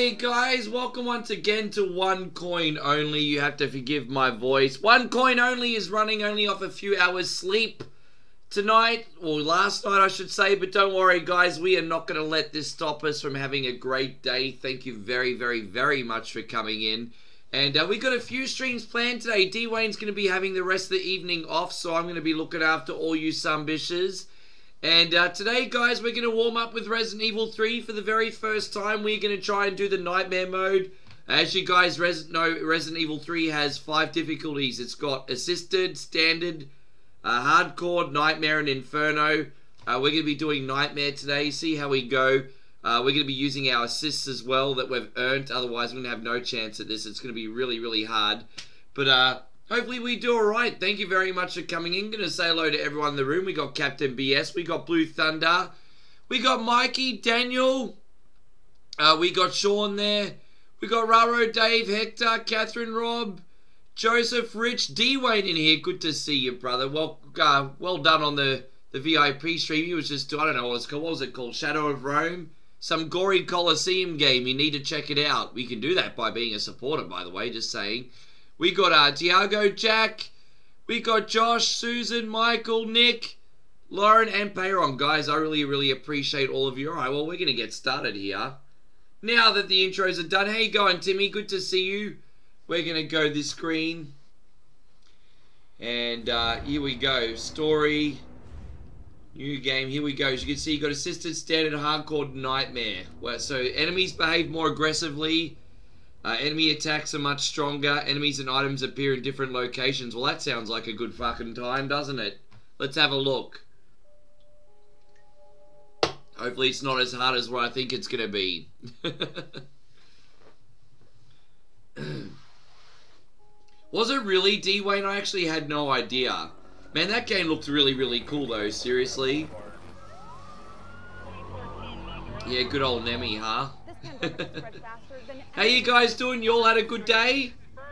Hey guys, welcome once again to One Coin Only. You have to forgive my voice. One Coin Only is running only off a few hours sleep tonight, or last night I should say, but don't worry guys, we are not going to let this stop us from having a great day. Thank you very much for coming in. And we got a few streams planned today. D-Wayne's going to be having the rest of the evening off, so I'm going to be looking after all you sumbishers. And today, guys, we're going to warm up with Resident Evil 3 for the very first time. We're going to try and do the Nightmare mode. As you guys know, Resident Evil 3 has 5 difficulties. It's got Assisted, Standard, Hardcore, Nightmare, and Inferno. We're going to be doing Nightmare today. See how we go. We're going to be using our assists as well that we've earned. Otherwise, we're going to have no chance at this. It's going to be really hard. But hopefully we do alright. Thank you very much for coming in. Going to say hello to everyone in the room. We got Captain BS. We got Blue Thunder. We got Mikey, Daniel. We got Sean there. We got Raro, Dave, Hector, Catherine, Rob, Joseph, Rich, D-Wayne in here. Good to see you, brother. Well done on the VIP stream. He was just, I don't know what it's called. What was it called? Shadow of Rome? Some gory Colosseum game. You need to check it out. We can do that by being a supporter, by the way. Just saying. We got Tiago, Jack. We got Josh, Susan, Michael, Nick, Lauren, and Payron. Guys, I really appreciate all of you. Alright, well, we're going to get started here. Now that the intros are done. How you going, Timmy? Good to see you. We're going to go this screen. And here we go. Story. New game. Here we go. As you can see, you got Assisted, Standard, Hardcore, Nightmare. Well, so enemies behave more aggressively. Enemy attacks are much stronger. Enemies and items appear in different locations. Well, that sounds like a good fucking time, doesn't it? Let's have a look. Hopefully it's not as hard as what I think it's going to be. Was it really, D-Wayne? I actually had no idea. Man, that game looked really cool, though. Seriously. Yeah, good old Nemi, huh? How you guys doing? You all had a good day?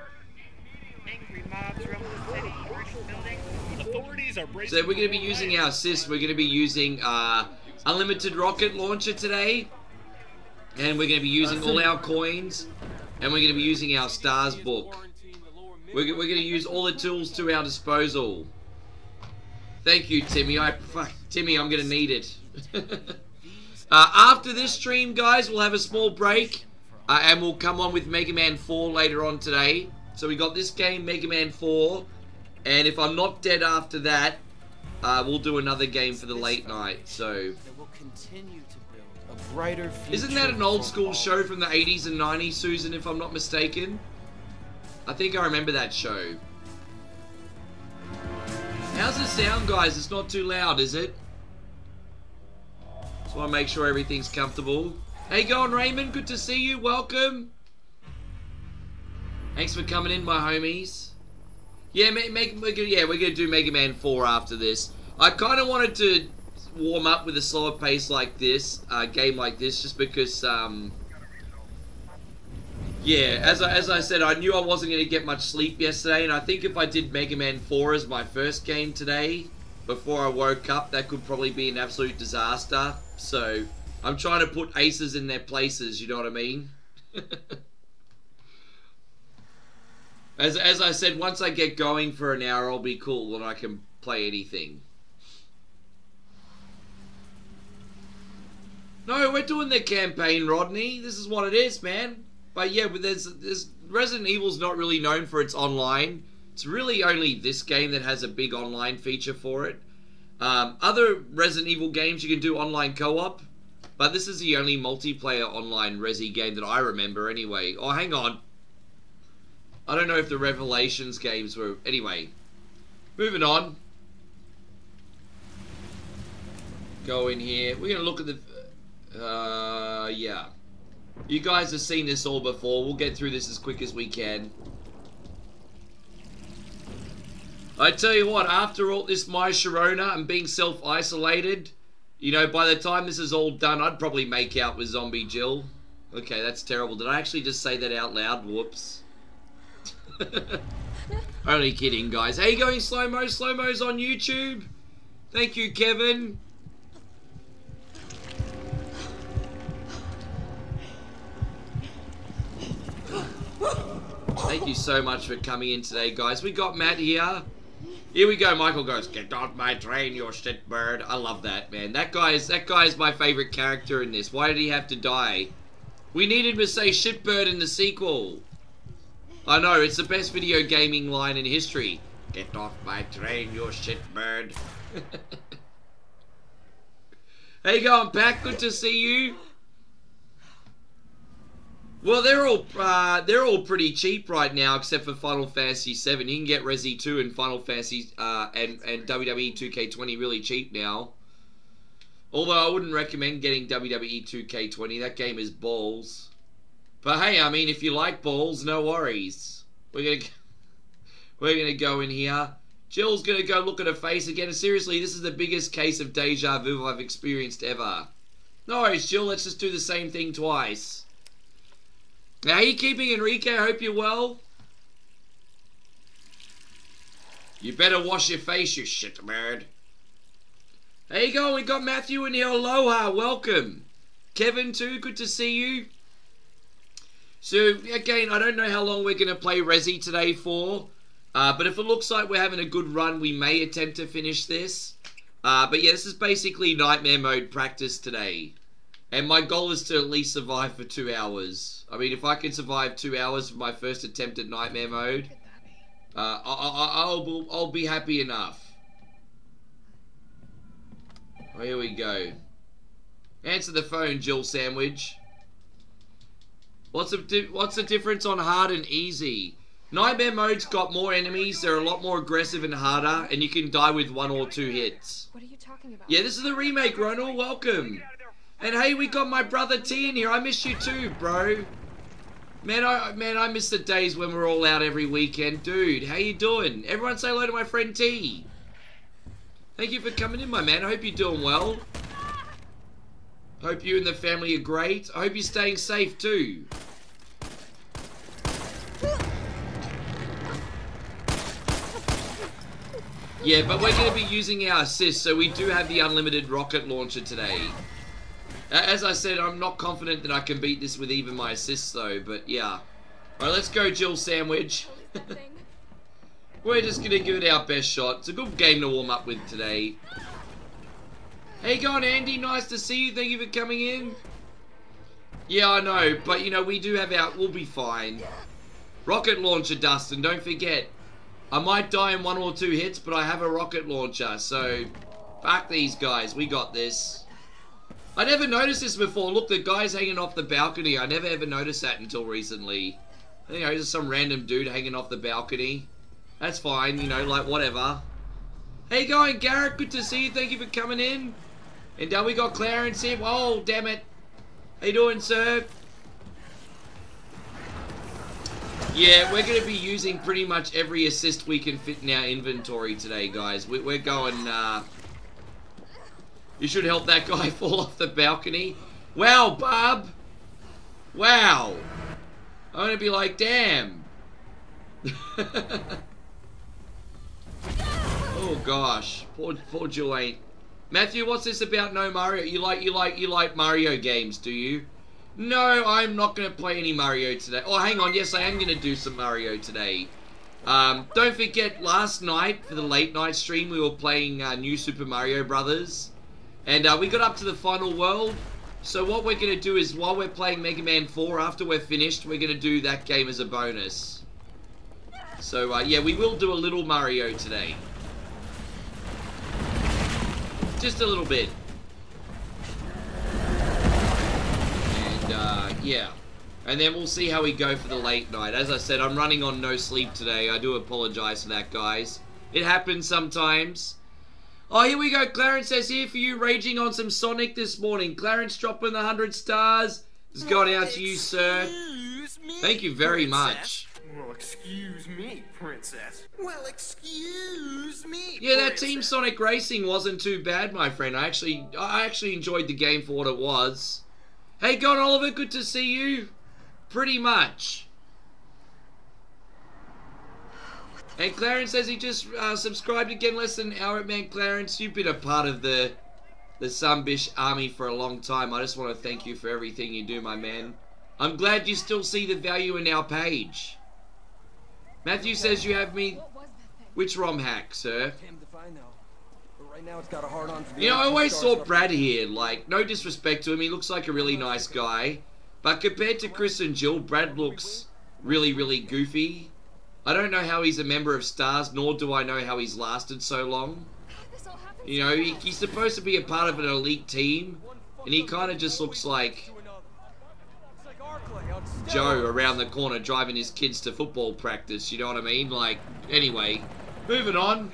So we're going to be using our assist. We're going to be using unlimited rocket launcher today. And we're going to be using all our coins. And we're going to be using our stars book. We're going to use all the tools to our disposal. Thank you, Timmy. Timmy, I'm going to need it. After this stream, guys, we'll have a small break. And we'll come on with Mega Man 4 later on today. So we got this game, Mega Man 4. And if I'm not dead after that, we'll do another game for the late night. So isn't that an old school show from the 80s and 90s, Susan, if I'm not mistaken? I think I remember that show. How's the sound, guys? It's not too loud, is it? Just want to make sure everything's comfortable. How you going, Raymond? Good to see you. Welcome. Thanks for coming in, my homies. Yeah, we're gonna do Mega Man 4 after this. I kind of wanted to warm up with a slower pace like this, game like this, just because, yeah, as I said, I knew I wasn't gonna get much sleep yesterday, and I think if I did Mega Man 4 as my first game today, before I woke up, that could probably be an absolute disaster. So I'm trying to put aces in their places, you know what I mean? As I said, once I get going for an hour, I'll be cool and I can play anything. No, we're doing the campaign, Rodney. This is what it is, man. But yeah, but there's Resident Evil's not really known for its online. It's really only this game that has a big online feature for it. Other Resident Evil games you can do online co-op. But this is the only multiplayer online Resi game that I remember anyway. Oh, hang on. I don't know if the Revelations games were... Anyway. Moving on. Go in here. We're going to look at the... yeah. You guys have seen this all before. We'll get through this as quick as we can. I tell you what, after all this My Sharona and being self-isolated... You know, by the time this is all done, I'd probably make out with Zombie Jill. Okay, that's terrible. Did I actually just say that out loud? Whoops. Only kidding, guys. How you going, Slow-Mo? Slow-Mo's on YouTube. Thank you, Kevin. Thank you so much for coming in today, guys. We got Matt here. Here we go. Michael goes, "Get off my train, you shitbird." I love that, man. That guy's my favorite character in this. Why did he have to die? We needed to say shitbird in the sequel. I know, it's the best video gaming line in history. "Get off my train, you shitbird." How you going, Pack? Good to see you. Well, they're all pretty cheap right now, except for Final Fantasy VII. You can get Resi 2 and Final Fantasy and WWE 2K20 really cheap now. Although I wouldn't recommend getting WWE 2K20. That game is balls. But hey, I mean, if you like balls, no worries. We're gonna go in here. Jill's gonna go look at her face again. And seriously, this is the biggest case of deja vu I've experienced ever. No worries, Jill. Let's just do the same thing twice. Now, how you keeping, Enrique? I hope you're well. You better wash your face, you shitbird. There you go. We got Matthew in here. Aloha. Welcome. Kevin, too. Good to see you. So, again, I don't know how long we're going to play Resi today for. But if it looks like we're having a good run, we may attempt to finish this. But yeah, this is basically Nightmare Mode practice today. And my goal is to at least survive for 2 hours. I mean, if I can survive 2 hours for my first attempt at Nightmare Mode, I'll be happy enough. Oh, here we go. Answer the phone, Jill Sandwich. What's the difference on hard and easy? Nightmare Mode's got more enemies, they're a lot more aggressive and harder, and you can die with 1 or 2 hits. What are you talking about? Yeah, this is the remake, Ronald. Welcome. And hey, we got my brother T in here. I miss you too, bro. Man, I miss the days when we're all out every weekend. Dude, how you doing? Everyone say hello to my friend T. Thank you for coming in, my man. I hope you're doing well. Hope you and the family are great. I hope you're staying safe too. Yeah, but we're going to be using our assist, so we do have the unlimited rocket launcher today. As I said, I'm not confident that I can beat this with even my assists, though, but yeah. Alright, let's go, Jill Sandwich. We're just going to give it our best shot. It's a good game to warm up with today. How you going, Andy? Nice to see you. Thank you for coming in. Yeah, I know, but, you know, we do have our... We'll be fine. Rocket launcher, Dustin, don't forget. I might die in 1 or 2 hits, but I have a rocket launcher, so... Fuck these guys, we got this. I never noticed this before. Look, the guy's hanging off the balcony. I never ever noticed that until recently. I think there's some random dude hanging off the balcony. That's fine, you know, like, whatever. How you going, Garrett? Good to see you. Thank you for coming in. And we got Clarence here. Oh, damn it. How you doing, sir? Yeah, we're going to be using pretty much every assist we can fit in our inventory today, guys. We're going, You should help that guy fall off the balcony. Wow, Bob. Wow. I'm going to be like, damn. Oh, gosh. Poor Jill ain't. Matthew, what's this about no Mario? You like Mario games, do you? No, I'm not going to play any Mario today. Oh, hang on. Yes, I am going to do some Mario today. Don't forget, last night, for the late night stream, we were playing New Super Mario Brothers. And we got up to the final world. So what we're going to do is, while we're playing Mega Man 4, after we're finished, we're going to do that game as a bonus. So, yeah, we will do a little Mario today. Just a little bit. And, yeah. And then we'll see how we go for the late night. As I said, I'm running on no sleep today. I do apologize for that, guys. It happens sometimes. Oh, here we go. Clarence says, here for you, raging on some Sonic this morning. Clarence dropping the 100 stars. It's gone out to you, sir. Thank you very much. Well, excuse me, princess. Well, excuse me, yeah, that Team Sonic Racing wasn't too bad, my friend. I actually enjoyed the game for what it was. Hey, God, Oliver, good to see you. Pretty much. And Clarence says he just subscribed again less than an hour. Man, Clarence, you've been a part of the Sunbish army for a long time. I just want to thank you for everything you do, my man. I'm glad you still see the value in our page. Matthew says you have me... Which ROM hack, sir? You know, I always saw Brad here. Like, no disrespect to him. He looks like a really nice guy. But compared to Chris and Jill, Brad looks really, really goofy. I don't know how he's a member of Stars, nor do I know how he's lasted so long. You know, he's supposed to be a part of an elite team, and he kind of just looks like Joe around the corner driving his kids to football practice, you know what I mean? Like, anyway, moving on.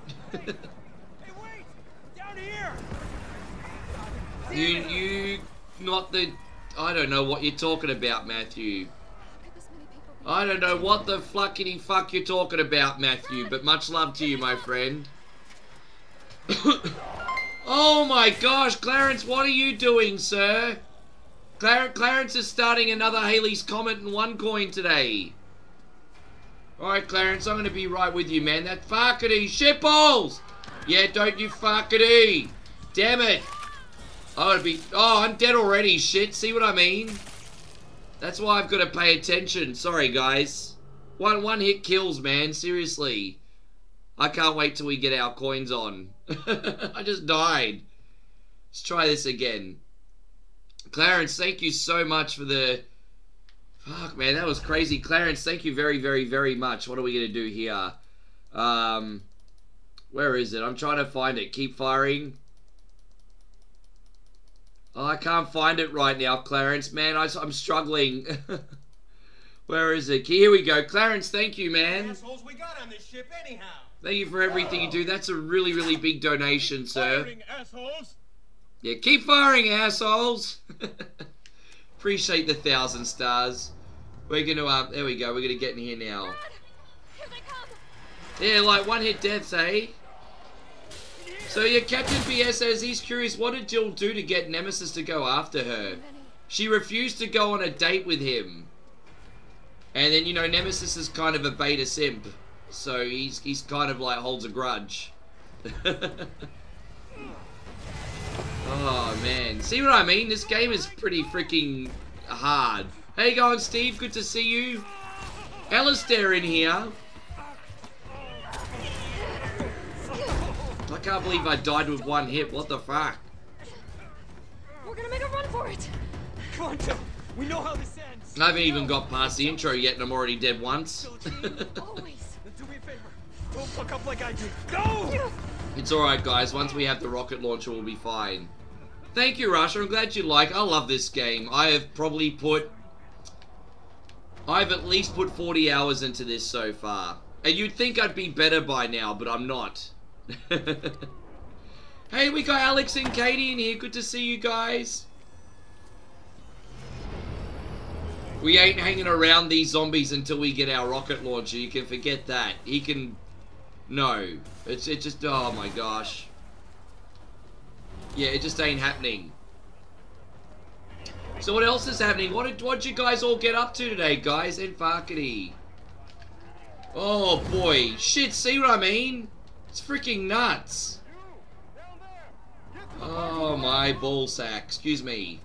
You not the... I don't know what you're talking about, Matthew. I don't know what the fluckity fuck you're talking about, Matthew, but much love to you, my friend. Oh my gosh, Clarence, what are you doing, sir? Clarence is starting another Haley's Comet and OneCoin today. Alright, Clarence, I'm going to be right with you, man. That fuckity shitballs! Yeah, don't you fuckity! Damn it! I'm dead already, shit. See what I mean? That's why I've got to pay attention. Sorry, guys. One hit kills, man. Seriously. I can't wait till we get our coins on. I just died. Let's try this again. Clarence, thank you so much for the... Fuck, man, that was crazy. Clarence, thank you very, very, very much. What are we going to do here? Where is it? I'm trying to find it. Keep firing. Oh, I can't find it right now, Clarence. Man, I'm struggling. Where is it? Here we go. Clarence, thank you, man. Assholes we got on this ship anyhow. Thank you for everything you do. That's a really, really big donation, sir. Firing, assholes. Yeah, keep firing, assholes. Appreciate the 1,000 stars. We're gonna, there we go. We're gonna get in here now. Dad, here they come. Yeah, like one-hit deaths, eh? So yeah, Captain PS says he's curious, what did Jill do to get Nemesis to go after her? She refused to go on a date with him. And then, you know, Nemesis is kind of a beta simp. So he's kind of like holds a grudge. Oh man, see what I mean? This game is pretty freaking hard. How you going, Steve? Good to see you. Alistair in here. I can't believe I died with one hit. What the fuck? We're gonna make a run for it. Come on, Joe. We know how this ends. I haven't even got past the intro yet and I'm already dead once. Always. Do me a favor. Don't fuck up like I did. Go! It's alright, guys. Once we have the rocket launcher, we'll be fine. Thank you, Russia. I'm glad you like. I love this game. I've at least put 40 hours into this so far. And you'd think I'd be better by now, but I'm not. Hey, we got Alex and Katie in here. Good to see you guys. We ain't hanging around these zombies until we get our rocket launcher. You can forget that. He can... No. It's just... Oh my gosh. Yeah, it just ain't happening. So what else is happening? What'd you guys all get up to today, guys? And Farkety. Oh boy. Shit, see what I mean? It's freaking nuts. Oh my ballsack. Excuse me.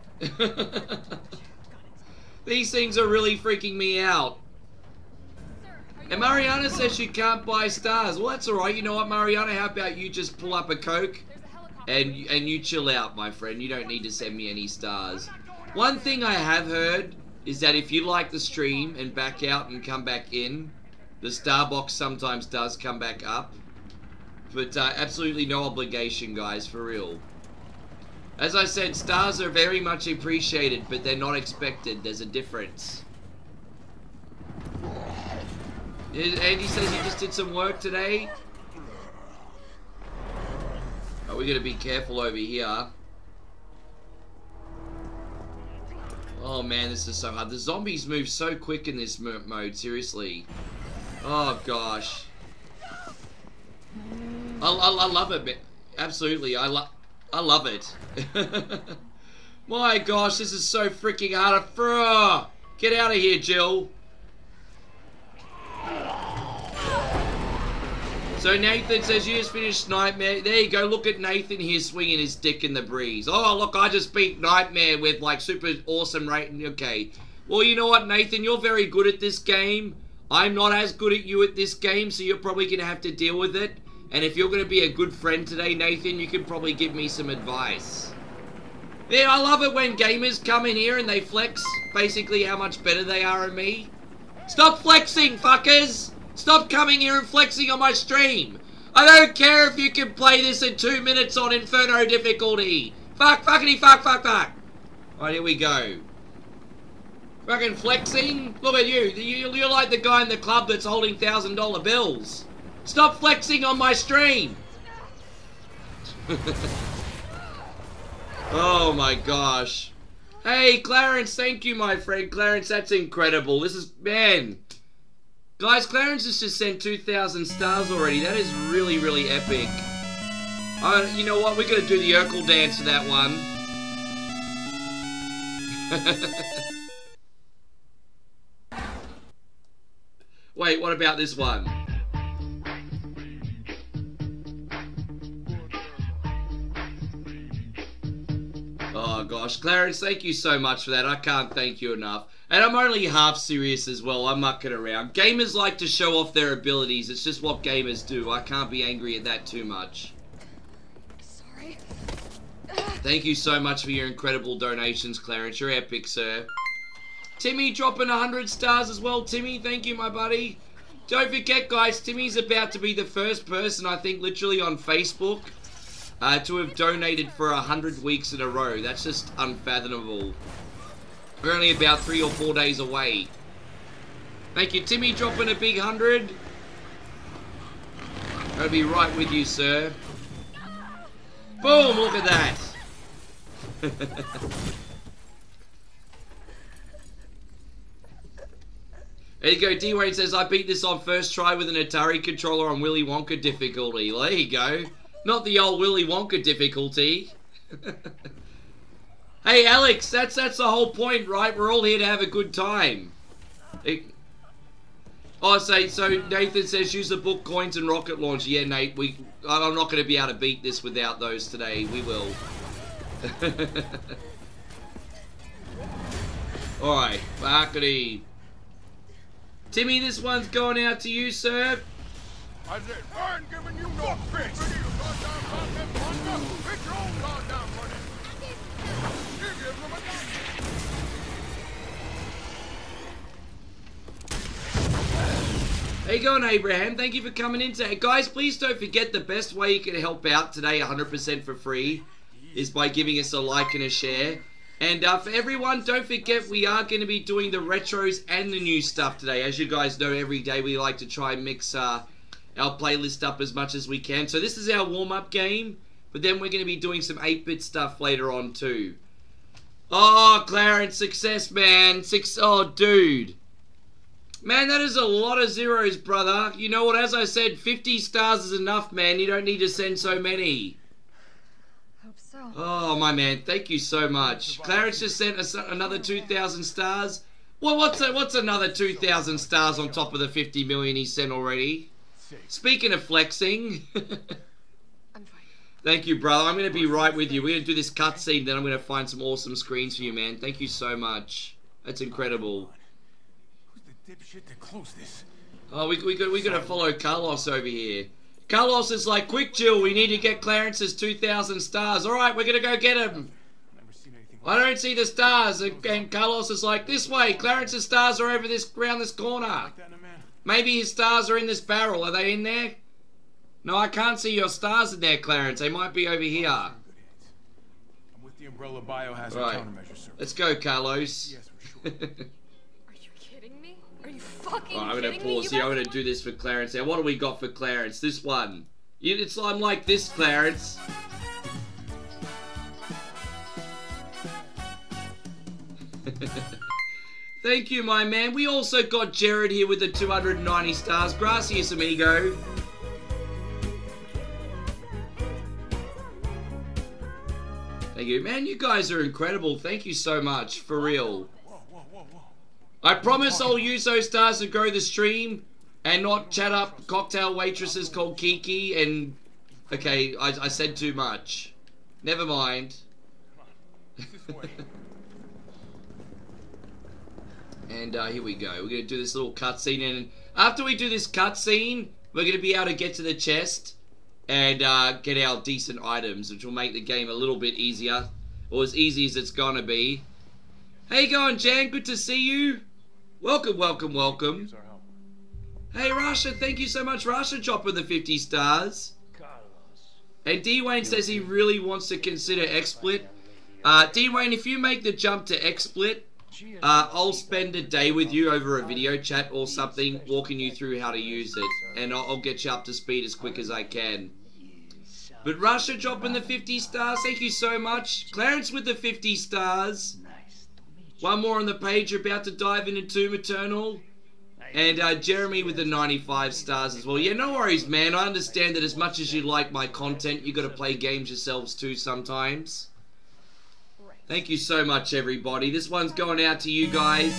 These things are really freaking me out. And Mariana says she can't buy stars. Well, that's alright. You know what, Mariana? How about you just pull up a Coke and you chill out, my friend. You don't need to send me any stars. One thing I have heard is that if you like the stream and back out and come back in, the star box sometimes does come back up. But absolutely no obligation, guys, for real. As I said, stars are very much appreciated, but they're not expected. There's a difference. Andy says he just did some work today. Oh, we gotta be careful over here. Oh man, this is so hard. The zombies move so quick in this mode, seriously. Oh gosh. I love it, man. Absolutely, I love it. My gosh, this is so freaking hard. Get out of here, Jill. So Nathan says, you just finished Nightmare. There you go, look at Nathan here swinging his dick in the breeze. Oh, look, I just beat Nightmare with like super awesome rating. Okay, Well, you know what, Nathan? You're very good at this game. I'm not as good at you at this game, so you're probably going to have to deal with it. And if you're going to be a good friend today, Nathan, you can probably give me some advice. Yeah, I love it when gamers come in here and they flex basically how much better they are than me. Stop flexing, fuckers! Stop coming here and flexing on my stream! I don't care if you can play this in 2 minutes on Inferno difficulty! Fuck, fuckity, fuck, fuck, fuck! Alright, here we go. Fucking flexing? Look at you. You're like the guy in the club that's holding $1,000 bills. Stop flexing on my stream! Oh my gosh. Hey, Clarence, thank you, my friend. Clarence, that's incredible. This is, man. Guys, Clarence has just sent 2,000 stars already. That is really, really epic. You know what? We're going to do the Urkel dance for that one. Wait, what about this one? Oh gosh, Clarence, thank you so much for that. I can't thank you enough. And I'm only half serious as well. I'm mucking around. Gamers like to show off their abilities. It's just what gamers do. I can't be angry at that too much. Sorry. Thank you so much for your incredible donations, Clarence. You're epic, sir. Timmy dropping 100 stars as well. Timmy, thank you, my buddy. Don't forget, guys, Timmy's about to be the first person, I think, literally on Facebook to have donated for 100 weeks in a row. That's just unfathomable. We're only about 3 or 4 days away. Thank you, Timmy, dropping a big 100. I'll be right with you, sir. Boom, look at that. There you go, D-Wayne says, I beat this on first try with an Atari controller on Willy Wonka difficulty. Well, there you go. Not the old Willy Wonka difficulty. Hey, Alex, that's the whole point, right? We're all here to have a good time. Oh, so Nathan says, use the book, coins, and rocket launcher. Yeah, Nate, I'm not going to be able to beat this without those today. We will. Alright, Barkity. Timmy, this one's going out to you, sir. I said, I ain't giving you no fix. It's your own goddamn money. You give them a How you going, Abraham? Thank you for coming in today. Guys, please don't forget the best way you can help out today 100% for free is by giving us a like and a share. And for everyone, don't forget we are going to be doing the retros and the new stuff today. As you guys know, every day we like to try and mix our playlist up as much as we can. So this is our warm-up game, but then we're going to be doing some 8-bit stuff later on too. Oh, Clarence, success, man. Oh, dude. Man, that is a lot of zeros, brother. You know what, as I said, 50 stars is enough, man. You don't need to send so many. Hope so. Oh, my man, thank you so much. Clarence just sent us another 2,000 stars. Well, what's another 2,000 stars on top of the 50 million he sent already? Speaking of flexing. I'm fine. Thank you, brother. I'm going to be right with you. We're going to do this cutscene, then I'm going to find some awesome screens for you, man. Thank you so much. That's incredible. Who's the dipshit to close this? Oh, we got to follow Carlos over here. Carlos is like, quick, Jill, we need to get Clarence's 2,000 stars. All right, we're going to go get him. I don't see the stars. And Carlos is like, this way. Clarence's stars are over around this corner. Maybe his stars are in this barrel. Are they in there? No, I can't see your stars in there, Clarence. They might be over here. I'm with the Umbrella Biohazard countermeasure, sir. Let's go, Carlos. Yes, for sure. Are you kidding me? Are you fucking I'm kidding going to pause here. I'm going to do this for Clarence. Now, what do we got for Clarence? This one. I'm like this, Clarence. Thank you, my man. We also got Jared here with the 290 stars. Gracias, amigo. Thank you. Man, you guys are incredible. Thank you so much. For real. I promise I'll use those stars to grow the stream and not chat up cocktail waitresses called Kiki and... Okay, I said too much. Never mind. And here we go. We're going to do this little cutscene. And after we do this cutscene, we're going to be able to get to the chest and get our decent items, which will make the game a little bit easier. Or as easy as it's going to be. How you going, Jan? Good to see you. Welcome, welcome, welcome. Hey, Rasha. Thank you so much, Rasha, dropping the 50 stars. And D-Wayne says he really wants to consider XSplit. D-Wayne, if you make the jump to XSplit, I'll spend a day with you over a video chat or something, walking you through how to use it. And I'll get you up to speed as quick as I can. But Russia dropping the 50 stars, thank you so much. Clarence with the 50 stars. One more on the page, you're about to dive into Tomb Eternal. And Jeremy with the 95 stars as well. Yeah, no worries, man. I understand that as much as you like my content, you got to play games yourselves too sometimes. Thank you so much, everybody. This one's going out to you guys.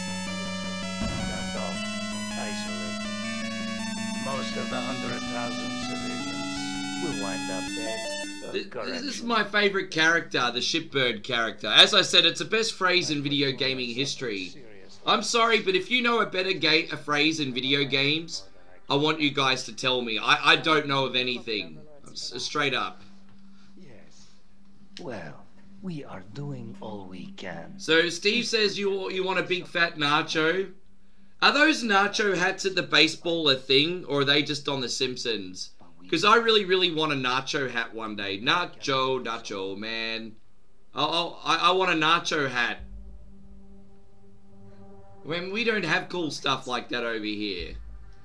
Most of the 100,000 civilians will wind up dead. This is my favorite character, the Shipbird character. As I said, it's the best phrase in video gaming history. I'm sorry, but if you know a better phrase in video games, I want you guys to tell me. I don't know of anything. Straight up. Yes. Well, we are doing all we can. So Steve says you want a big fat nacho. Are those nacho hats at the baseball a thing, or are they just on The Simpsons? Because I really want a nacho hat one day. Nacho, man. I want a nacho hat. When we don't have cool stuff like that over here.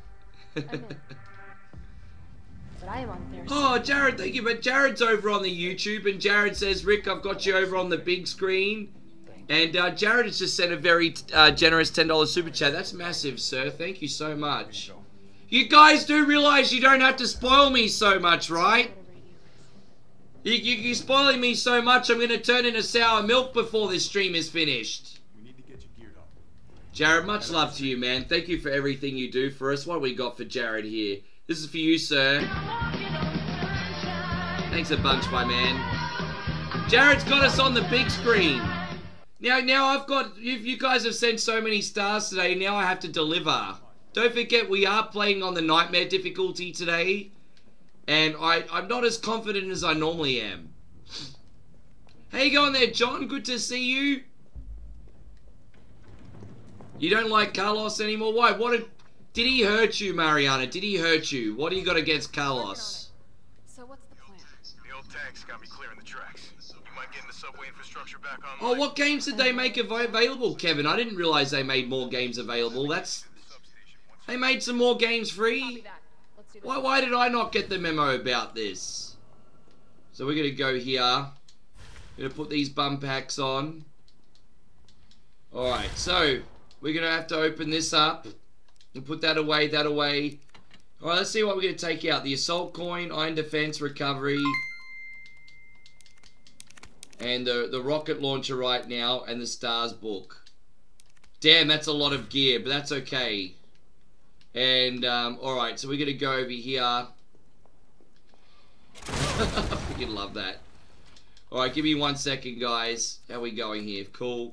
But I am on there. Oh, Jared, thank you. But Jared's over on the YouTube, and Jared says, Rick, I've got you over on the big screen. And Jared has just sent a very generous $10 super chat. That's massive, sir. Thank you so much. You guys do realize you don't have to spoil me so much, right? You're spoiling me so much, I'm going to turn into sour milk before this stream is finished. We need to get you geared up. Jared, much love to you, man. Thank you for everything you do for us. What have we got for Jared here? This is for you, sir. Thanks a bunch, my man. Jared's got us on the big screen. Now I've got... You guys have sent so many stars today, now I have to deliver. Don't forget, we are playing on the Nightmare difficulty today. And I'm not as confident as I normally am. How you going there, John? Good to see you. You don't like Carlos anymore? Why? Did he hurt you, Mariana? Did he hurt you? What do you got against Carlos? So what's the plan? The old tanks got me clearing the tracks. You might get the subway infrastructure back online. Oh, what games did they make available, Kevin? I didn't realize they made more games available. They made some more games free? Why did I not get the memo about this? So we're going to go here. Going to put these bum packs on. Alright, so we're going to have to open this up. And put that away, that away. Alright, let's see what we're going to take out. The assault coin, iron defense, recovery. And the rocket launcher right now. And the stars book. Damn, that's a lot of gear, but that's okay. And, alright, so we're going to go over here. I freaking love that. Alright, give me 1 second, guys. How are we going here? Cool.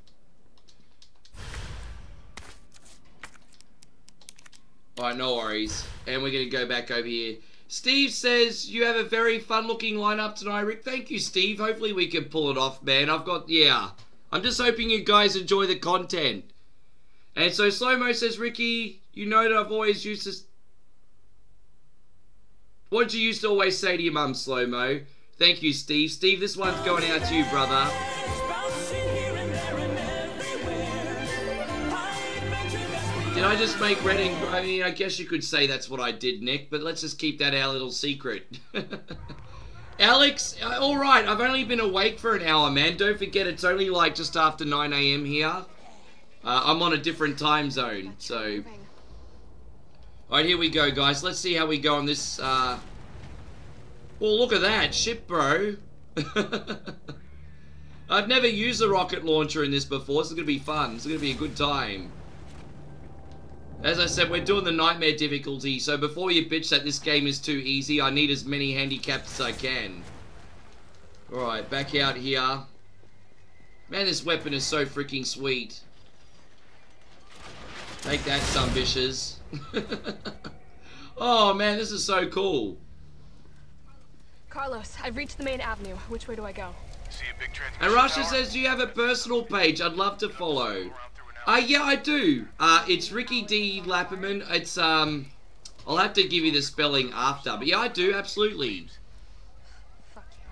Alright, no worries. And we're going to go back over here. Steve says, you have a very fun-looking lineup tonight, Rick. Thank you, Steve. Hopefully we can pull it off, man. I'm just hoping you guys enjoy the content. And so Slow-Mo says, Ricky, you know that I've always used to... What did you used to always say to your mum, Slow-Mo? Thank you, Steve. Steve, this one's going out to you, brother. Did I just make red and... I mean, I guess you could say that's what I did, Nick, but let's just keep that our little secret. Alex, alright, I've only been awake for an hour, man. Don't forget, it's only like just after 9 AM here. I'm on a different time zone, so... Alright, here we go, guys. Let's see how we go on this, Well, look at that. Shit, bro. I've never used a rocket launcher in this before. This is going to be fun. It's going to be a good time. As I said, we're doing the Nightmare difficulty, so before you bitch that this game is too easy, I need as many handicaps as I can. Alright, back out here. Man, this weapon is so freaking sweet. Take that, some bitches. Oh man, this is so cool. Carlos, I've reached the main avenue. Which way do I go? See a big transmission And Russia tower? says, do you have a personal page? I'd love to follow. Yeah, I do. It's Ricky D. Lapperman. It's, I'll have to give you the spelling after. But yeah, I do, absolutely. Fuck you.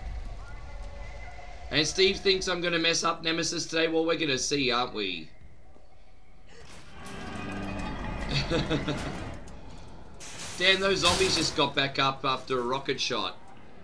And Steve thinks I'm going to mess up Nemesis today. Well, we're going to see, aren't we? Damn, those zombies just got back up after a rocket shot.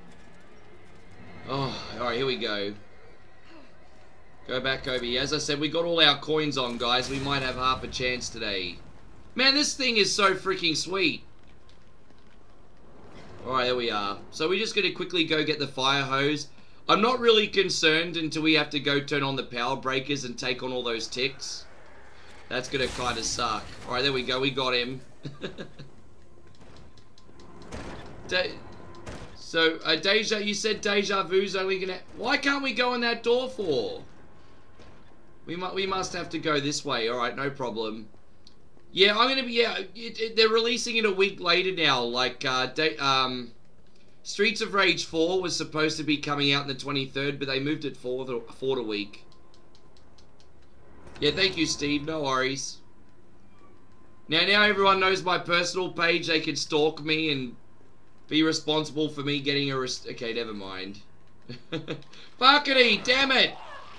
Oh, alright, here we go. Go back over here. As I said, we got all our coins on, guys. We might have half a chance today. Man, this thing is so freaking sweet. Alright, there we are. So we're just going to quickly go get the fire hose. I'm not really concerned until we have to go turn on the power breakers and take on all those ticks. That's going to kind of suck. Alright, there we go. We got him. So, Deja, you said Deja Vu's only gonna... Why can't we go in that door for? We must have to go this way. Alright, no problem. Yeah, I'm gonna be... Yeah, they're releasing it a week later now. Like, Streets of Rage 4 was supposed to be coming out on the 23rd, but they moved it forward a week. Yeah, thank you, Steve. No worries. Now everyone knows my personal page. They can stalk me and be responsible for me getting a okay, never mind. Fuckity, damn it!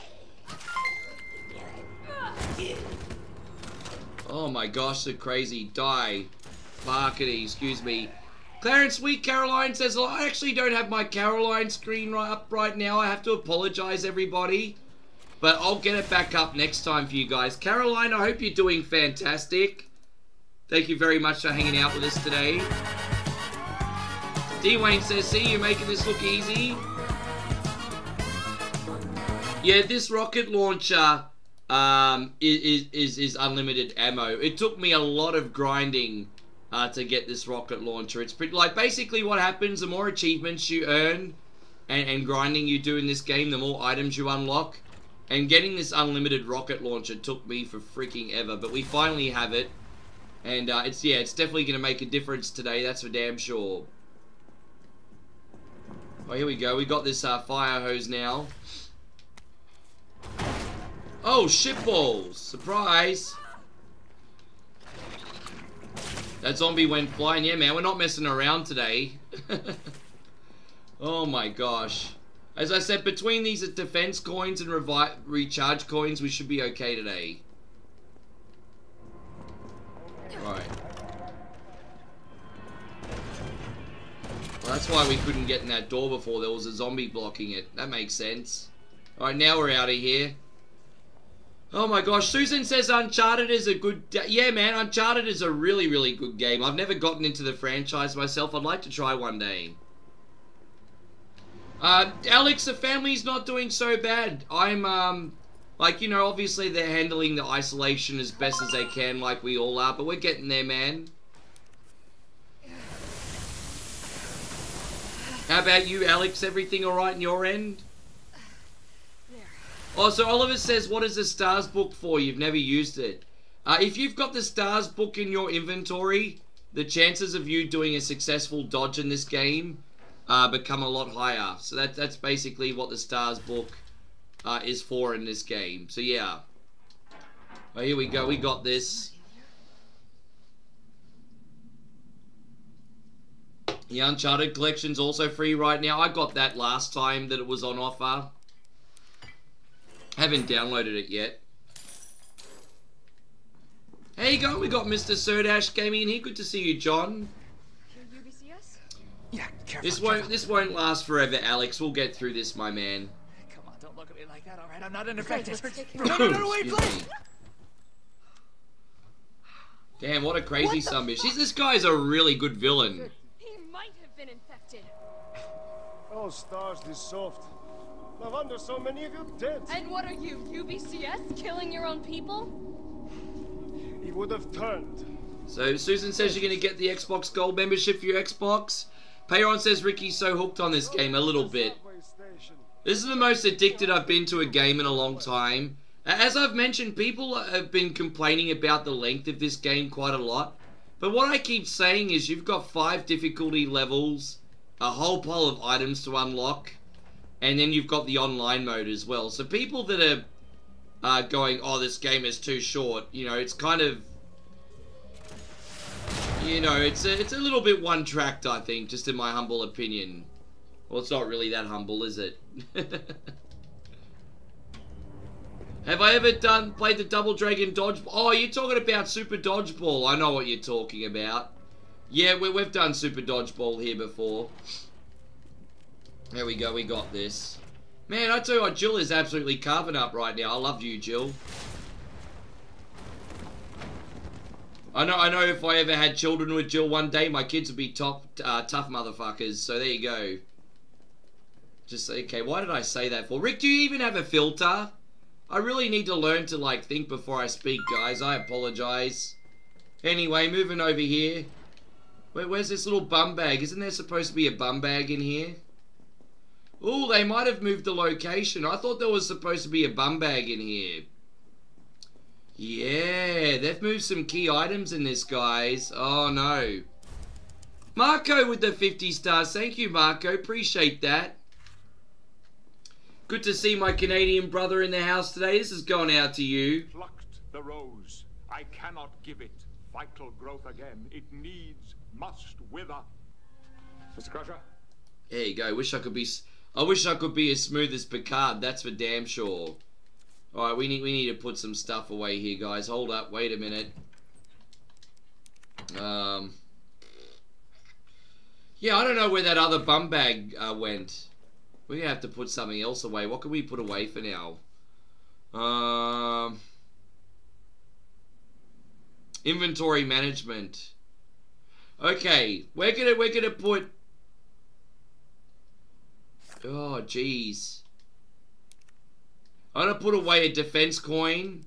Oh my gosh, they're crazy. Die. Fuckity, excuse me. Clarence Sweet Caroline says, well, I actually don't have my Caroline screen up right now. I have to apologize, everybody. But I'll get it back up next time for you guys. Caroline, I hope you're doing fantastic. Thank you very much for hanging out with us today. D-Wayne says, see, you're making this look easy. Yeah, this rocket launcher is unlimited ammo. It took me a lot of grinding to get this rocket launcher. It's pretty, like, basically what happens, the more achievements you earn and grinding you do in this game, the more items you unlock. And getting this unlimited rocket launcher took me for freaking ever, but we finally have it. And it's definitely going to make a difference today, that's for damn sure. Oh, here we go. We got this fire hose now. Oh, shitballs! Surprise! That zombie went flying. Yeah, man, we're not messing around today. Oh my gosh. As I said, between these defense coins and recharge coins, we should be okay today. Right. Well, that's why we couldn't get in that door before. There was a zombie blocking it. That makes sense. Alright, now we're out of here. Oh my gosh, Susan says Uncharted is a good... Yeah, man, Uncharted is a really, really good game. I've never gotten into the franchise myself. I'd like to try one day. Alex, the family's not doing so bad. I'm, like, you know, obviously they're handling the isolation as best as they can, like we all are, but we're getting there, man. How about you, Alex? Everything alright on your end? Oh, so Oliver says, what is the stars book for? You've never used it. If you've got the stars book in your inventory, the chances of you doing a successful dodge in this game become a lot higher. So that's basically what the stars book is for in this game. So yeah. Oh, here we go. We got this. The Uncharted Collection's also free right now. I got that last time that it was on offer. Haven't downloaded it yet. Hey, you go. We got Mr. Surdash Gaming in here. Good to see you, John. Yeah, careful. This won't last forever, Alex. We'll get through this, my man. Come on, don't look at me like that, alright? I'm not unaffected. No, wait, excuse please! me. Damn, what a crazy sumbitch. This guy's a really good villain. He might have been infected. Oh, stars, this soft. No wonder so many of you dead. And what are you, UBCS? Killing your own people? He would have turned. So Susan says you're going to get the Xbox Gold membership for your Xbox. Payron says Ricky's so hooked on this game, a little bit. This is the most addicted I've been to a game in a long time. As I've mentioned, people have been complaining about the length of this game quite a lot. But what I keep saying is you've got 5 difficulty levels, a whole pile of items to unlock, and then you've got the online mode as well. So people that are going, oh, this game is too short, you know, it's kind of, you know, it's a little bit one-tracked, I think, just in my humble opinion. Well, it's not really that humble, is it? Have I ever played the Double Dragon Dodgeball? Oh, you're talking about Super Dodgeball. I know what you're talking about. Yeah, we've done Super Dodgeball here before. There we go, we got this. Man, I tell you what, Jill is absolutely carving up right now. I love you, Jill. I know if I ever had children with Jill one day, my kids would be tough motherfuckers. So there you go. Just, okay, why did I say that for? Rick, do you even have a filter? I really need to learn to, like, think before I speak, guys. I apologize. Anyway, moving over here. Where's this little bum bag? Isn't there supposed to be a bum bag in here? Ooh, they might have moved the location. I thought there was supposed to be a bum bag in here. Yeah, they've moved some key items in this, guys. Oh, no. Marco with the 50 stars. Thank you, Marco. Appreciate that. Good to see my Canadian brother in the house today. This is going out to you. Plucked the rose. I cannot give it vital growth again. It must wither. Mr. Crusher? There you go. I wish I could be as smooth as Picard. That's for damn sure. All right, we need to put some stuff away here, guys. Hold up. Wait a minute. Yeah, I don't know where that other bum bag went. We're going to have to put something else away. What can we put away for now? Inventory management. Okay, we're gonna put... Oh, jeez. I'm gonna put away a defense coin.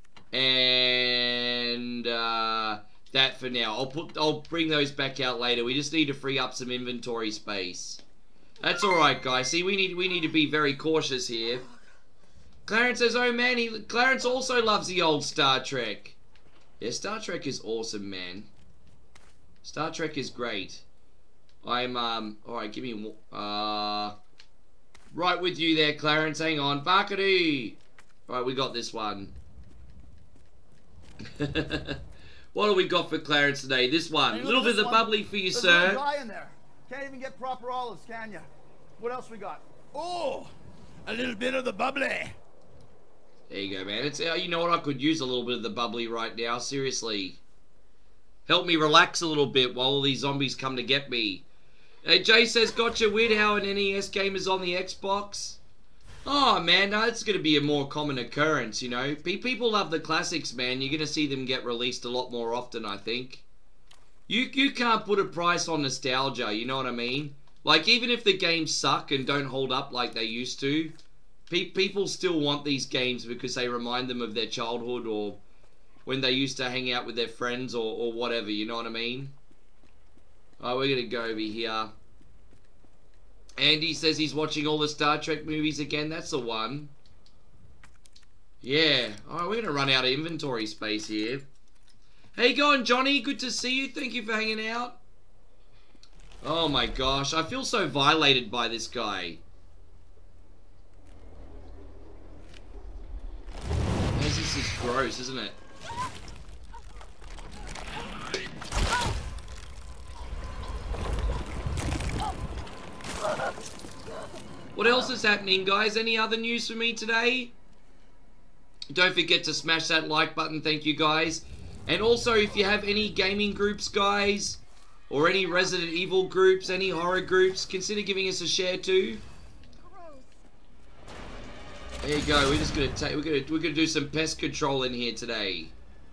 And that for now. I'll bring those back out later. We just need to free up some inventory space. That's alright, guys. See, we need to be very cautious here. Clarence says, oh man, Clarence also loves the old Star Trek. Yeah, Star Trek is awesome, man. Star Trek is great. I'm, alright, give me, right with you there, Clarence. Hang on. Barkady! Alright, we got this one. What do we got for Clarence today? This one. A little bit of the bubbly for you, sir. There's no guy in there. Can't even get proper olives, can ya? What else we got? Oh, a little bit of the bubbly. There you go, man. It's you know what? I could use a little bit of the bubbly right now. Seriously. Help me relax a little bit while all these zombies come to get me. Hey, Jay says, gotcha. Weird how an NES game is on the Xbox. Oh, man. No, it's going to be a more common occurrence, you know. People love the classics, man. You're going to see them get released a lot more often, I think. You can't put a price on nostalgia, you know what I mean? Like, even if the games suck and don't hold up like they used to, people still want these games because they remind them of their childhood or when they used to hang out with their friends or whatever, you know what I mean? Oh, we're going to go over here. Andy says he's watching all the Star Trek movies again. That's the one. Yeah. Alright, we're going to run out of inventory space here. How you going, Johnny? Good to see you. Thank you for hanging out. Oh my gosh, I feel so violated by this guy. This is gross, isn't it? What else is happening, guys? Any other news for me today? Don't forget to smash that like button. Thank you, guys. And also, if you have any gaming groups, guys, or any Resident Evil groups, any horror groups, consider giving us a share too. There you go. We're just gonna we're gonna do some pest control in here today.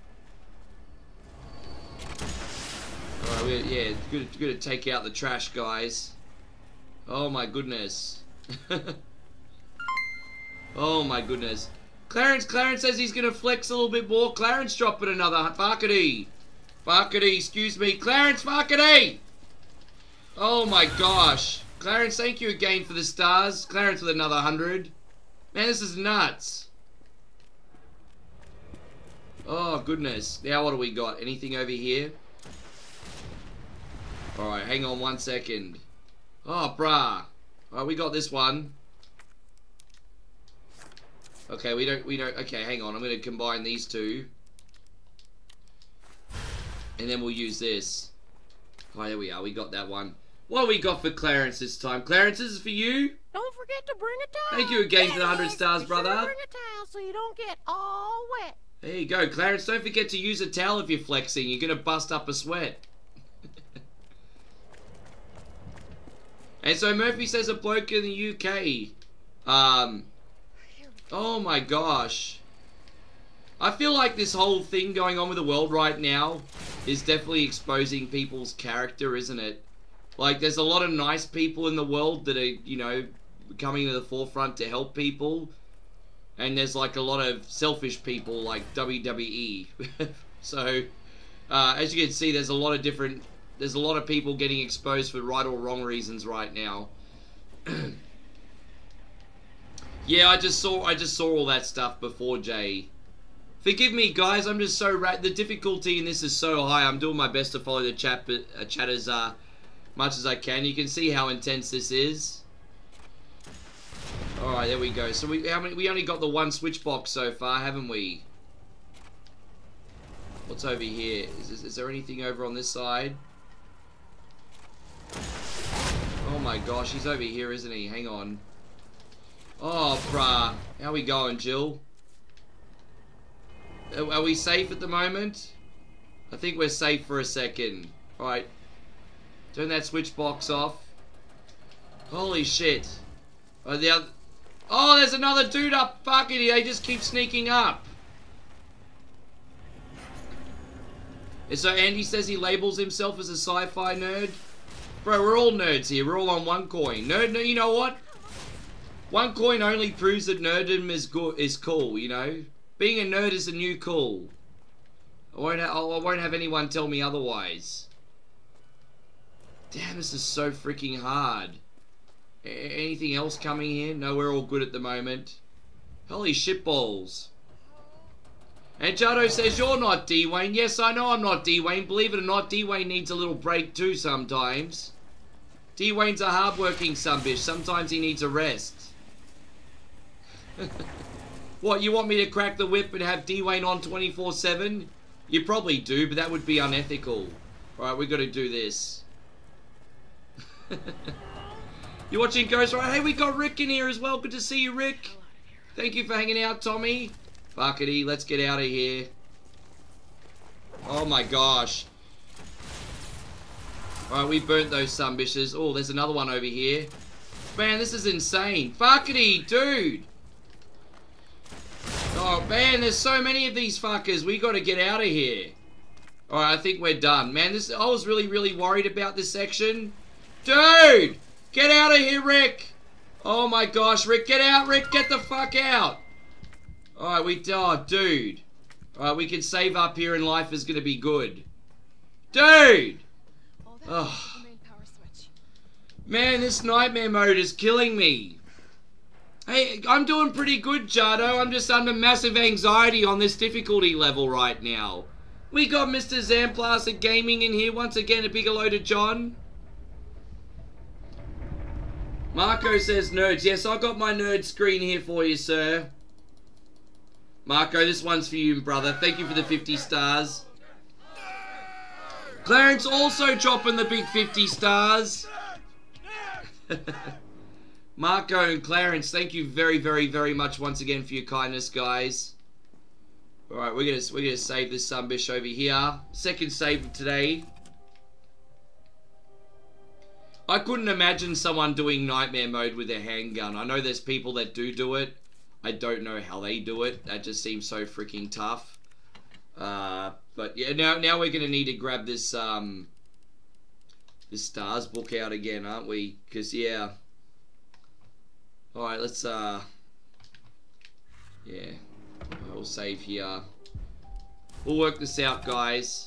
All right, yeah, gonna take out the trash, guys. Oh my goodness. Oh my goodness. Clarence says he's gonna flex a little bit more. Clarence dropping another Farkady. Farkady, excuse me. Clarence Farkady! Oh my gosh. Clarence, thank you again for the stars. Clarence with another 100. Man, this is nuts. Oh, goodness. Now what do we got? Anything over here? Alright, hang on 1 second. Oh, brah. Alright, we got this one. Okay, we don't, okay, hang on. I'm going to combine these two. And then we'll use this. Oh, there we are. We got that one. What do we got for Clarence this time? Clarence, this is for you. Don't forget to bring a towel. Thank you again for the 100 stars, brother. Sure, bring a towel so you don't get all wet. There you go, Clarence. Don't forget to use a towel if you're flexing. You're going to bust up a sweat. And so Murphy says a bloke in the UK. Oh my gosh. I feel like this whole thing going on with the world right now is definitely exposing people's character, isn't it? Like, there's a lot of nice people in the world that are, you know, coming to the forefront to help people. And there's, like, a lot of selfish people, like WWE. So, as you can see, there's a lot of people getting exposed for right or wrong reasons right now. Yeah, I just saw all that stuff before, Jay. Forgive me, guys. I'm just so the difficulty in this is so high. I'm doing my best to follow the chat as much as I can. You can see how intense this is. All right, there we go. So we only got the one switch box so far, haven't we? What's over here? Is there anything over on this side? Oh my gosh, he's over here, isn't he? Hang on. Oh, bruh. How we going, Jill? Are we safe at the moment? I think we're safe for a second. Alright. Turn that switch box off. Holy shit. Oh, there's another dude up. Fuck it, they just keep sneaking up. And so Andy says he labels himself as a sci-fi nerd. Bro, we're all nerds here. We're all on one coin. Nerd, you know what? One coin only proves that nerddom is cool, you know? Being a nerd is the new cool. I won't have anyone tell me otherwise. Damn, this is so freaking hard. Anything else coming here? No, we're all good at the moment. Holy shitballs. And Jado says, you're not D-Wayne. Yes, I know I'm not D-Wayne. Believe it or not, D-Wayne needs a little break too sometimes. D-Wayne's a hard-working sunbish. Sometimes he needs a rest. What, you want me to crack the whip and have D-Wayne on 24/7? You probably do, but that would be unethical. Alright, we got to do this. You watching Ghost Rider? Hey, we got Rick in here as well. Good to see you, Rick. Thank you for hanging out, Tommy. Buckety, let's get out of here. Oh my gosh. Alright, we burnt those sunbishes. Oh, there's another one over here. Man, this is insane. Buckety, dude. Oh man, there's so many of these fuckers. We gotta get out of here. Alright, I think we're done. Man, I was really worried about this section. Dude! Get out of here, Rick! Oh my gosh, Rick, get out, Rick! Get the fuck out! Alright, oh, dude. Alright, we can save up here and life is gonna be good. Dude! Oh. Man, this nightmare mode is killing me. Hey, I'm doing pretty good, Jado. I'm just under massive anxiety on this difficulty level right now. We got Mr. Zamplaster Gaming in here once again. A big hello to John. Marco says nerds. Yes, I got my nerd screen here for you, sir. Marco, this one's for you, brother. Thank you for the 50 stars. Clarence also dropping the big 50 stars. Marco and Clarence, thank you very much once again for your kindness, guys. Alright, we're gonna save this sunbish over here. Second save of today. I couldn't imagine someone doing nightmare mode with a handgun. I know there's people that do it. I don't know how they do it. That just seems so freaking tough. But yeah, now we're gonna need to grab this this stars book out again, aren't we? Because yeah. Alright, let's yeah. We'll save here. We'll work this out, guys.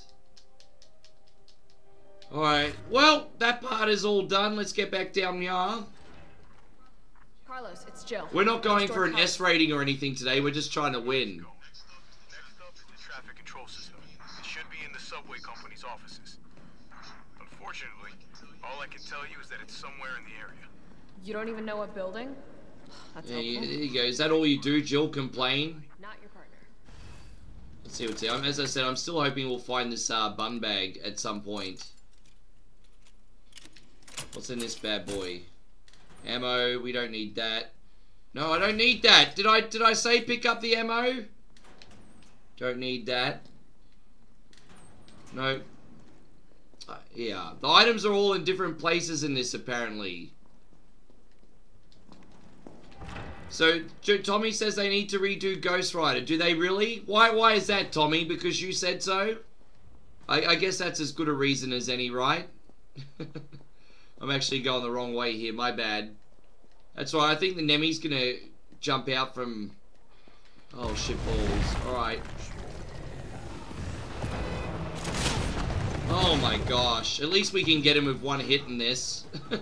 Alright, well, that part is all done. Let's get back down here. Carlos, it's Jill. We're not going for an S rating or anything today. We're just trying to win. Next up is the traffic control system. It should be in the subway company's offices. Unfortunately, all I can tell you is that it's somewhere in the area. You don't even know what building? That's There helpful. you go. Is that all you do, Jill? Complain? Not your partner. Let's see what's here. As I said, I'm still hoping we'll find this bun bag at some point. What's in this bad boy? Ammo. We don't need that. No, I don't need that. Did I say pick up the ammo? Don't need that. No. Yeah. The items are all in different places in this, apparently. So, Tommy says they need to redo Ghost Rider. Do they really? Why is that, Tommy? Because you said so? I guess that's as good a reason as any, right? I'm actually going the wrong way here. My bad. That's right. I think the Nemi's going to jump out from... Oh, shit balls. Alright. Oh, my gosh. At least we can get him with one hit in this.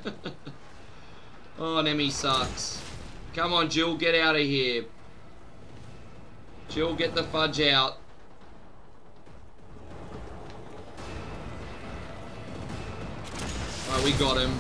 Oh, Nemi sucks. Come on, Jill, get out of here. Jill, get the fudge out. Alright, we got him.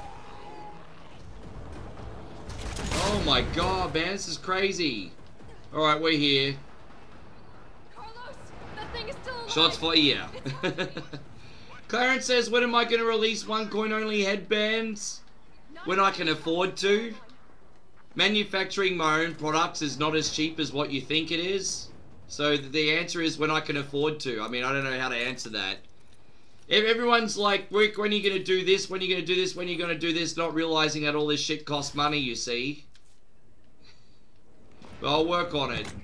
Oh my god, man, this is crazy. Alright, we're here. Carlos, that thing is still alive. Shots for yeah. Clarence says, when am I going to release one coin only headbands? When I can afford to. Manufacturing my own products is not as cheap as what you think it is. So the answer is when I can afford to. I mean, I don't know how to answer that. Everyone's like, Rick, when are you going to do this? When are you going to do this? When are you going to do this? Not realizing that all this shit costs money, you see. But I'll work on it.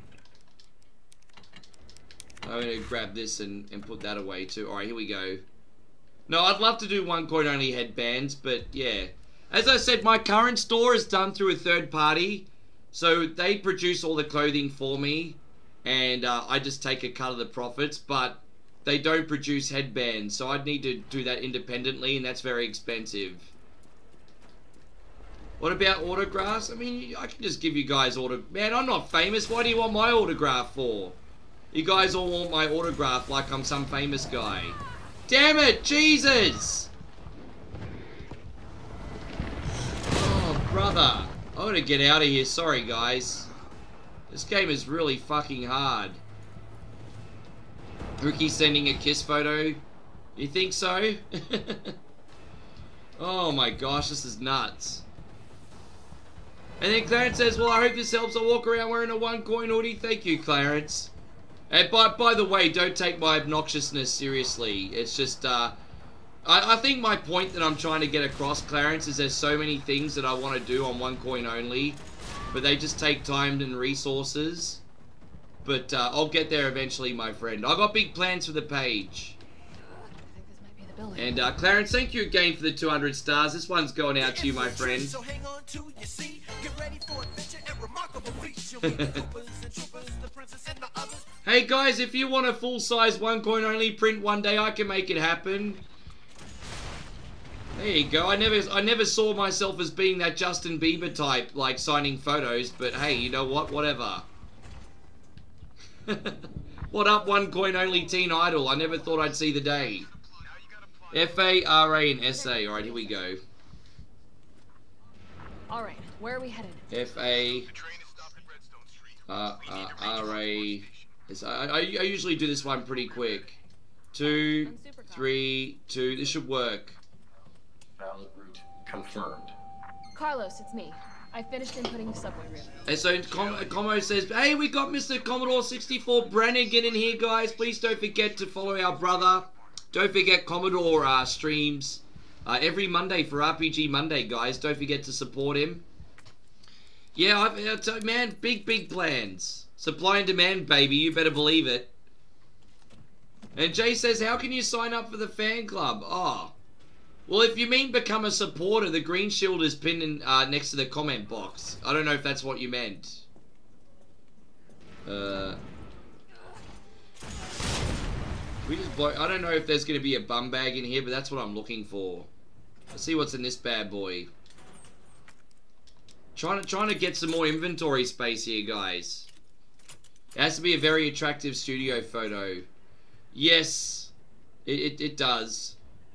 I'm going to grab this and put that away too. Alright, here we go. No, I'd love to do one coin only headbands, but yeah. As I said, my current store is done through a third party. So they produce all the clothing for me. And I just take a cut of the profits. But they don't produce headbands. So I'd need to do that independently. And that's very expensive. What about autographs? I mean, I can just give you guys Man, I'm not famous. Why do you want my autograph for? You guys all want my autograph like I'm some famous guy. Damn it! Jesus! Brother, I gotta get out of here. Sorry, guys. This game is really fucking hard. Ricky sending a kiss photo. You think so? Oh my gosh, this is nuts. And then Clarence says, well, I hope this helps. I walk around wearing a one coin hoodie. Thank you, Clarence. And by the way, don't take my obnoxiousness seriously. It's just, I think my point that I'm trying to get across, Clarence, is there's so many things that I want to do on one coin only, but they just take time and resources. But I'll get there eventually, my friend. I've got big plans for the page. I think this might be the building. And Clarence, thank you again for the 200 stars. This one's going out to you, my friend. So hang on to your seat. Get ready for adventure and remarkable feats. You'll meet the troopers and troopers, the princess and the others. Hey guys, if you want a full-size one coin only print one day, I can make it happen. There you go. I never saw myself as being that Justin Bieber type, like signing photos, but hey, you know what? Whatever. What up, one coin only teen idol? I never thought I'd see the day. F-A-R-A and S-A. Alright, here we go. Alright, where are we headed? F-A-R-A. I usually do this one pretty quick. 2, 3, 2. This should work. Valid route confirmed. Carlos, it's me. I finished inputting the subway route. And so Como says, hey, we got Mr. Commodore 64 Brannigan in here, guys. Please don't forget to follow our brother. Don't forget Commodore streams every Monday for RPG Monday, guys. Don't forget to support him. Yeah, man, big plans. Supply and demand, baby. You better believe it. And Jay says, how can you sign up for the fan club? Oh. Well, if you mean become a supporter, the green shield is pinned in, next to the comment box. I don't know if that's what you meant. We just blow. I don't know if there's going to be a bum bag in here, but that's what I'm looking for. Let's see what's in this bad boy. Trying to get some more inventory space here, guys. It has to be a very attractive studio photo. Yes, it does.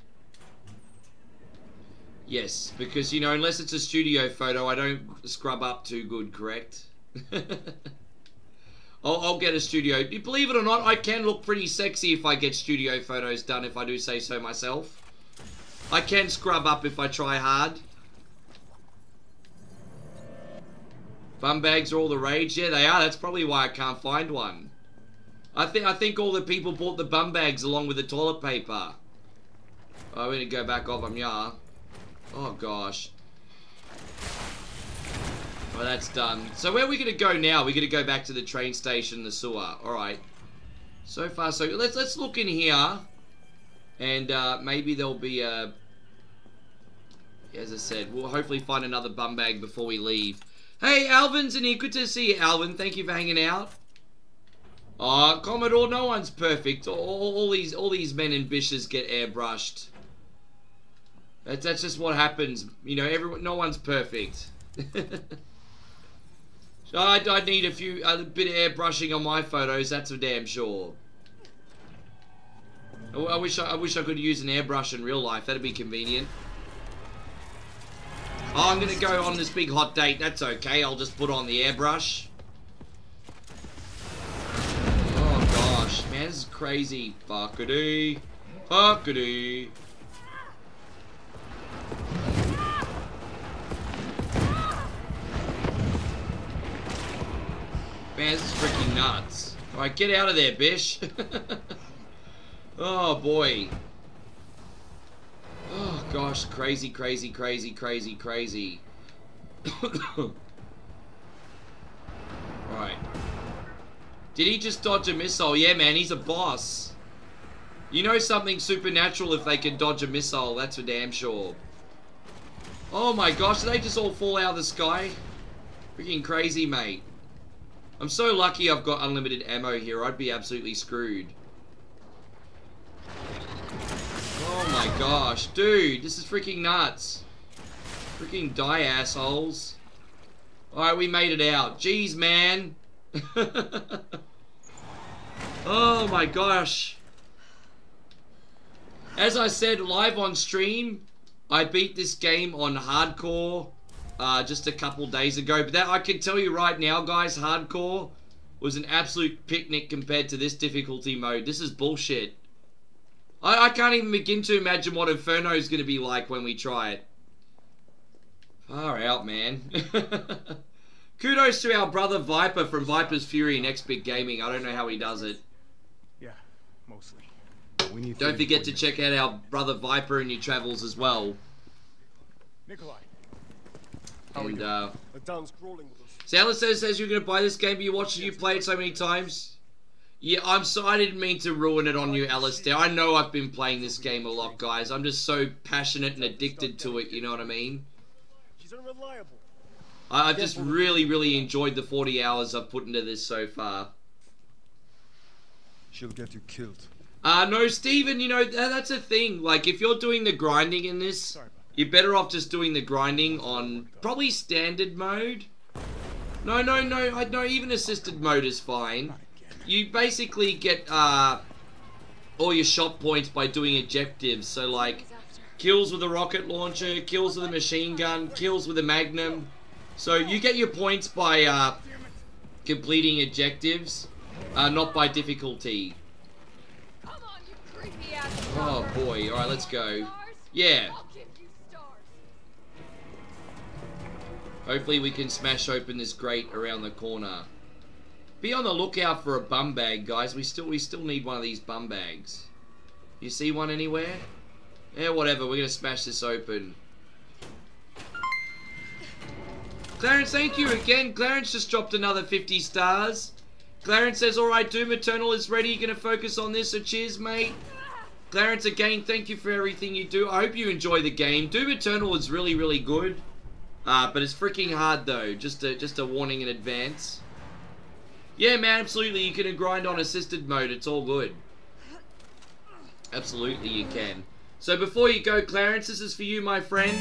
Yes, because, you know, unless it's a studio photo, I don't scrub up too good, correct? I'll get a studio. Believe it or not, I can look pretty sexy if I get studio photos done, if I do say so myself. I can scrub up if I try hard. Bum bags are all the rage. Yeah, they are. That's probably why I can't find one. I think all the people bought the bum bags along with the toilet paper. Oh, I'm gonna go back off them, yeah. Oh gosh. Well, that's done. So where are we gonna go now? We're gonna go back to the train station, the sewer. Alright. So far, so let's look in here. And maybe there'll be a... As I said, we'll hopefully find another bum bag before we leave. Hey, Alvin's in here. Good to see you, Alvin. Thank you for hanging out. Oh, Commodore, no one's perfect. All these men and bishes get airbrushed. That's just what happens. You know, no one's perfect. So I need a bit of airbrushing on my photos. That's for damn sure. I wish I could use an airbrush in real life. That'd be convenient. Oh, I'm gonna go on this big hot date. That's okay. I'll just put on the airbrush. Oh gosh, man, this is crazy. Fuckity, fuckity. Man, this is freaking nuts. Alright, get out of there, bish. Oh boy. Oh gosh, crazy, crazy, crazy, crazy, crazy. Right. Did he just dodge a missile? Yeah, man, he's a boss. You know something supernatural if they can dodge a missile, that's for damn sure. Oh my gosh, did they just all fall out of the sky? Freaking crazy, mate. I'm so lucky I've got unlimited ammo here. I'd be absolutely screwed. Oh my gosh, dude, this is freaking nuts. Freaking die, assholes. Alright, we made it out. Jeez, man. Oh my gosh. As I said live on stream, I beat this game on hardcore just a couple days ago. But that I can tell you right now, guys, hardcore was an absolute picnic compared to this difficulty mode. This is bullshit. I can't even begin to imagine what Inferno is going to be like when we try it. Far out, man. Kudos to our brother Viper from Viper's Fury and X-Big Gaming. I don't know how he does it. Yeah, mostly. Don't forget to check out our brother Viper in your travels as well. Nikolai. And, The town's crawling with us. Sailor says you're going to buy this game, but you watched it, you played it so many times. Yeah, I'm sorry, I didn't mean to ruin it on you, Alistair. I know I've been playing this game a lot, guys. I'm just so passionate and addicted to it, you know what I mean? She's unreliable. I've just really enjoyed the 40 hours I've put into this so far. She'll get you killed. No, Steven, you know, that's a thing. Like, if you're doing the grinding in this, you're better off just doing the grinding on probably standard mode. No, even assisted mode is fine. You basically get all your shot points by doing objectives. So, like, kills with a rocket launcher, kills with a machine gun, kills with a magnum. So, you get your points by completing objectives, not by difficulty. Oh boy, alright, let's go. Yeah. Hopefully we can smash open this grate around the corner. Be on the lookout for a bum bag, guys. We still need one of these bum bags. You see one anywhere? Yeah, whatever, we're gonna smash this open. Clarence, thank you again. Clarence just dropped another 50 stars. Clarence says, alright, Doom Eternal is ready. You're gonna focus on this, so cheers, mate. Clarence, again, thank you for everything you do. I hope you enjoy the game. Doom Eternal is really good. But it's freaking hard, though. Just a warning in advance. Yeah, man, absolutely. You can grind on assisted mode. It's all good. Absolutely, you can. So before you go, Clarence, this is for you, my friend.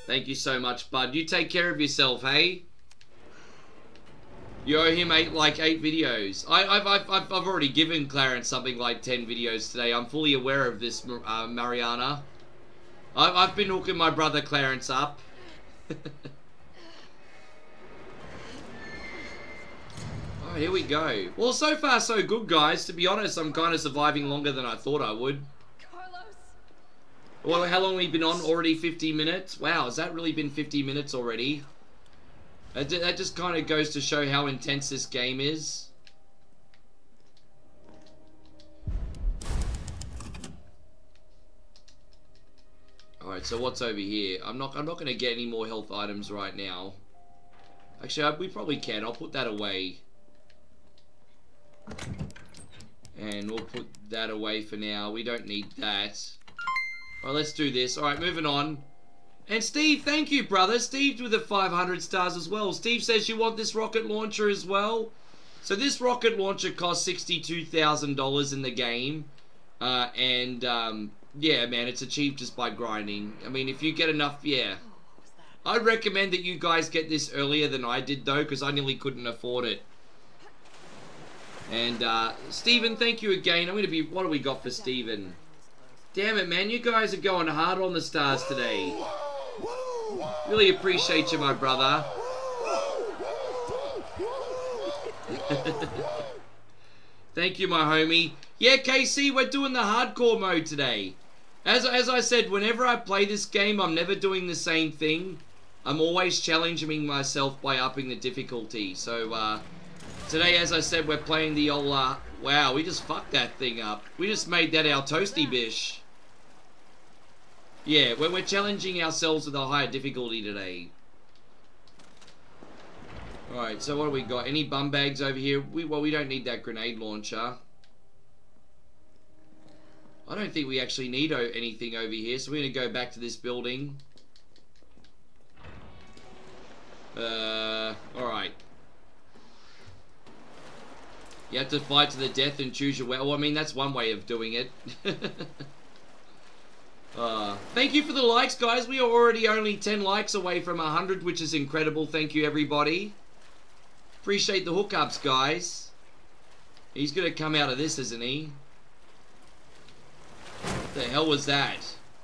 Thank you so much, bud. You take care of yourself, hey? You owe him like 8 videos. I've already given Clarence something like 10 videos today. I'm fully aware of this, Mariana. I've been hooking my brother Clarence up. Alright, here we go. Well, so far so good, guys. To be honest, I'm kind of surviving longer than I thought I would. Well, how long have we been on? Already 50 minutes? Wow, has that really been 50 minutes already? That just kind of goes to show how intense this game is. Alright, so what's over here? I'm not going to get any more health items right now. Actually, we probably can. I'll put that away. And we'll put that away for now. We don't need that. Alright, let's do this. Alright, moving on. And Steve, thank you, brother. Steve with the 500 stars as well. Steve says you want this rocket launcher as well. So this rocket launcher costs $62,000 in the game. Yeah, man, it's achieved just by grinding. I mean, if you get enough, yeah. I'd recommend that you guys get this earlier than I did, though, because I nearly couldn't afford it. And, Steven, thank you again. I'm going to be... What do we got for Steven? Damn it, man. You guys are going hard on the stars today. Really appreciate you, my brother. Thank you, my homie. Yeah, KC, we're doing the hardcore mode today. As I said, whenever I play this game, I'm never doing the same thing. I'm always challenging myself by upping the difficulty. So, today, as I said, we're playing the old... wow, we just fucked that thing up. We just made that our toasty bish. Yeah, we're challenging ourselves with a higher difficulty today. Alright, so what do we got? Any bum bags over here? Well, we don't need that grenade launcher. I don't think we actually need anything over here, so we're going to go back to this building. Alright. You have to fight to the death and choose your way. Well, I mean, that's one way of doing it. Thank you for the likes, guys. We are already only 10 likes away from 100, which is incredible. Thank you, everybody. Appreciate the hookups, guys. He's going to come out of this, isn't he? What the hell was that?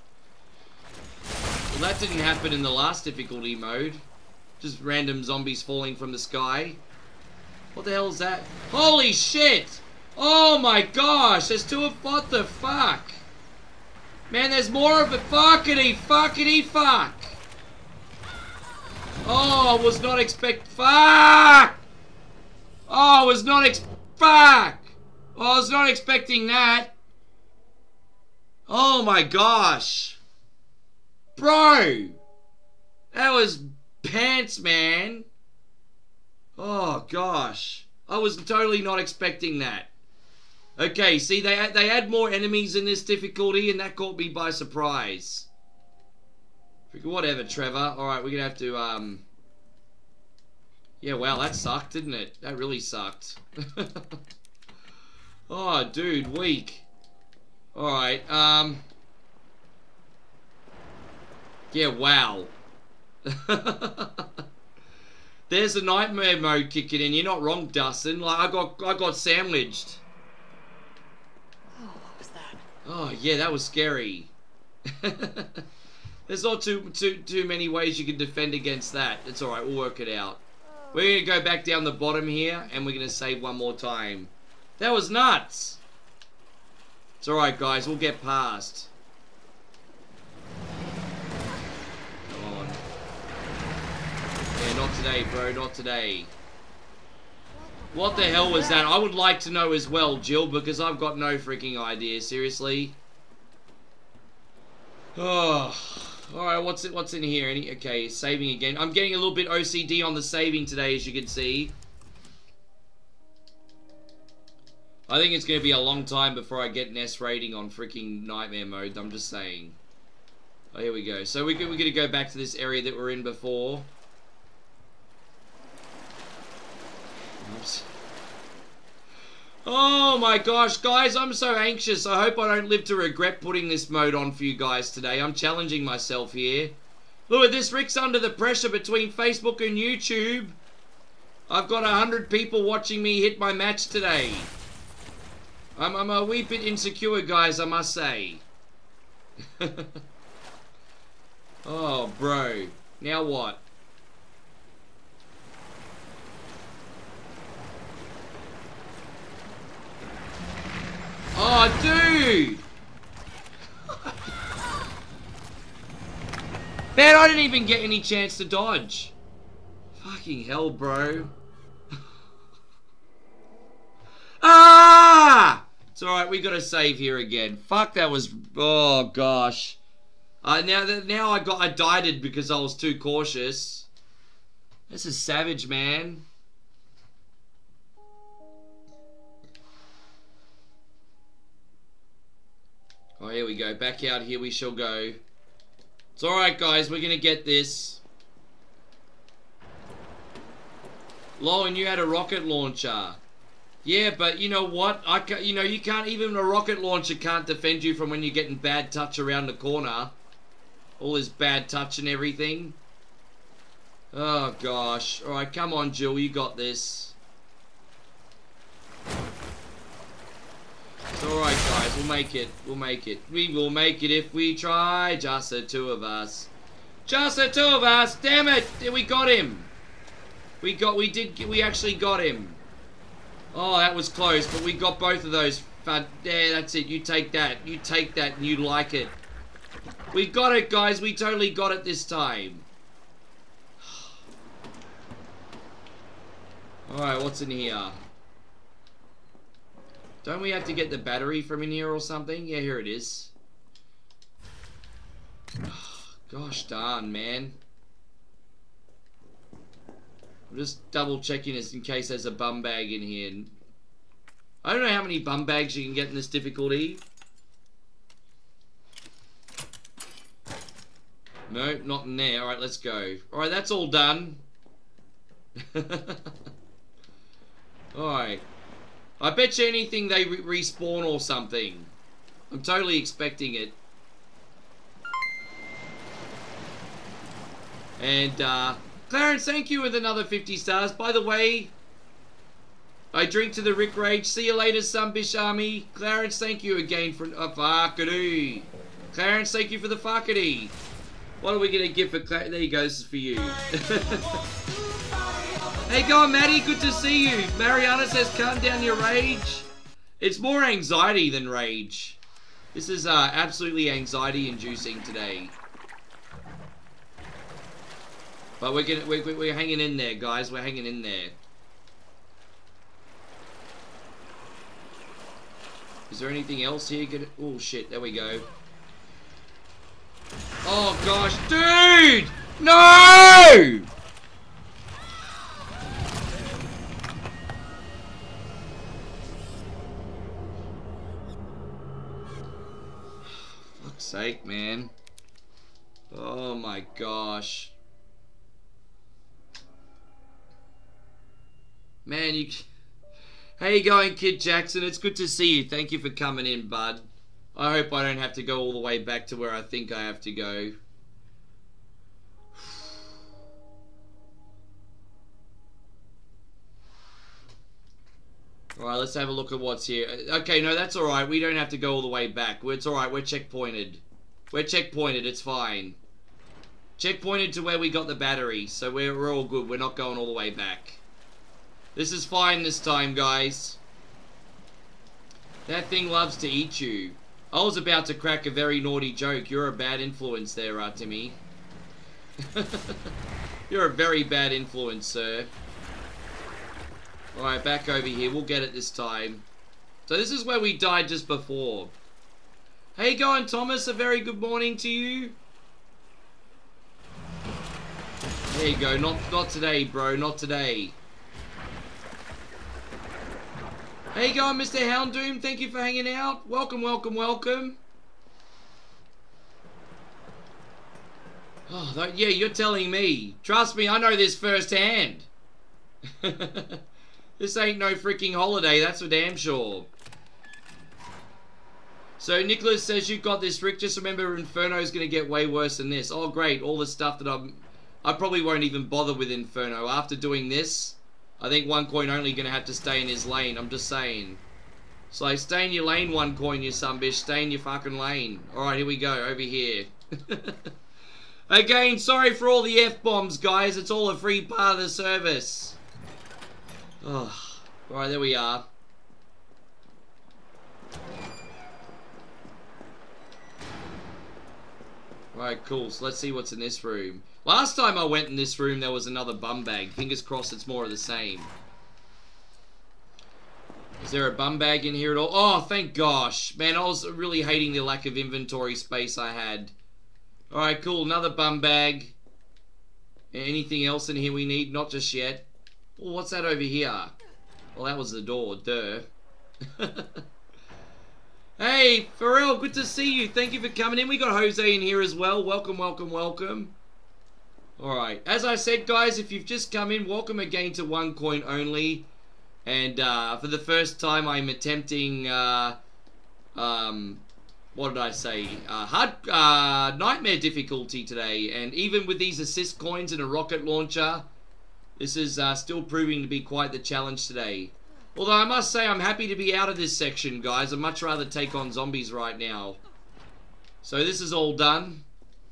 Well, that didn't happen in the last difficulty mode. Just random zombies falling from the sky. What the hell is that? Holy shit! Oh my gosh! There's two of... What the fuck? Man, there's more of it. Fuckity, fuckity, fuck! Oh, I was not expect... Fuck! Oh, I was not fuck! Oh, I was not expecting that. Oh my gosh. Bro! That was pants, man. Oh gosh. I was totally not expecting that. Okay, see, they add more enemies in this difficulty, and that caught me by surprise. Whatever, Trevor. Alright, we're gonna have to, yeah, wow, that sucked, didn't it? That really sucked. Oh, dude, weak. Alright, yeah, wow. There's the nightmare mode kicking in. You're not wrong, Dustin. Like, I got sandwiched. Oh, what was that? Oh, yeah, that was scary. There's not too many ways you can defend against that. It's alright, we'll work it out. We're gonna go back down the bottom here, and we're gonna save one more time. That was nuts! It's alright, guys, we'll get past. Come on. Yeah, not today, bro, not today. What the hell was that? I would like to know as well, Jill, because I've got no freaking idea, seriously. Oh, alright, what's in here? Okay, saving again. I'm getting a little bit OCD on the saving today, as you can see. I think it's going to be a long time before I get an S rating on freaking nightmare mode, I'm just saying. Oh, here we go. So we're going to go back to this area that we're in before. Oops. Oh my gosh, guys, I'm so anxious. I hope I don't live to regret putting this mode on for you guys today. I'm challenging myself here. Look at this. Rick's under the pressure between Facebook and YouTube. I've got 100 people watching me hit my match today. I'm a wee bit insecure, guys, I must say. Oh, bro. Now what? Oh, dude! Man, I didn't even get any chance to dodge. Fucking hell, bro. Ah! It's alright, we gotta save here again. Fuck, that was... Oh, gosh. Now I died because I was too cautious. This is savage, man. Oh, here we go. Back out here we shall go. It's alright, guys. We're gonna get this. Lowen, you had a rocket launcher. Yeah, but you know what? You can't... Even a rocket launcher can't defend you from when you're getting bad touch around the corner. All this bad touch and everything. Oh, gosh. Alright, come on, Jill. You got this. It's alright, guys. We'll make it. We'll make it. We will make it if we try. Just the two of us. Just the two of us. Damn it. We got him. We actually got him. Oh, that was close, but we got both of those. But yeah, that's it. You take that. You take that and you like it. We got it, guys. We totally got it this time. Alright, what's in here? Don't we have to get the battery from in here or something? Yeah, here it is. Gosh darn, man. I'm just double checking this in case there's a bum bag in here. I don't know how many bum bags you can get in this difficulty. No, not in there. Alright, let's go. Alright, that's all done. Alright. I bet you anything they respawn or something. I'm totally expecting it. And, Clarence, thank you with another 50 stars. By the way, I drink to the Rick Rage. See you later, Sunbish Army. Clarence, thank you again for a Farkadoo. Clarence, thank you for the Farkadoo. What are we going to give for Clarence? There you go, this is for you. Hey, go on, Maddie. Good to see you. Mariana says, calm down your rage. It's more anxiety than rage. This is absolutely anxiety-inducing today. But we're hanging in there, guys. We're hanging in there. Is there anything else here? Oh, shit. There we go. Oh, gosh. Dude! No! Fuck's sake, man. Oh, my gosh. Man, you... How you going, Kid Jackson? It's good to see you. Thank you for coming in, bud. I hope I don't have to go all the way back to where I think I have to go. Alright, let's have a look at what's here. Okay, no, that's alright. We don't have to go all the way back. It's alright, we're checkpointed. We're checkpointed, it's fine. Checkpointed to where we got the battery, so we're all good. We're not going all the way back. This is fine this time, guys. That thing loves to eat you. I was about to crack a very naughty joke. You're a bad influence there, Timmy. You're a very bad influence, sir. Alright, back over here. We'll get it this time. So this is where we died just before. How you going, Thomas? A very good morning to you. There you go. Not today, bro. Not today. How you going, Mr. Houndoom? Thank you for hanging out. Welcome, welcome, welcome. Oh, yeah, you're telling me. Trust me, I know this firsthand. This ain't no freaking holiday, that's for damn sure. So Nicholas says you got this, Rick. Just remember Inferno's going to get way worse than this. Oh, great. All the stuff that I probably won't even bother with Inferno. After doing this, I think One Coin only going to have to stay in his lane. I'm just saying. So like, stay in your lane, One Coin, you son bitch. Stay in your fucking lane. Alright, here we go. Over here. Again, sorry for all the F-bombs, guys. It's all a free part of the service. Oh, alright, there we are. Alright, cool. So let's see what's in this room. Last time I went in this room, there was another bum bag. Fingers crossed it's more of the same. Is there a bum bag in here at all? Oh, thank gosh. Man, I was really hating the lack of inventory space I had. Alright, cool. Another bum bag. Anything else in here we need? Not just yet. Oh, what's that over here? Well, that was the door. Duh. Hey, Pharrell, good to see you. Thank you for coming in. We got Jose in here as well. Welcome, welcome, welcome. Alright, as I said, guys, if you've just come in, welcome again to One Coin Only. And for the first time, I'm attempting, what did I say? Nightmare difficulty today. And even with these assist coins and a rocket launcher, this is still proving to be quite the challenge today. Although I must say I'm happy to be out of this section, guys. I'd much rather take on zombies right now. So this is all done.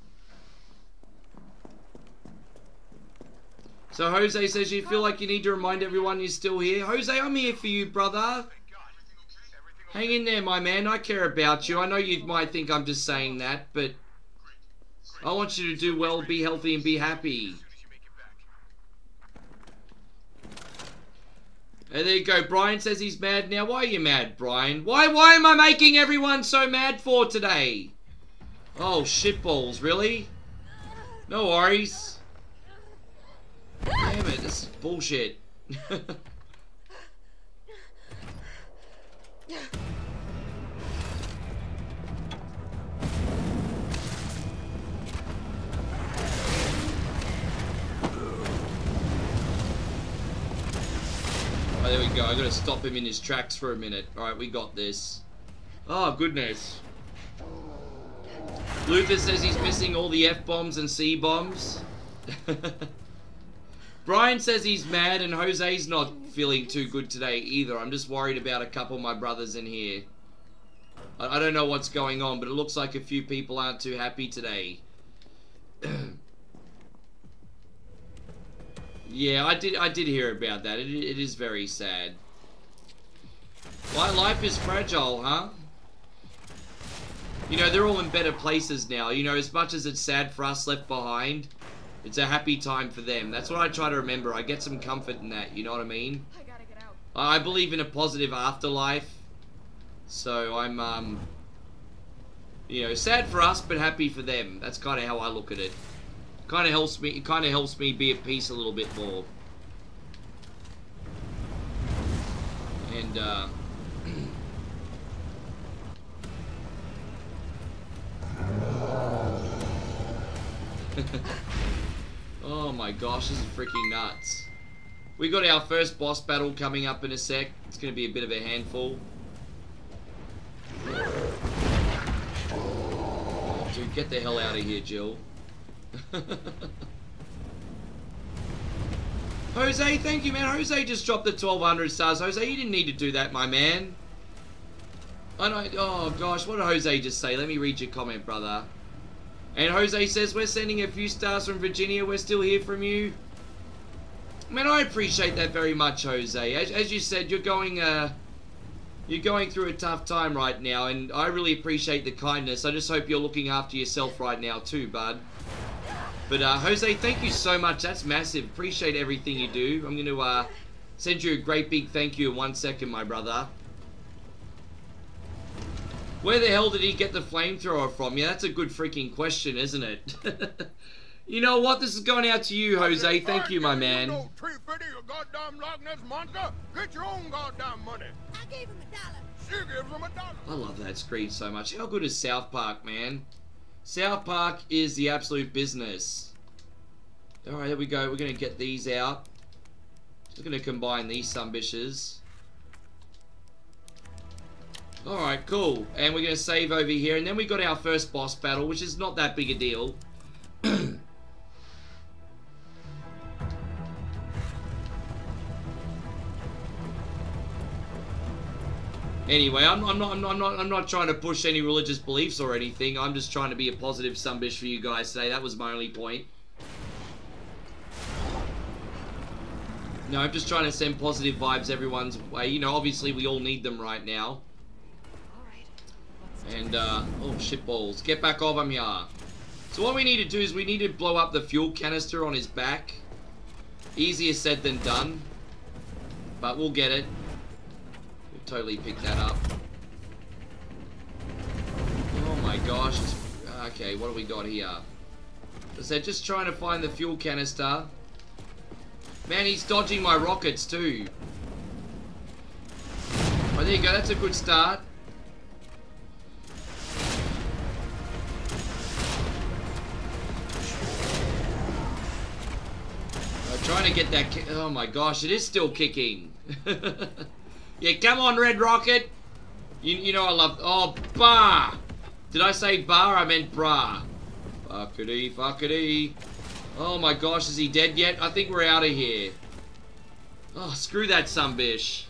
So Jose says you feel like you need to remind everyone you're still here. Jose, I'm here for you, brother. Hang in there, my man. I care about you. I know you might think I'm just saying that, but I want you to do well, be healthy, and be happy. And there you go. Brian says he's mad now. Why are you mad, Brian? Why am I making everyone so mad for today? Oh, shitballs, really? No worries. Damn it, this is bullshit. Oh, there we go. I gotta stop him in his tracks for a minute. Alright, we got this. Oh, goodness. Luther says he's missing all the F-bombs and C-bombs. Brian says he's mad and Jose's not feeling too good today either. I'm just worried about a couple of my brothers in here. I don't know what's going on, but it looks like a few people aren't too happy today. Yeah, I did hear about that. It is very sad. Why life is fragile, huh? You know, they're all in better places now. You know, as much as it's sad for us left behind, it's a happy time for them. That's what I try to remember. I get some comfort in that, you know what I mean? I gotta get out. I believe in a positive afterlife. So I'm, you know, sad for us, but happy for them. That's kind of how I look at it. Kind of helps me. It kind of helps me be at peace a little bit more. And oh my gosh, this is freaking nuts. We got our first boss battle coming up in a sec. It's going to be a bit of a handful. Dude, get the hell out of here, Jill. Jose, thank you, man. Jose just dropped the 1200 stars. Jose, you didn't need to do that, my man. I know. Oh gosh, what did Jose just say? Let me read your comment, brother. And Jose says we're sending a few stars from Virginia. We're still here from you. Man, I appreciate that very much, Jose. As you said, you're going through a tough time right now, and I really appreciate the kindness. I just hope you're looking after yourself right now too, bud. But Jose, thank you so much. That's massive. Appreciate everything you do. I'm going to send you a great big thank you in 1 second, my brother. Where the hell did he get the flamethrower from? Yeah, that's a good freaking question, isn't it? You know what? This is going out to you, Jose. Thank you, my man. You goddamn Loch Ness monster. Get your own goddamn money. I gave him $1. She gives him $1. I love that screen so much. How good is South Park, man? South Park is the absolute business. Alright, there we go. We're going to get these out. Just going to combine these sumbishes. Alright, cool. And we're going to save over here. And then we got our first boss battle, which is not that big a deal. Anyway, I'm not trying to push any religious beliefs or anything. I'm just trying to be a positive sunbish for you guys today. That was my only point. No, I'm just trying to send positive vibes everyone's way. You know, obviously we all need them right now. And, oh, shitballs. Get back off him here. So what we need to do is we need to blow up the fuel canister on his back. Easier said than done. But we'll get it. We'll totally pick that up. Oh my gosh. Okay, what do we got here? So just trying to find the fuel canister. Man, he's dodging my rockets too. Oh, there you go. That's a good start. Trying to get that kick. Oh my gosh, it is still kicking. Yeah, come on, Red Rocket. You know I love. Oh, bah. Did I say bar? I meant bra. Fuckity, fuckity. Oh my gosh, is he dead yet? I think we're out of here. Oh, screw that sunbish.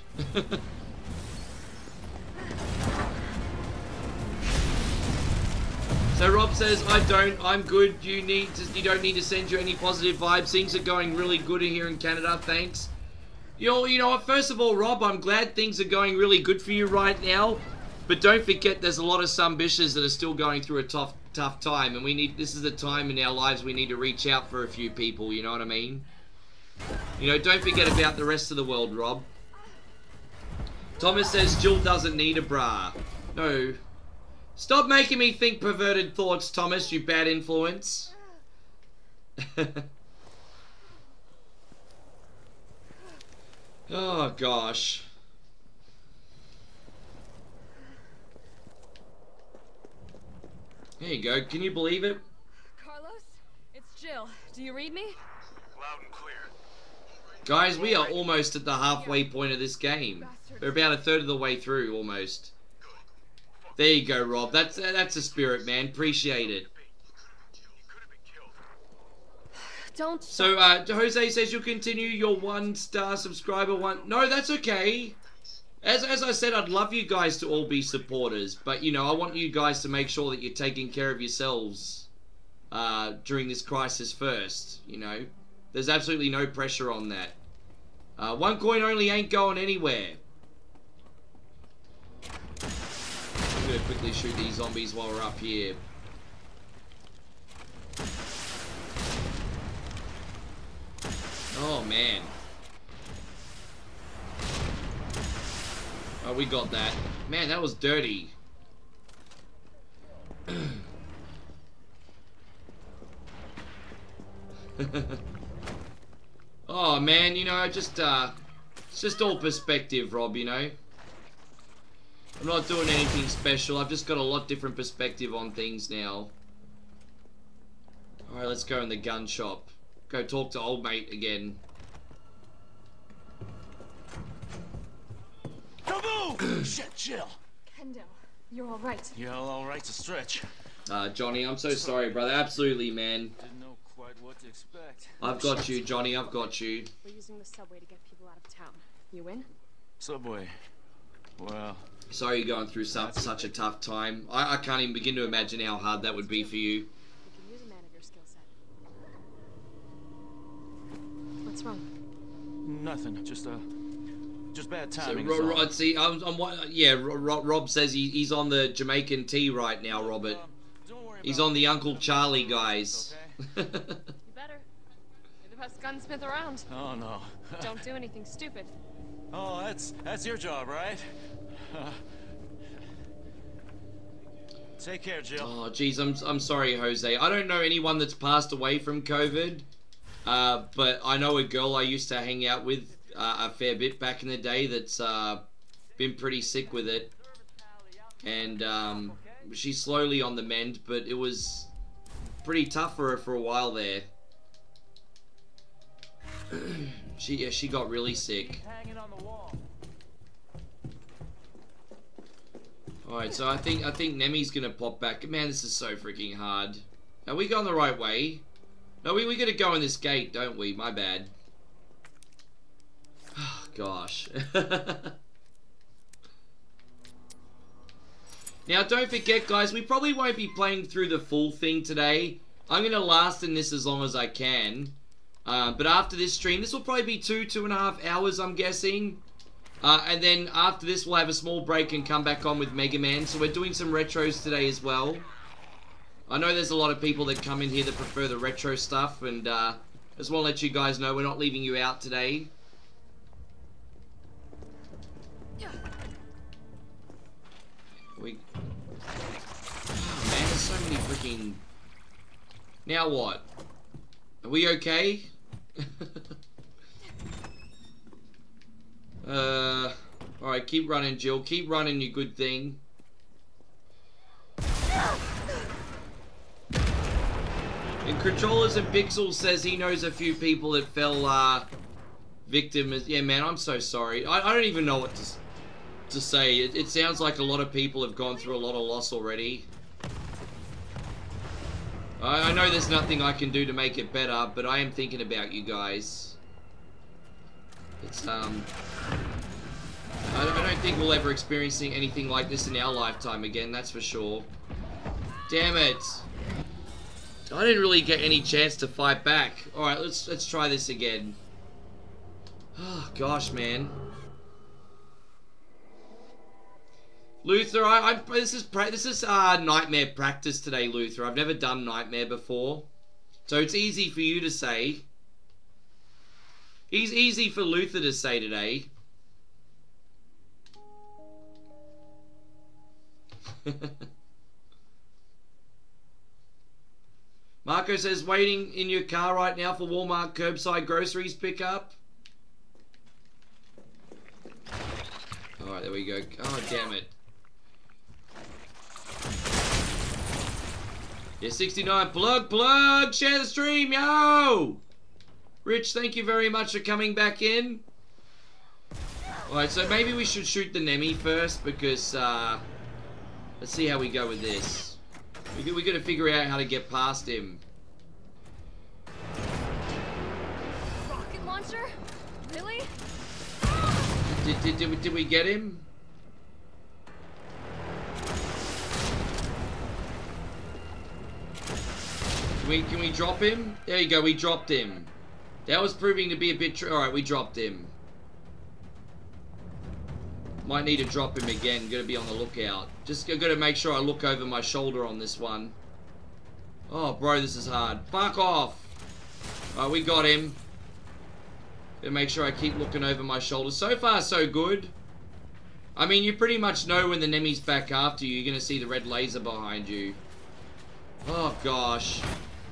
So Rob says, I'm good. You don't need to send you any positive vibes. Things are going really good here in Canada, thanks. You know what, first of all, Rob, I'm glad things are going really good for you right now. But don't forget there's a lot of sunbishes that are still going through a tough time, and this is a time in our lives we need to reach out for a few people, you know what I mean? You know, don't forget about the rest of the world, Rob. Thomas says Jill doesn't need a bra. No. Stop making me think perverted thoughts, Thomas, you bad influence. Oh, gosh. There you go. Can you believe it? Carlos, it's Jill. Do you read me? Loud and clear. Guys, we are almost at the halfway point of this game. We're about a third of the way through, almost. There you go, Rob. That's a spirit, man. Appreciate it. Don't. So, Jose says you'll continue your 1-star subscriber one. No, that's okay. As I said, I'd love you guys to all be supporters, but you know, I want you guys to make sure that you're taking care of yourselves during this crisis first. You know, there's absolutely no pressure on that. 1 coin only ain't going anywhere. I'm gonna quickly shoot these zombies while we're up here. Oh man. Oh, we got that. Man, that was dirty. Oh man, you know, it's just all perspective, Rob, you know. I'm not doing anything special. I've just got a lot different perspective on things now. Alright, let's go in the gun shop. Go talk to old mate again. Kaboom! Shit, Jill. Kendo, you're all right. Yeah, all right to stretch. Johnny, I'm so sorry, brother. Absolutely, man. Didn't know quite what to expect. I've got you, Johnny. I've got you. We're using the subway to get people out of town. You in? Subway. Well. Sorry you're going through such a tough time. I can't even begin to imagine how hard that would be for you. We can use a man of your skill set. What's wrong? Nothing. Just bad So, timing. see, Rob says he's on the Jamaican tea right now, Robert. He's on the Uncle Charlie, guys. You better. You're the best gunsmith around. Oh no. Don't do anything stupid. Oh, that's your job, right? Take care, Jill. Oh, geez, I'm sorry, Jose. I don't know anyone that's passed away from COVID, but I know a girl I used to hang out with a fair bit back in the day that's been pretty sick with it, and she's slowly on the mend, but it was pretty tough for her for a while there. She got really sick. Alright, so I think Nemi's gonna pop back. Man, this is so freaking hard. Are we going the right way? No, we gotta go in this gate, don't we? My bad. Oh, gosh. Now, don't forget, guys, we probably won't be playing through the full thing today. I'm gonna last in this as long as I can. But after this stream, this will probably be 2.5 hours, I'm guessing. And then after this, we'll have a small break and come back on with Mega Man. So we're doing some retros today as well. I know there's a lot of people that come in here that prefer the retro stuff. And just want to let you guys know we're not leaving you out today. Oh, man, there's so many freaking... Now what? Are we okay? Alright, keep running, Jill. Keep running, you good thing. And Controllers and Pixels says he knows a few people that fell, victim. Yeah, man, I'm so sorry. I don't even know what to say. It sounds like a lot of people have gone through a lot of loss already. I know there's nothing I can do to make it better, but I am thinking about you guys. It's, I don't think we'll ever experience anything like this in our lifetime again, that's for sure. Damn it. I didn't really get any chance to fight back. Alright, let's try this again. Oh, gosh, man. Luther, this is Nightmare practice today, Luther. I've never done Nightmare before. So it's easy for you to say. It's easy for Luther to say today. Marco says, waiting in your car right now for Walmart curbside groceries pickup. Alright, there we go. Oh, damn it. Yeah, 69. Plug! Share the stream, yo! Rich, thank you very much for coming back in. Alright, so maybe we should shoot the Nemi first, because, let's see how we go with this. We gotta figure out how to get past him. Rocket launcher? Really? Did we get him? Can we drop him? There you go, we dropped him. That was proving to be a bit true. Alright, we dropped him. Might need to drop him again. Gotta be on the lookout. Just gotta make sure I look over my shoulder on this one. Oh, bro, this is hard. Fuck off. Alright, we got him. Gotta make sure I keep looking over my shoulder. So far, so good. I mean, you pretty much know when the Nemi's back after you. You're gonna see the red laser behind you. Oh, gosh.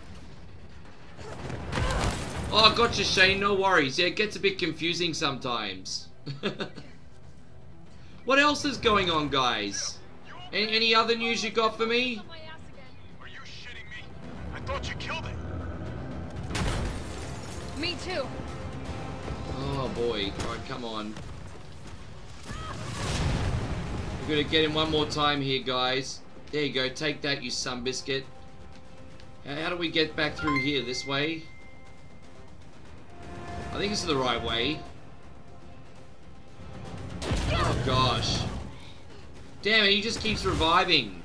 Oh, gotcha, Shane. No worries. Yeah, it gets a bit confusing sometimes. What else is going on, guys? Any other news you got for me? Are you shitting me? I thought you killed it. Me too. Oh, boy. Alright, come on. We're gonna get him one more time here, guys. There you go. Take that, you sumbiscuit. How do we get back through here? This way? I think this is the right way. Oh, gosh. Damn it, he just keeps reviving.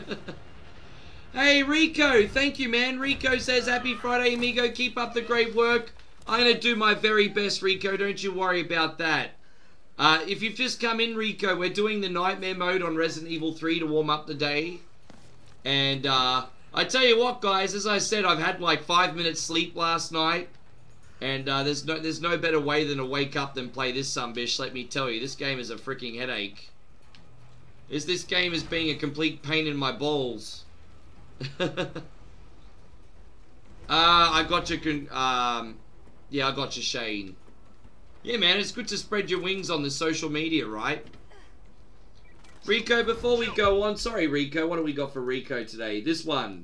Hey, Rico. Thank you, man. Rico says, happy Friday, amigo. Keep up the great work. I'm going to do my very best, Rico. Don't you worry about that. If you've just come in, Rico, we're doing the Nightmare mode on Resident Evil 3 to warm up the day. And, I tell you what, guys, as I said, I've had like 5 minutes sleep last night. And there's no better way than to wake up than play this sumbitch, let me tell you. This game is a freaking headache. This game is being a complete pain in my balls. I got you, yeah, I got you, Shane. Yeah, man, it's good to spread your wings on the social media, right? Rico, before we go on, sorry, Rico, what do we got for Rico today? This one.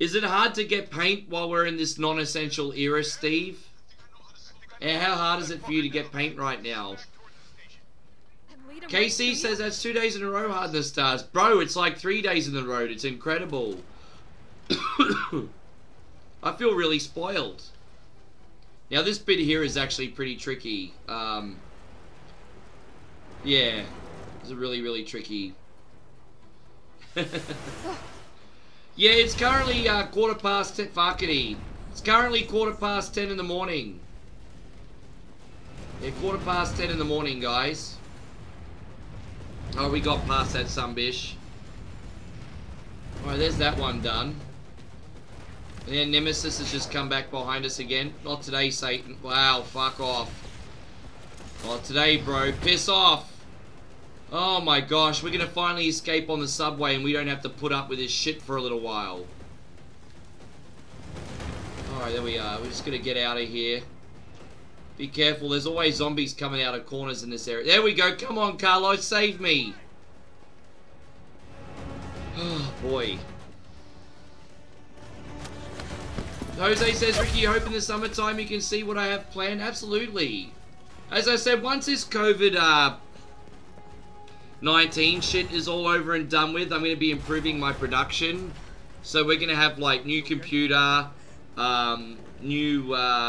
Is it hard to get paint while we're in this non-essential era, Steve? And how hard is it for you to get paint right now? KC says that's 2 days in a row hard in the stars. Bro, it's like 3 days in the road. It's incredible. I feel really spoiled. Now this bit here is actually pretty tricky. Yeah. It's really, really tricky. Yeah, it's currently 10:15. Fuckity. It's currently 10:15 in the morning. Yeah, 10:15 in the morning, guys. Oh, we got past that sunbish. Alright, there's that one done. And then Nemesis has just come back behind us again. Not today, Satan. Wow, fuck off. Not today, bro. Piss off. Oh my gosh, we're gonna finally escape on the subway and we don't have to put up with this shit for a little while. Alright, there we are. We're just gonna get out of here. Be careful, there's always zombies coming out of corners in this area. There we go, come on Carlos, save me. Oh boy. Jose says, Ricky, you hope in the summertime you can see what I have planned? Absolutely. As I said, once this COVID-19 shit is all over and done with, I'm going to be improving my production. So we're going to have like new computer, new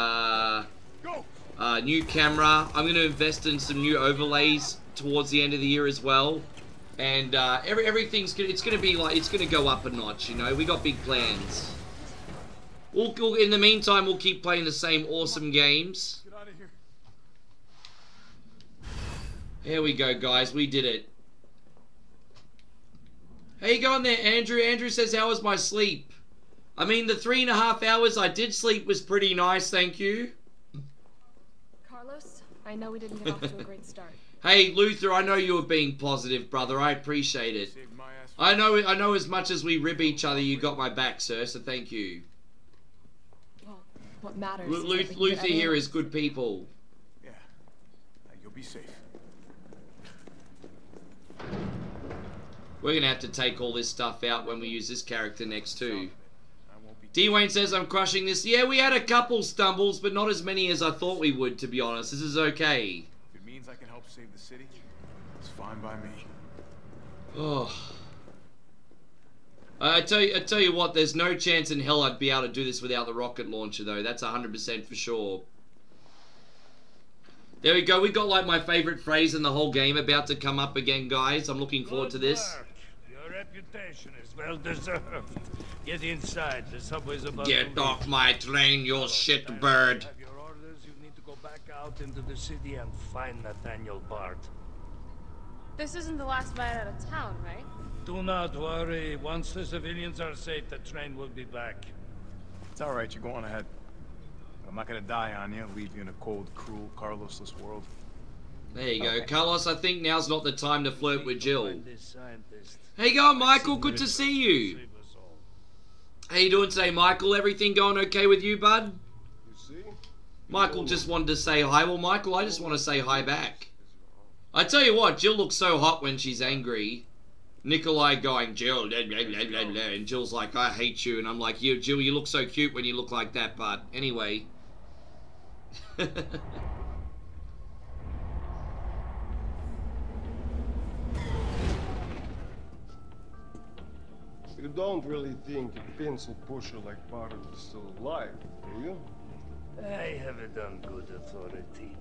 camera. I'm going to invest in some new overlays towards the end of the year as well. And everything's it's going to be like, it's going to go up a notch, you know. We got big plans. In the meantime, we'll keep playing the same awesome games. Get out of here. Here we go, guys. We did it. How you going there, Andrew? Andrew says, how was my sleep? I mean, the 3.5 hours I did sleep was pretty nice, thank you. Carlos, I know we didn't get off to a great start. Hey, Luther, I know you were being positive, brother. I appreciate it. I know as much as we rib each other, you got my back, sir, so thank you. Well, what matters Luther here is good people. Yeah, you'll be safe. We're going to have to take all this stuff out when we use this character next too. D-Wayne says, I'm crushing this. Yeah, we had a couple stumbles, but not as many as I thought we would, to be honest. This is okay. If it means I can help save the city, it's fine by me. Oh. I tell you what, there's no chance in hell I'd be able to do this without the rocket launcher, though. That's 100% for sure. There we go. We got, like, my favorite phrase in the whole game about to come up again, guys. I'm looking forward to this. Your reputation is well deserved. Get inside. The subway's about Get off my train, you shit bird. Have your orders. You need to go back out into the city and find Nathaniel Bart. This isn't the last ride out of town, right? Do not worry. Once the civilians are safe, the train will be back. It's all right. You go on ahead. I'm not gonna die on you, leave you in a cold, cruel, Carlosless world. There you go. Carlos, I think now's not the time to flirt with Jill. How you going, Michael? Good to see you. How you doing today, Michael? Everything going okay with you, bud? Michael just wanted to say hi. Well, Michael, I just want to say hi back. I tell you what, Jill looks so hot when she's angry. Nikolai going, Jill, blah, blah, blah, blah, blah. And Jill's like, I hate you. And I'm like, Jill, you look so cute when you look like that, but anyway. You don't really think a pencil pusher like Barton is still alive, do you? I have it on good authority.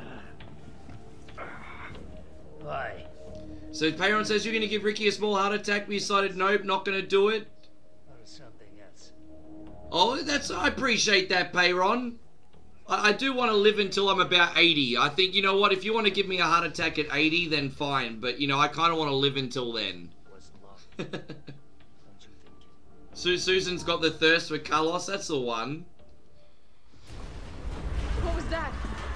Why? So Payron says you're going to give Ricky a small heart attack. We decided nope, not going to do it. Or something else. Oh, I appreciate that, Payron. I do want to live until I'm about 80. I think, you know what, if you want to give me a heart attack at 80, then fine. But, you know, I kind of want to live until then. Susan's got the thirst for Carlos. That's the one. What was that?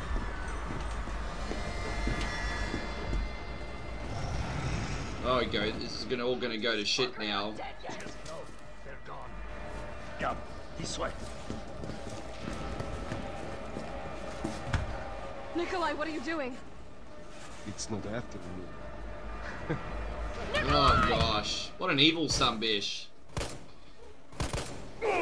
Oh, we go. This is all gonna go to shit now. They're gone. Come, this way. Nikolai, what are you doing? It's not after me. Oh gosh, what an evil sunbish.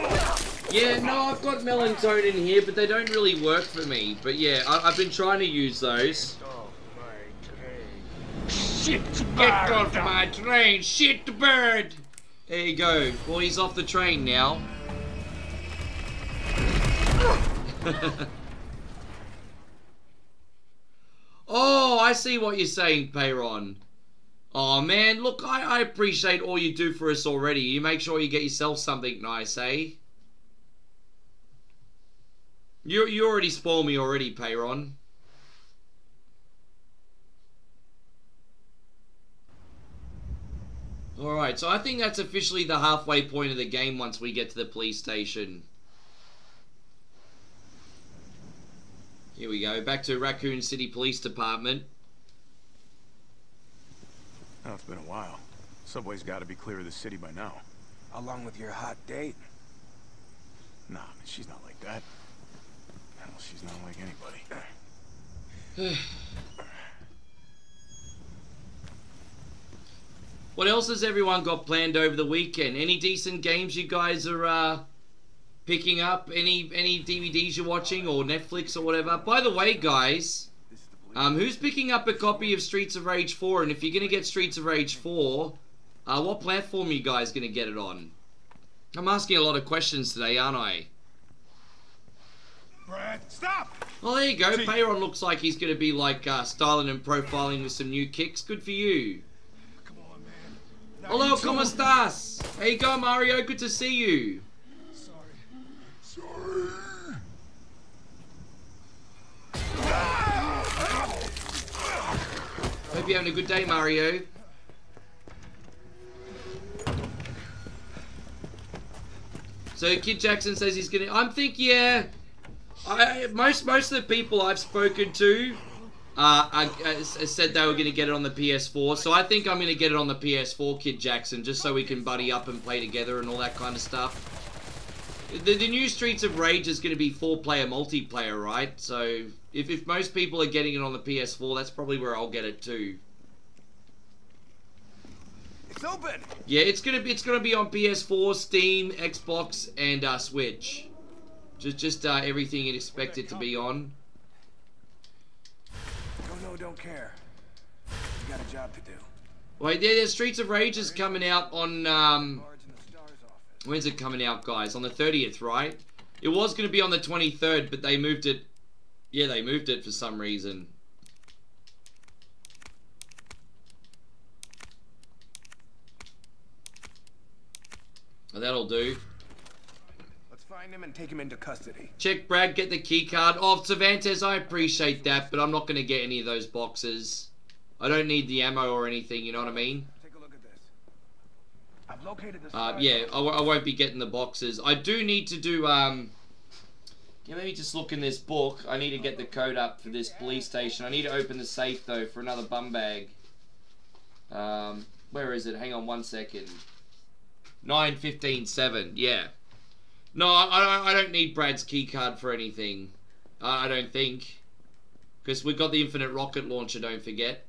Yeah, no, I've got melatonin in here, but they don't really work for me. But yeah, I've been trying to use those. Shit, Get off my train, shit the bird! There you go. Well, he's off the train now. Oh, I see what you're saying, Peyron. Oh man, look, I appreciate all you do for us already. You make sure you get yourself something nice, eh? You already spoiled me already, Peyron. Alright, so I think that's officially the halfway point of the game once we get to the police station. Here we go, back to Raccoon City Police Department. Oh, it's been a while. Subway's got to be clear of the city by now. Along with your hot date? Nah, man, she's not like that. Hell, she's not like anybody. What else has everyone got planned over the weekend? Any decent games you guys are picking up? Any DVDs you're watching or Netflix or whatever? By the way, guys, who's picking up a copy of Streets of Rage 4? And if you're going to get Streets of Rage 4, what platform are you guys going to get it on? I'm asking a lot of questions today, aren't I? Brad, stop! Well, there you go. Peyron looks like he's going to be like styling and profiling with some new kicks. Good for you. Hello, ¿cómo estás? How you going, Mario? Good to see you. Sorry. Hope you're having a good day, Mario. So Kid Jackson says he's gonna. I'm thinking, yeah. Most of the people I've spoken to said they were going to get it on the PS4, so I think I'm going to get it on the PS4, Kid Jackson, just so we can buddy up and play together and all that kind of stuff. The new Streets of Rage is going to be 4-player multiplayer, right? So if most people are getting it on the PS4, that's probably where I'll get it too. It's open. Yeah, it's gonna be on PS4, Steam, Xbox, and Switch. Just everything you'd expect it to be on. Don't care. You got a job to do. Wait, the Streets of Rage is coming out on, when's it coming out, guys? On the 30th, right? It was going to be on the 23rd, but they moved it. Yeah, they moved it for some reason. Well, that'll do. Find him and take him into custody. Check Brad, get the key card. Oh, Cervantes, I appreciate that, but I'm not going to get any of those boxes. I don't need the ammo or anything, you know what I mean? Take a look at this. I've located the yeah, I won't be getting the boxes. I do need to do, yeah, maybe just look in this book. I need to get the code up for this police station. I need to open the safe, though, for another bum bag. Where is it? Hang on 1 second. 9:15:7, yeah. No, I don't need Brad's keycard for anything. I don't think. Because we've got the infinite rocket launcher, don't forget.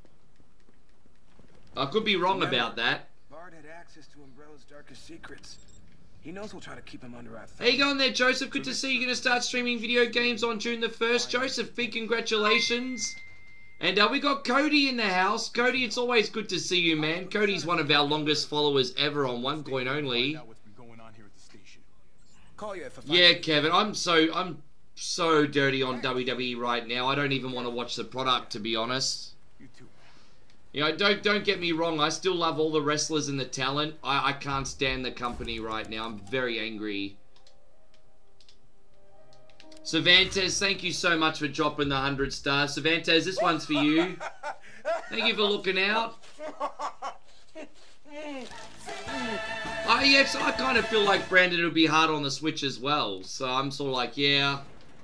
I could be wrong about that. Bard had access to Umbrella's darkest secrets. He knows we'll try to keep him under our thumb. How you going there, Joseph? Good to see you. You're going to start streaming video games on June the 1st. Joseph, big congratulations. And we got Cody in the house. Cody, it's always good to see you, man. Cody's one of our longest followers ever on OneCoin only. Call you if I find Yeah, Kevin, I'm so dirty on WWE right now. I don't even want to watch the product, to be honest. You too. You know, don't get me wrong. I still love all the wrestlers and the talent. I can't stand the company right now. I'm very angry. Cervantes, thank you so much for dropping the 100 stars. Cervantes, this one's for you. Thank you for looking out. Yes, I kind of feel like Brandon will be hard on the Switch as well. So I'm sort of like, yeah.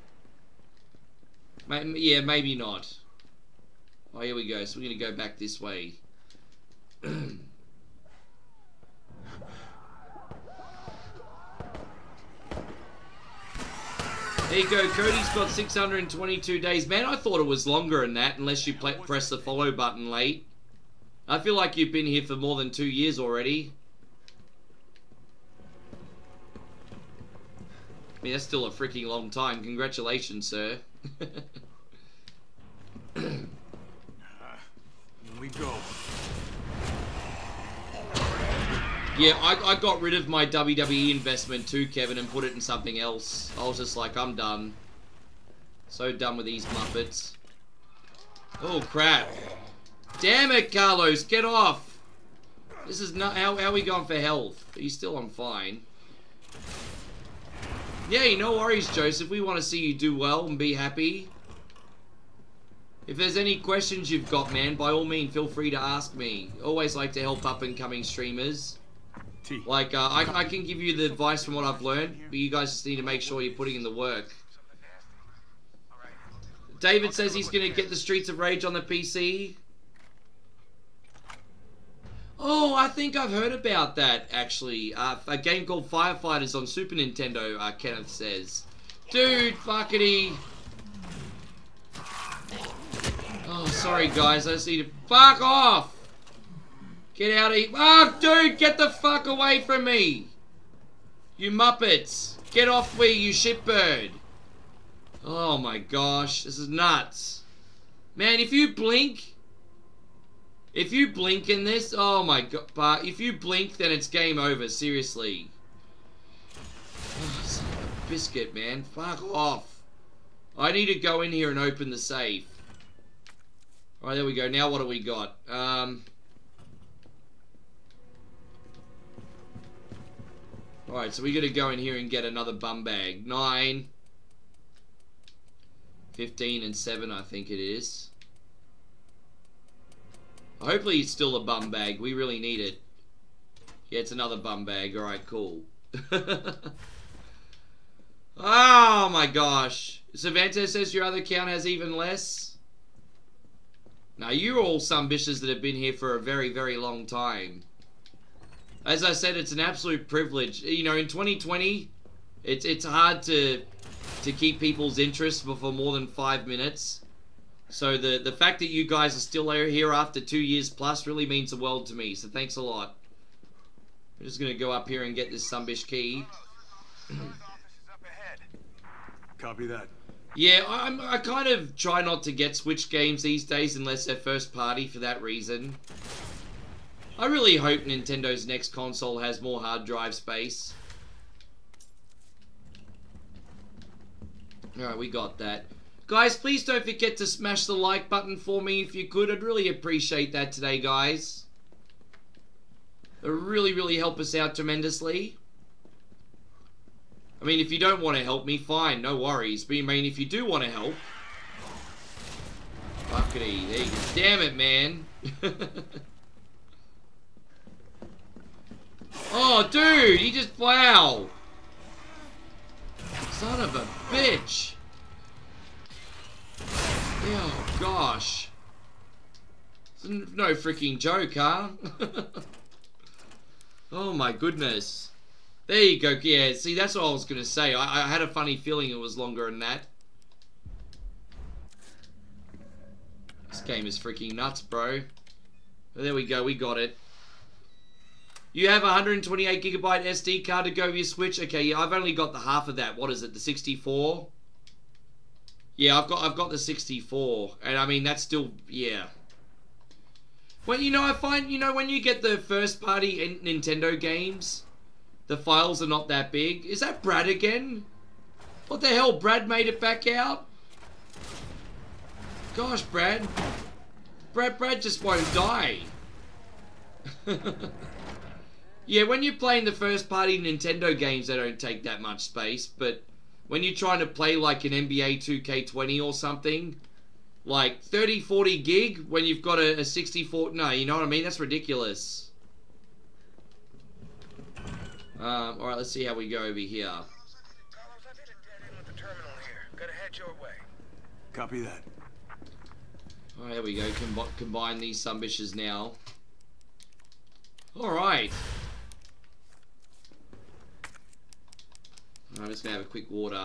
Yeah, maybe not. Oh, here we go. So we're going to go back this way. There you go. Cody's got 622 days. Man, I thought it was longer than that, unless you press the follow button late. I feel like you've been here for more than 2 years already. I mean, that's still a freaking long time. Congratulations, sir. Here we go. Yeah, I got rid of my WWE investment too, Kevin, and put it in something else. I was just like, I'm done. So done with these Muppets. Oh, crap. Damn it, Carlos, get off. This is not... How are we going for health? He's still on fine. Yeah, no worries, Joseph. We want to see you do well and be happy. If there's any questions you've got, man, by all means, feel free to ask me. Always like to help up-and-coming streamers. Like, I can give you the advice from what I've learned, but you guys just need to make sure you're putting in the work. David says he's going to get the Streets of Rage on the PC. Oh, I think I've heard about that, actually. A game called Firefighters on Super Nintendo, Kenneth says. Dude, fuckity. Oh, sorry, guys. I just need to... Fuck off! Get out of here. Oh, dude, get the fuck away from me! You Muppets. Get off me, you shitbird. Oh, my gosh. This is nuts. Man, if you blink... If you blink in this, oh my god, but if you blink, then it's game over, seriously. Oh, son of a biscuit, man. Fuck off. I need to go in here and open the safe. Alright, there we go. Now what do we got? Alright, so we gotta go in here and get another bum bag. 9, 15, and 7, I think it is. Hopefully it's still a bum bag. We really need it. Yeah, it's another bum bag. Alright, cool. Oh my gosh. Savanta says your other account has even less. Now, you're all some bitches that have been here for a very, very long time. As I said, it's an absolute privilege. You know, in 2020, it's hard to keep people's interest for more than 5 minutes. So the fact that you guys are still here after 2 years plus really means the world to me. So thanks a lot. I'm just gonna go up here and get this sunbish key. Copy that. Yeah, I kind of try not to get Switch games these days unless they're first party for that reason. I really hope Nintendo's next console has more hard drive space. Alright, we got that. Guys, please don't forget to smash the like button for me if you could. I'd really appreciate that today, guys. It would really, really help us out tremendously. I mean, if you don't want to help me, fine, no worries. But I mean, if you do want to help... Fuckity, there you go. Damn it, man. Oh, dude, he just... Wow. Son of a bitch. Oh, gosh. It's no freaking joke, huh? Oh, my goodness. There you go. Yeah, see, that's what I was going to say. I had a funny feeling it was longer than that. This game is freaking nuts, bro. But there we go. We got it. You have a 128 gigabyte SD card to go with your Switch? Okay, yeah, I've only got the half of that. What is it, the 64? Yeah, I've got the 64, and I mean that's still, yeah. Well, you know, I find, you know, when you get the first party Nintendo games, the files are not that big. Is that Brad again? What the hell, Brad made it back out? Gosh, Brad just won't die. Yeah, when you're playing the first party Nintendo games, they don't take that much space, but when you're trying to play like an NBA 2K20 or something, like 30, 40 gig when you've got a 64... No, you know what I mean? That's ridiculous. Alright, let's see how we go over here. Copy that. Alright, there we go. Combine these sumbishes now. Alright. I'm just going to have a quick water.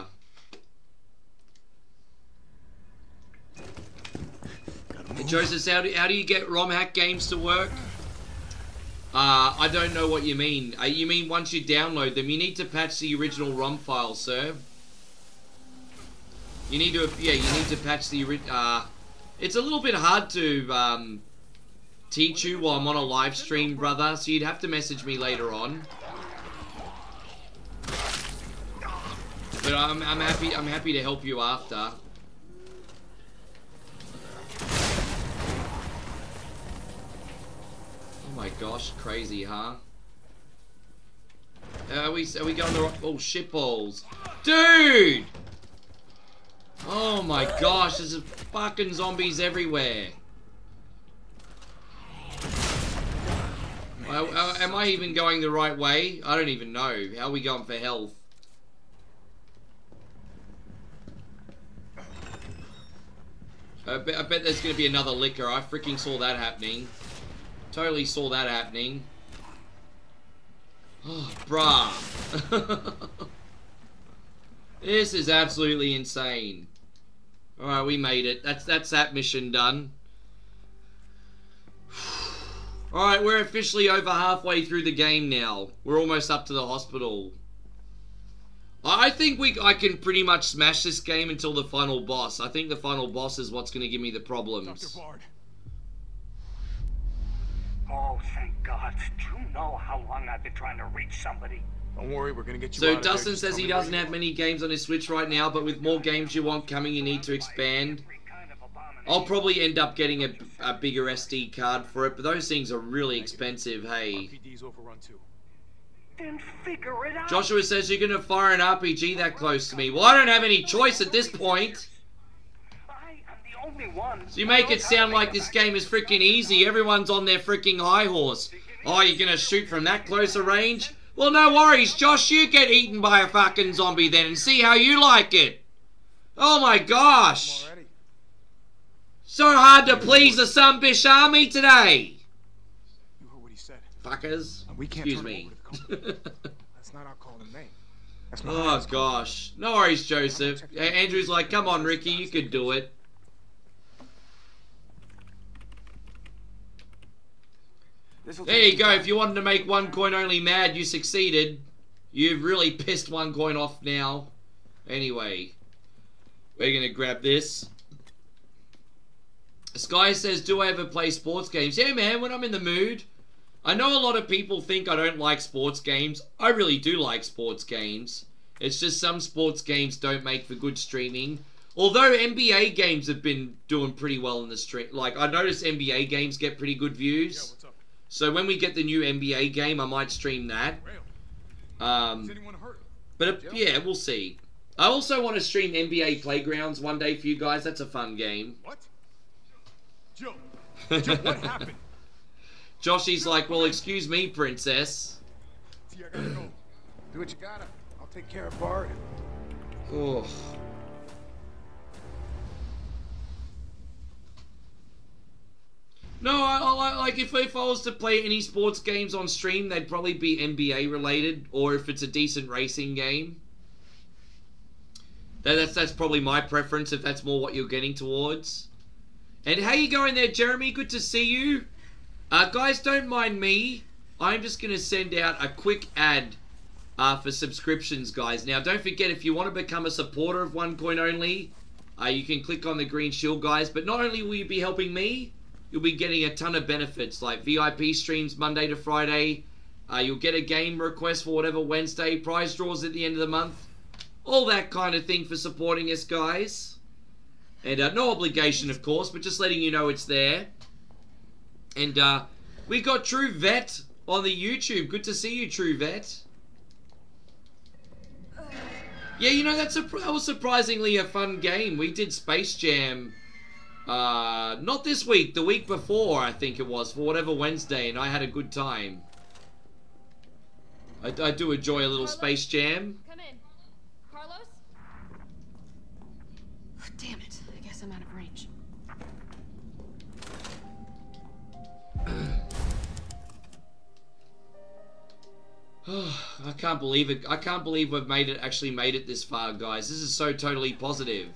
Hey, Joseph, how do you get ROM hack games to work? I don't know what you mean. You mean once you download them, you need to patch the original ROM file, sir. You need to, yeah, you need to patch the it's a little bit hard to teach you while I'm on a live stream, brother, so you'd have to message me later on. But I'm happy to help you after. Oh my gosh, crazy, huh? Are we going the right? Oh, shitballs, dude! Oh my gosh, there's fucking zombies everywhere. Am I even going the right way? I don't even know. How are we going for health? I bet there's going to be another liquor. I freaking saw that happening. Totally saw that happening. Oh, bruh. This is absolutely insane. Alright, we made it. That's that mission done. Alright, we're officially over halfway through the game now. We're almost up to the hospital. I think I can pretty much smash this game until the final boss. I think the final boss is what's going to give me the problems. Dr. Bard. Oh, thank God. Do you know how long I've been trying to reach somebody? Don't worry, we're gonna get you So out of there. Dustin says he doesn't have many games on his Switch right now, but with more games you want coming, you need to expand. I'll probably end up getting a bigger SD card for it, but those things are really expensive, hey. Then figure it out. Joshua says you're gonna fire an RPG that close to me. Well, I don't have any choice at this point. So you make it sound like this game is freaking easy. Everyone's on their freaking high horse. Oh, you're gonna shoot from that closer range? Well, no worries, Josh. You get eaten by a fucking zombie then and see how you like it. Oh my gosh. So hard to please the Sunbish army today. You heard what he said. Fuckers. We can't Excuse me. That's not our call to name. Oh gosh. No worries, Joseph. Andrew's like, come on, Ricky, you could do it. There you go. If you wanted to make OneCoin only mad, you succeeded. You've really pissed OneCoin off now. Anyway, we're going to grab this. Sky says, do I ever play sports games? Yeah, man, when I'm in the mood. I know a lot of people think I don't like sports games. I really do like sports games. It's just some sports games don't make for good streaming. Although NBA games have been doing pretty well in the stream. Like, I noticed NBA games get pretty good views. So when we get the new NBA game, I might stream that. But yeah, we'll see. I also want to stream NBA Playgrounds one day for you guys. That's a fun game. What? Joe, what happened? Joshy's like, well, excuse me, princess. See, I gotta go. Do what you gotta. I'll take care of Bard. Oh. No, like if I was to play any sports games on stream, they'd probably be NBA related, or if it's a decent racing game. That's probably my preference, if that's more what you're getting towards. And how you going there, Jeremy? Good to see you. Guys, don't mind me. I'm just going to send out a quick ad for subscriptions, guys. Now, don't forget, if you want to become a supporter of OneCoin Only, you can click on the green shield, guys. But not only will you be helping me, you'll be getting a ton of benefits, like VIP streams Monday to Friday. You'll get a game request for whatever Wednesday, prize draws at the end of the month. All that kind of thing for supporting us, guys. And no obligation, of course, but just letting you know it's there. And we got True Vet on the YouTube. Good to see you, True Vet. Yeah, you know, that was surprisingly a fun game. We did Space Jam, not this week, the week before, I think it was, for whatever Wednesday, and I had a good time. I do enjoy a little Space Jam. Come in. Carlos? Damn it. I guess I'm out of range. I can't believe it. I can't believe we've actually made it this far, guys. This is so totally positive.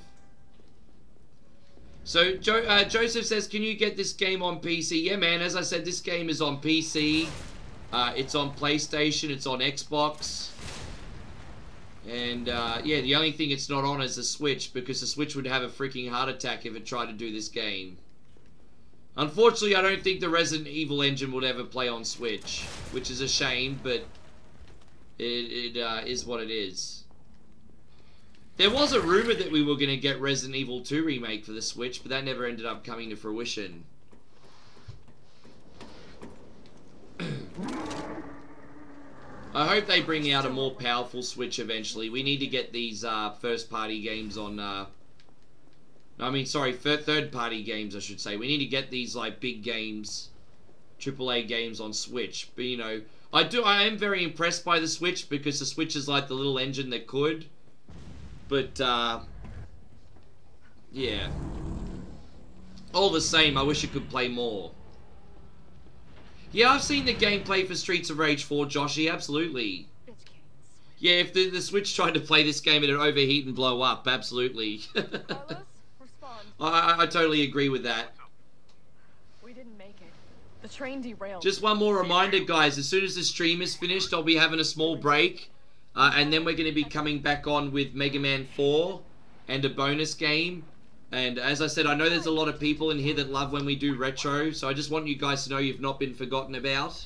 So, Joseph says, can you get this game on PC? Yeah, man, as I said, this game is on PC. It's on PlayStation, it's on Xbox. And, yeah, the only thing it's not on is the Switch, because the Switch would have a freaking heart attack if it tried to do this game. Unfortunately, I don't think the Resident Evil engine would ever play on Switch, which is a shame, but it is what it is. There was a rumor that we were going to get Resident Evil 2 remake for the Switch, but that never ended up coming to fruition. I hope they bring out a more powerful Switch eventually. We need to get these first-party games on... third-party games, I should say. We need to get these, like, big games, AAA games on Switch. But, you know, I am very impressed by the Switch, because the Switch is like the little engine that could. But, yeah. All the same, I wish it could play more. Yeah, I've seen the gameplay for Streets of Rage 4, Joshy, absolutely. Yeah, if the Switch tried to play this game, it'd overheat and blow up, absolutely. I totally agree with that. We didn't make it. The train derailed. Just one more reminder, guys. As soon as the stream is finished, I'll be having a small break. And then we're going to be coming back on with Mega Man 4 and a bonus game. And as I said, I know there's a lot of people in here that love when we do retro, so I just want you guys to know you've not been forgotten about.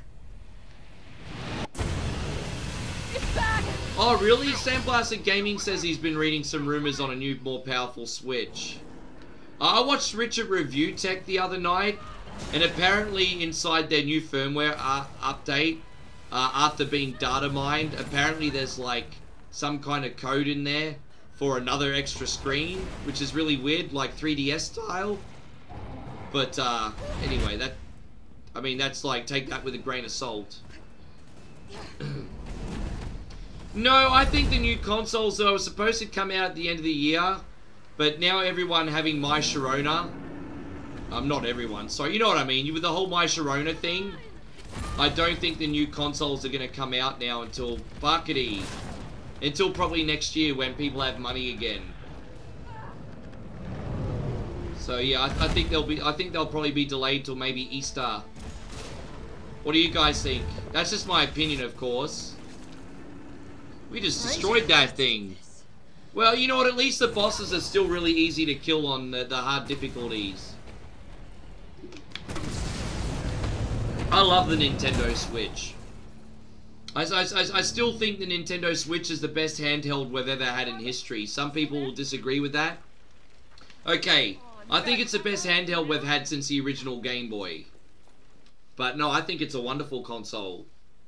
It's back! Oh, really? Sandblaster Gaming says he's been reading some rumors on a new, more powerful Switch. I watched Richard Review Tech the other night, and apparently inside their new firmware update, after being data mined, apparently there's like some kind of code in there for another extra screen, which is really weird, like 3DS style. But anyway, that's like, take that with a grain of salt. No, I think the new consoles though are supposed to come out at the end of the year, but now everyone having My Sharona, not everyone, so you know what I mean, with the whole My Sharona thing, I don't think the new consoles are going to come out now until until probably next year when people have money again. So yeah, I think they'll probably be delayed till maybe Easter. What do you guys think? That's just my opinion, of course. We just destroyed that thing. Well, you know what? At least the bosses are still really easy to kill on the hard difficulties. I love the Nintendo Switch. I still think the Nintendo Switch is the best handheld we've ever had in history. Some people will disagree with that. Okay, I think it's the best handheld we've had since the original Game Boy. But no, I think it's a wonderful console.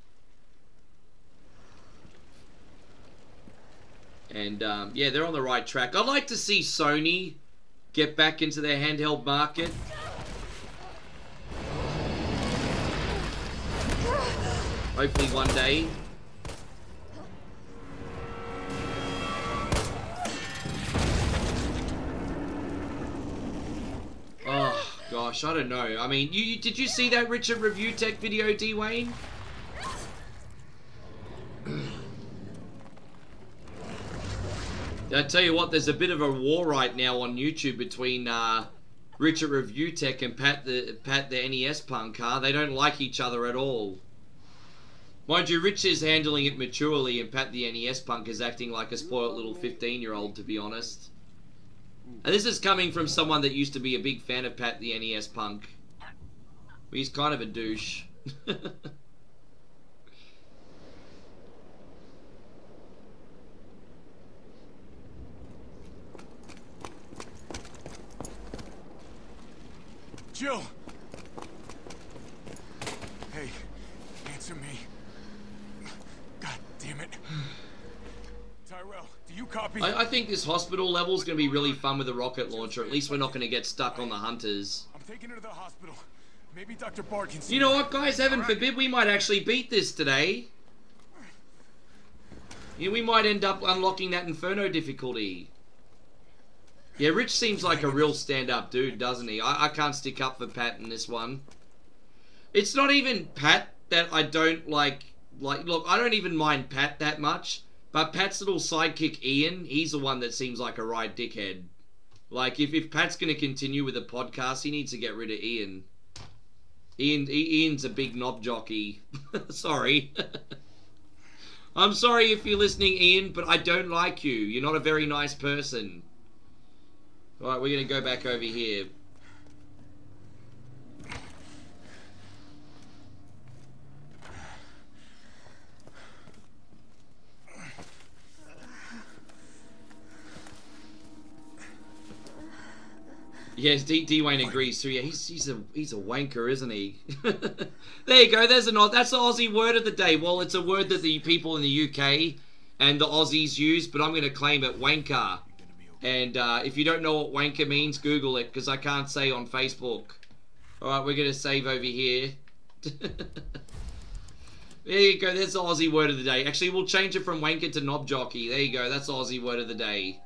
And yeah, they're on the right track. I'd like to see Sony get back into their handheld market. Hopefully one day. Oh gosh, I don't know. I mean, did you see that Richard Review Tech video, D-Wayne? I tell you what, there's a bit of a war right now on YouTube between Richard Review Tech and Pat the NES punk. They don't like each other at all. Mind you, Rich is handling it maturely, and Pat the NES punk is acting like a spoiled little 15-year-old, to be honest. And this is coming from someone that used to be a big fan of Pat the NES punk. He's kind of a douche. Jill! Hey, answer me. God damn it. Tyrell, do you copy? I think this hospital level is going to be really fun with a rocket launcher. At least we're not going to get stuck on the hunters. I'm taking her to the hospital. Maybe Dr. Bard can see. You know what, guys? Heaven forbid we might actually beat this today. You know, we might end up unlocking that Inferno difficulty. Yeah, Rich seems like a real stand-up dude, doesn't he? I can't stick up for Pat in this one. It's not even Pat that I don't like, look, I don't even mind Pat that much, but Pat's little sidekick Ian, he's the one that seems like a right dickhead. Like, if Pat's going to continue with the podcast, he needs to get rid of Ian. Ian's a big knob jockey. Sorry. I'm sorry if you're listening, Ian, but I don't like you. You're not a very nice person. Alright, we're going to go back over here. Yes, Dwayne agrees too. Yeah, he's a wanker, isn't he? There you go. There's that's the Aussie word of the day. Well, it's a word that the people in the UK and the Aussies use, but I'm going to claim it, wanker. And if you don't know what wanker means, Google it, because I can't say on Facebook. All right, we're going to save over here. There you go. There's the Aussie word of the day. Actually, we'll change it from wanker to knob jockey. There you go. That's the Aussie word of the day.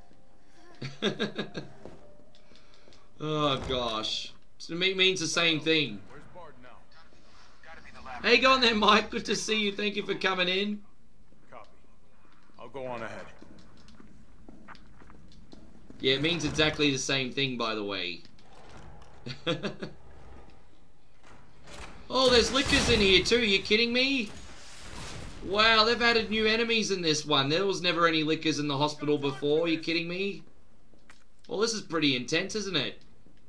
Oh gosh, so it means the same thing. Hey, go on there, Mike. Good to see you. Thank you for coming in. Copy. I'll go on ahead. Yeah, it means exactly the same thing, by the way. Oh, there's lickers in here too. You kidding me? Wow, they've added new enemies in this one. There was never any lickers in the hospital before. You kidding me? Well, this is pretty intense, isn't it?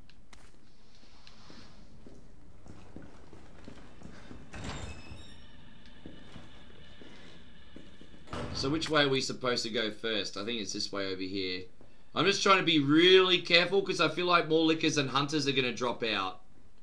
So which way are we supposed to go first? I think it's this way over here. I'm just trying to be really careful because I feel like more lickers and hunters are going to drop out.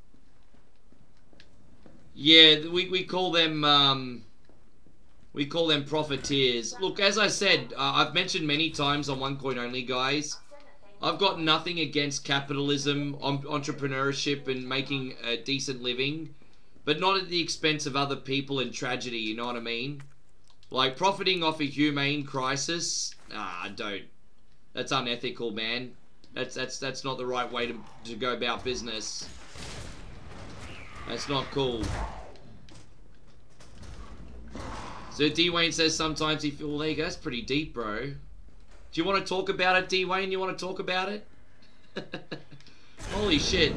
Yeah, we call them profiteers. Look, as I said, I've mentioned many times on One Coin Only, guys. I've got nothing against capitalism, entrepreneurship, and making a decent living, but not at the expense of other people and tragedy. You know what I mean? Like profiting off a humane crisis. Don't. That's unethical, man. That's not the right way to go about business. That's not cool. So Dwayne says sometimes he feels, well, there you go, that's pretty deep, bro. Do you want to talk about it, Dwayne? You want to talk about it? Holy shit.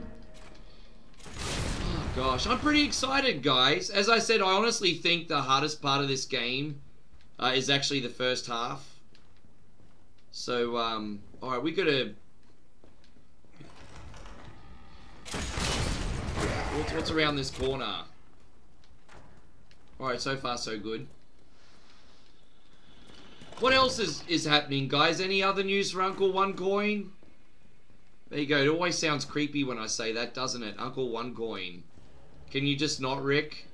Oh gosh, I'm pretty excited, guys. As I said, I honestly think the hardest part of this game is actually the first half. So, alright, we gotta... What's around this corner? Alright, so far so good. What else is happening, guys? Any other news for Uncle One Coin? There you go. It always sounds creepy when I say that, doesn't it? Uncle One Coin. Can you just not, Rick?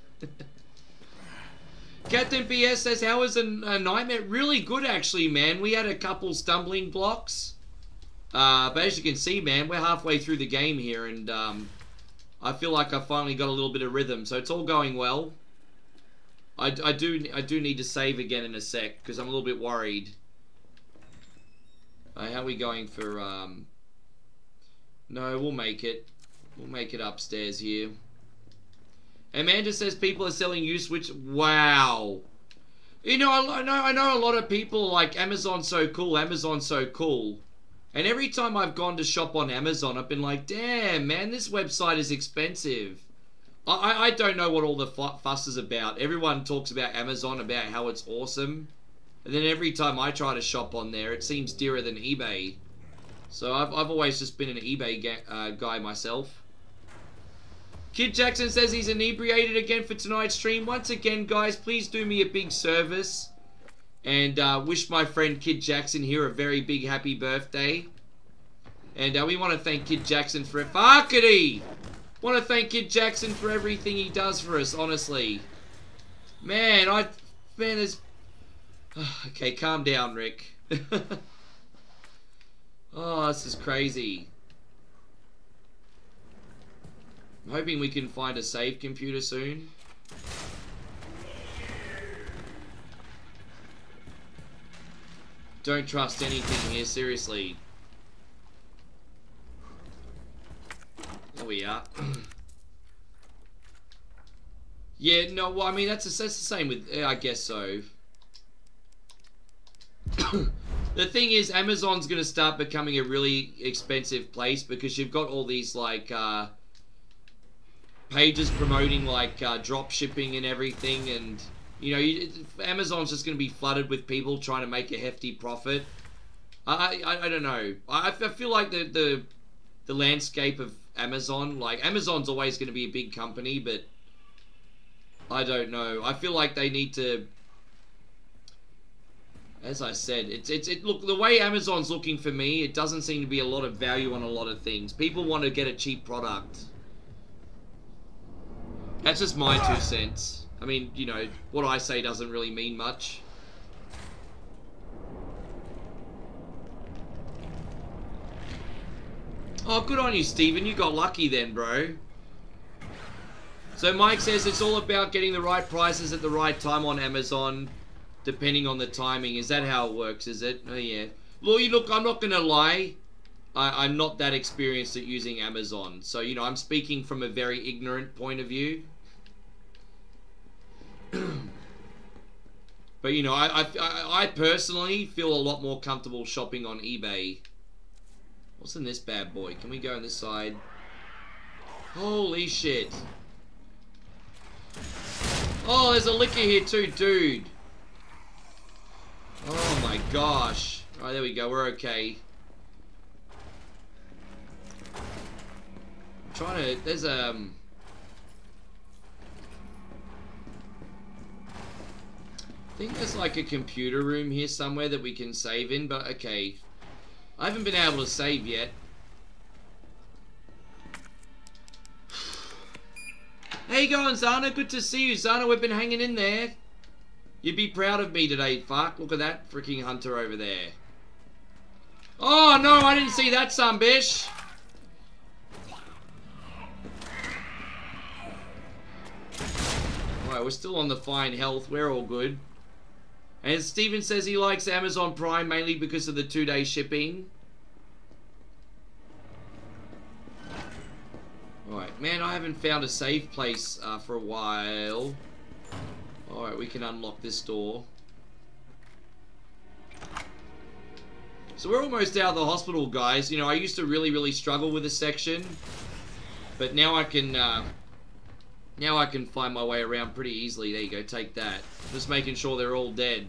Captain PS says, how was a nightmare? Really good, actually, man. We had a couple stumbling blocks. But as you can see, man, we're halfway through the game here, and I feel like I finally got a little bit of rhythm, so it's all going well. I do need to save again in a sec, because I'm a little bit worried. How are we going for, no, we'll make it. We'll make it upstairs here. Amanda says people are selling used Switch. Wow. You know, I know a lot of people are like, Amazon's so cool, Amazon's so cool. And every time I've gone to shop on Amazon, I've been like, damn, man, this website is expensive. I don't know what all the fuss is about. Everyone talks about Amazon, about how it's awesome. And then every time I try to shop on there, it seems dearer than eBay. So I've always just been an eBay guy myself. Kid Jackson says he's inebriated again for tonight's stream. Once again, guys, please do me a big service. And wish my friend Kid Jackson here a very big happy birthday. And we want to thank Kid Jackson for it. Farkity! Want to thank Kid Jackson for everything he does for us, honestly. Man, there's... Okay, calm down, Rick. Oh, this is crazy. I'm hoping we can find a save computer soon. Don't trust anything here, seriously. There we are. Yeah, no, well, I mean, that's the same with, I guess so. The thing is, Amazon's going to start becoming a really expensive place because you've got all these, like, pages promoting like drop shipping and everything, and you know, Amazon's just going to be flooded with people trying to make a hefty profit. I don't know. I feel like the landscape of Amazon, like Amazon's always going to be a big company, but I don't know. I feel like they need to, as I said, look, the way Amazon's looking for me, it doesn't seem to be a lot of value on a lot of things. People want to get a cheap product. That's just my 2 cents. I mean, you know, what I say doesn't really mean much. Oh, good on you, Steven. You got lucky then, bro. So Mike says it's all about getting the right prices at the right time on Amazon, depending on the timing. Is that how it works, is it? Oh, yeah. Look, I'm not going to lie. I'm not that experienced at using Amazon. So, you know, I'm speaking from a very ignorant point of view. But, you know, I personally feel a lot more comfortable shopping on eBay. What's in this bad boy? Can we go on this side? Holy shit. Oh, there's a liquor here too, dude. Oh my gosh. Alright, there we go. We're okay. I'm trying to... There's I think there's like a computer room here somewhere that we can save in, but okay. I haven't been able to save yet. How you going, Zana? Good to see you, Zana. We've been hanging in there. You'd be proud of me today, fuck. Look at that freaking hunter over there. Oh, no, I didn't see that, son, bish. Alright, we're still on the fine health. We're all good. And Steven says he likes Amazon Prime mainly because of the 2-day shipping. Alright, man, I haven't found a safe place for a while. Alright, we can unlock this door. So we're almost out of the hospital, guys. You know, I used to really struggle with this section. But now I can find my way around pretty easily. There you go, take that. Just making sure they're all dead.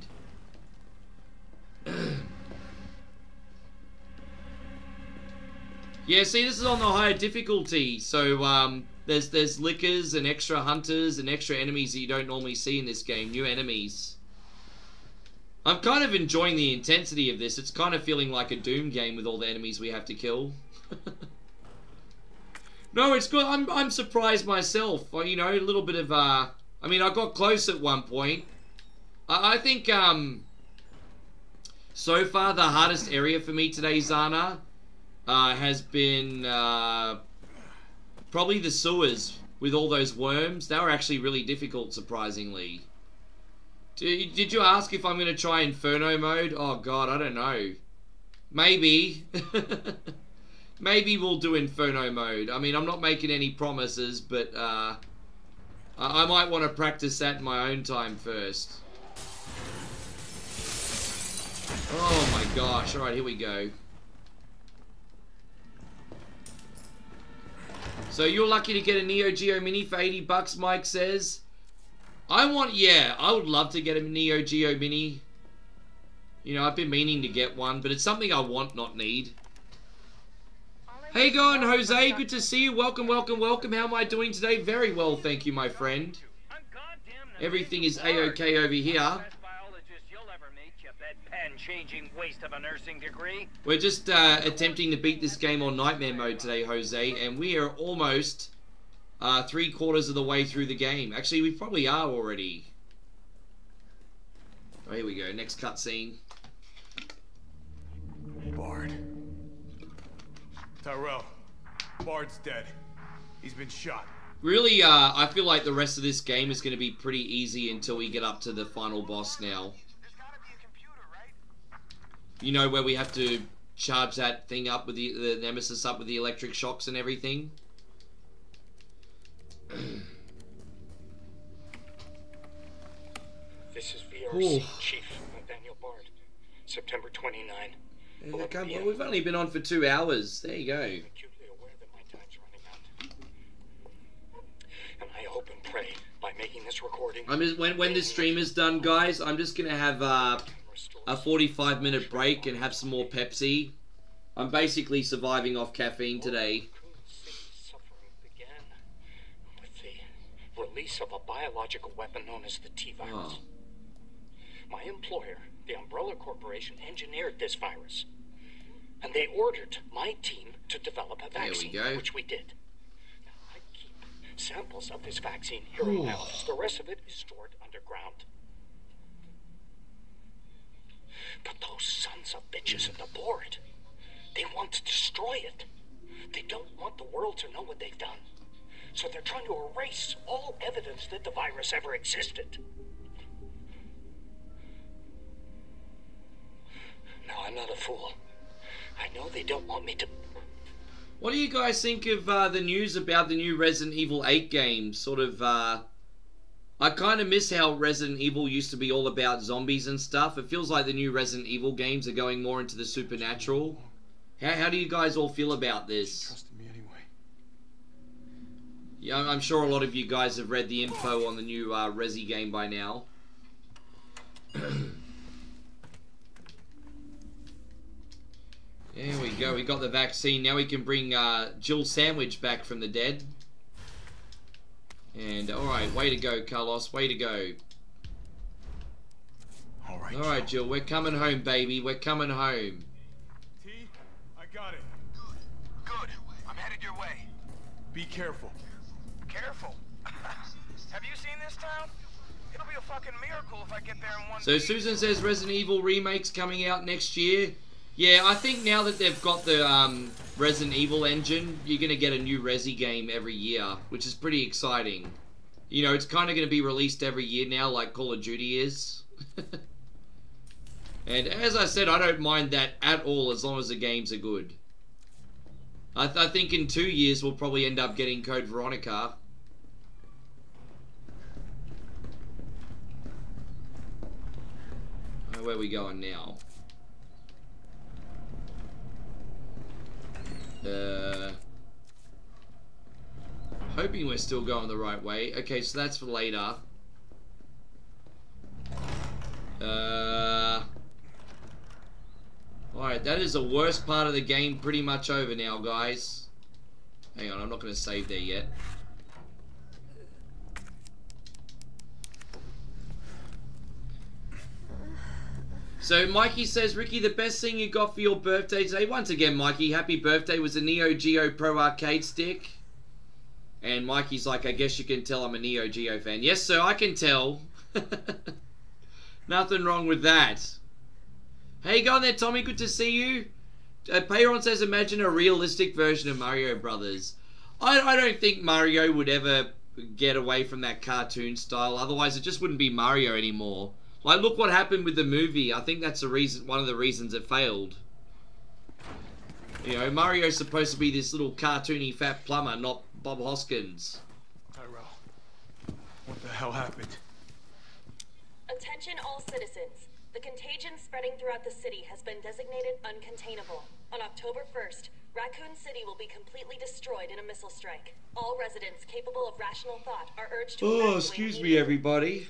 Yeah, see, this is on the higher difficulty. So, there's lickers and extra hunters and extra enemies that you don't normally see in this game. New enemies. I'm kind of enjoying the intensity of this. It's kind of feeling like a Doom game with all the enemies we have to kill. No, it's good. I'm surprised myself. You know, a little bit of, I mean, I got close at one point. I think, so far the hardest area for me today, Zana, has been, probably the sewers with all those worms. They were actually really difficult, surprisingly. Did you ask if I'm going to try Inferno mode? Oh, God, I don't know. Maybe. Maybe we'll do Inferno mode. I mean, I'm not making any promises, but I might want to practice that in my own time first. Oh my gosh. Alright, here we go. So you're lucky to get a Neo Geo Mini for 80 bucks, Mike says. I would love to get a Neo Geo Mini. You know, I've been meaning to get one, but it's something I want, not need. Hey, going, Jose. Good to see you. Welcome, welcome, welcome. How am I doing today? Very well, thank you, my friend. Everything is A-OK over here. We're just attempting to beat this game on Nightmare mode today, Jose, and we are almost 3/4 of the way through the game. Actually, we probably are already. Oh, here we go. Next cutscene. Bard. Tyrell. Bard's dead. He's been shot. Really, I feel like the rest of this game is going to be pretty easy until we get up to the final boss now. You know, where we have to charge that thing up with the Nemesis up with the electric shocks and everything. This is VRC Chief Nathaniel Bard. September 29. Well, we've only been on for 2 hours. There you go. making this recording. I'm just, when this stream is done, guys, I'm just gonna have a 45-minute break and have some more Pepsi. I'm basically surviving off caffeine today. Suffering began with the release of a biological weapon known as the T-virus. Oh. My employer, the Umbrella Corporation, engineered this virus. And they ordered my team to develop a vaccine, which we did. Now, I keep samples of this vaccine here in my office. The rest of it is stored underground. But those sons of bitches at the board, they want to destroy it. They don't want the world to know what they've done. So they're trying to erase all evidence that the virus ever existed. Now, I'm not a fool. I know they don't want me to... What do you guys think of the news about the new Resident Evil 8 game? Sort of, I kind of miss how Resident Evil used to be all about zombies and stuff. It feels like the new Resident Evil games are going more into the supernatural. How do you guys all feel about this? Trusted me anyway. Yeah, I'm sure a lot of you guys have read the info on the new Resi game by now. There we go, we got the vaccine. Now we can bring Jill Sandwich back from the dead. And, alright, way to go, Carlos, way to go. Alright, Jill, we're coming home, baby, we're coming home. T, I got it. Good. I'm headed your way. Be careful. Careful. Have you seen this town? It'll be a fucking miracle if I get there in one So piece. Susan says Resident Evil remake's coming out next year. Yeah, I think now that they've got the Resident Evil engine, you're going to get a new Resi game every year, which is pretty exciting. You know, it's kind of going to be released every year now, like Call of Duty is. And as I said, I don't mind that at all, as long as the games are good. I think in 2 years we'll probably end up getting Code Veronica. Where are we going now? Hoping we're still going the right way. Okay, so that's for later. Alright, that is the worst part of the game pretty much over now, guys. Hang on, I'm not going to save there yet. So Mikey says, Ricky, the best thing you got for your birthday today. Once again, Mikey, happy birthday, was a Neo Geo Pro Arcade stick. And Mikey's like, I guess you can tell I'm a Neo Geo fan. Yes, sir, I can tell. Nothing wrong with that. Hey, go on there, Tommy. Good to see you. Payron says, imagine a realistic version of Mario Brothers. I don't think Mario would ever get away from that cartoon style. Otherwise, it just wouldn't be Mario anymore. Like, look what happened with the movie. I think that's the reason, one of the reasons it failed. You know, Mario's supposed to be this little cartoony fat plumber, not Bob Hoskins. Tyrell, what the hell happened? Attention all citizens. The contagion spreading throughout the city has been designated uncontainable. On October 1st, Raccoon City will be completely destroyed in a missile strike. All residents capable of rational thought are urged to Oh, excuse me, everybody.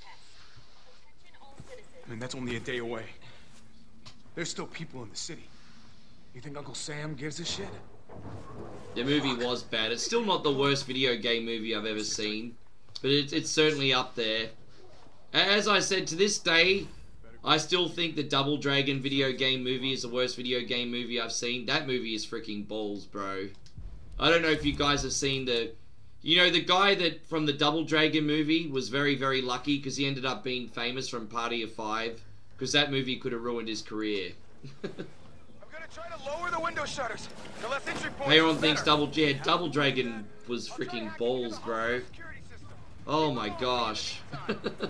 I mean, that's only a day away. There's still people in the city. You think Uncle Sam gives a shit? The movie was bad. It's still not the worst video game movie I've ever seen, but it's certainly up there. As I said, to this day, I still think the Double Dragon video game movie is the worst video game movie I've seen. That movie is freaking balls, bro. I don't know if you guys have seen the... You know, the guy that from the Double Dragon movie was very, very lucky because he ended up being famous from Party of Five, because that movie could have ruined his career. I'm gonna try to lower the window shutters. The less entry points. Everyone thinks Double Dragon was freaking balls, bro. Oh my gosh. That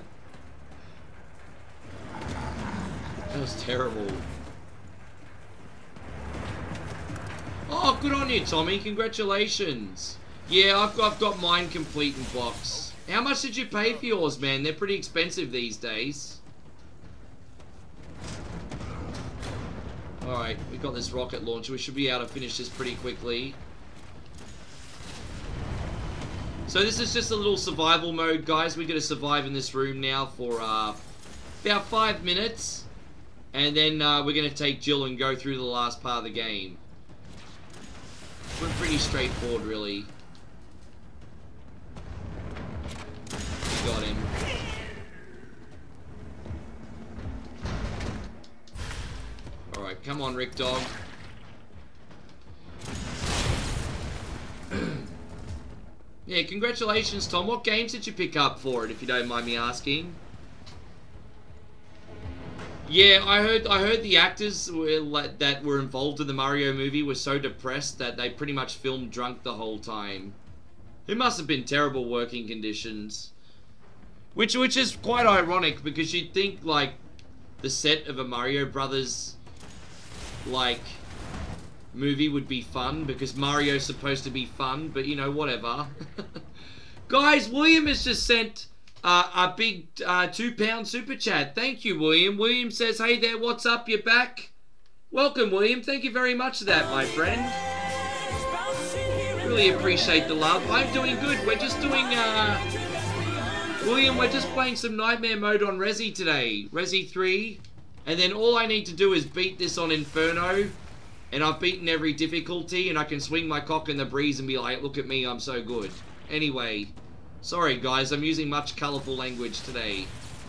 was terrible. Oh, good on you, Tommy. Congratulations. Yeah, I've got mine complete in box. How much did you pay for yours, man? They're pretty expensive these days. Alright, we got this rocket launcher. We should be able to finish this pretty quickly. So this is just a little survival mode, guys. We're going to survive in this room now for about 5 minutes. And then we're going to take Jill and go through the last part of the game. We're pretty straightforward, really. We got him. Alright, come on, Rick Dog. Yeah, congratulations, Tom. What games did you pick up for it, if you don't mind me asking? Yeah, I heard the actors that were involved in the Mario movie were so depressed that they pretty much filmed drunk the whole time. It must have been terrible working conditions. Which is quite ironic, because you'd think, like, the set of a Mario Brothers, like, movie would be fun, because Mario's supposed to be fun, but, you know, whatever. Guys, William has just sent a big £2 super chat. Thank you, William. William says, hey there, what's up, you're back? Welcome, William. Thank you very much for that, my friend. Really appreciate the love. I'm doing good. We're just doing, William, we're just playing some Nightmare Mode on Resi today. Resi 3. And then all I need to do is beat this on Inferno. And I've beaten every difficulty, and I can swing my cock in the breeze and be like, look at me, I'm so good. Anyway, sorry guys, I'm using much colourful language today.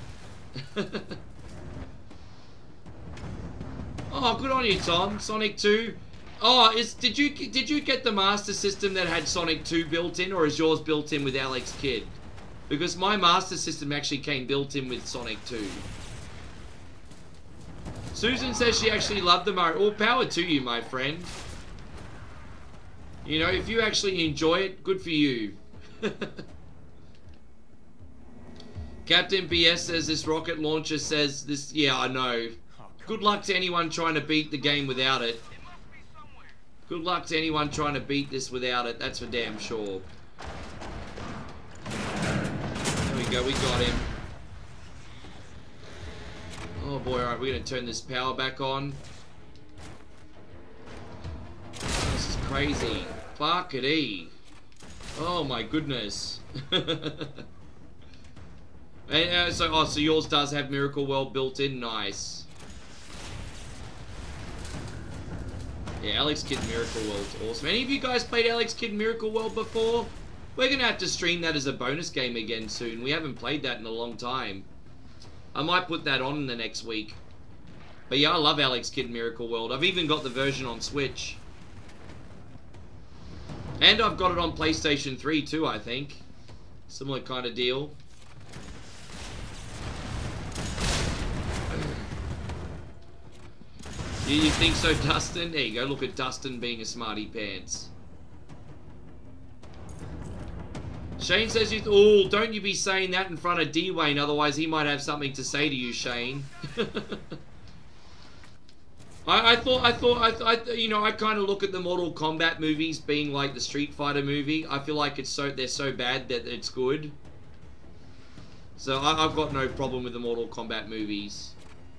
Oh, good on you, Tom. Sonic 2. Oh, did you get the Master System that had Sonic 2 built in, or is yours built in with Alex Kidd? Because my Master System actually came built in with Sonic 2. Susan says she actually loved the Mario. All power to you, my friend. You know, if you actually enjoy it, good for you. Captain BS says this rocket launcher says this. Yeah, I know. Good luck to anyone trying to beat the game without it. Good luck to anyone trying to beat this without it. That's for damn sure. There we go. We got him. Oh boy, alright, we're going to turn this power back on. This is crazy. Fuckity. Oh my goodness. And, so yours does have Miracle World built in? Nice. Yeah, Alex Kidd Miracle World's awesome. Any of you guys played Alex Kidd Miracle World before? We're going to have to stream that as a bonus game again soon. We haven't played that in a long time. I might put that on in the next week. But yeah, I love Alex Kidd Miracle World. I've even got the version on Switch. And I've got it on PlayStation 3 too, I think. Similar kind of deal. You think so, Dustin? There you go. Look at Dustin being a smarty pants. Shane says you... Oh, don't you be saying that in front of D-Wayne, otherwise he might have something to say to you, Shane. I thought, you know, I kind of look at the Mortal Kombat movies being like the Street Fighter movie. I feel like they're so bad that it's good. So I've got no problem with the Mortal Kombat movies.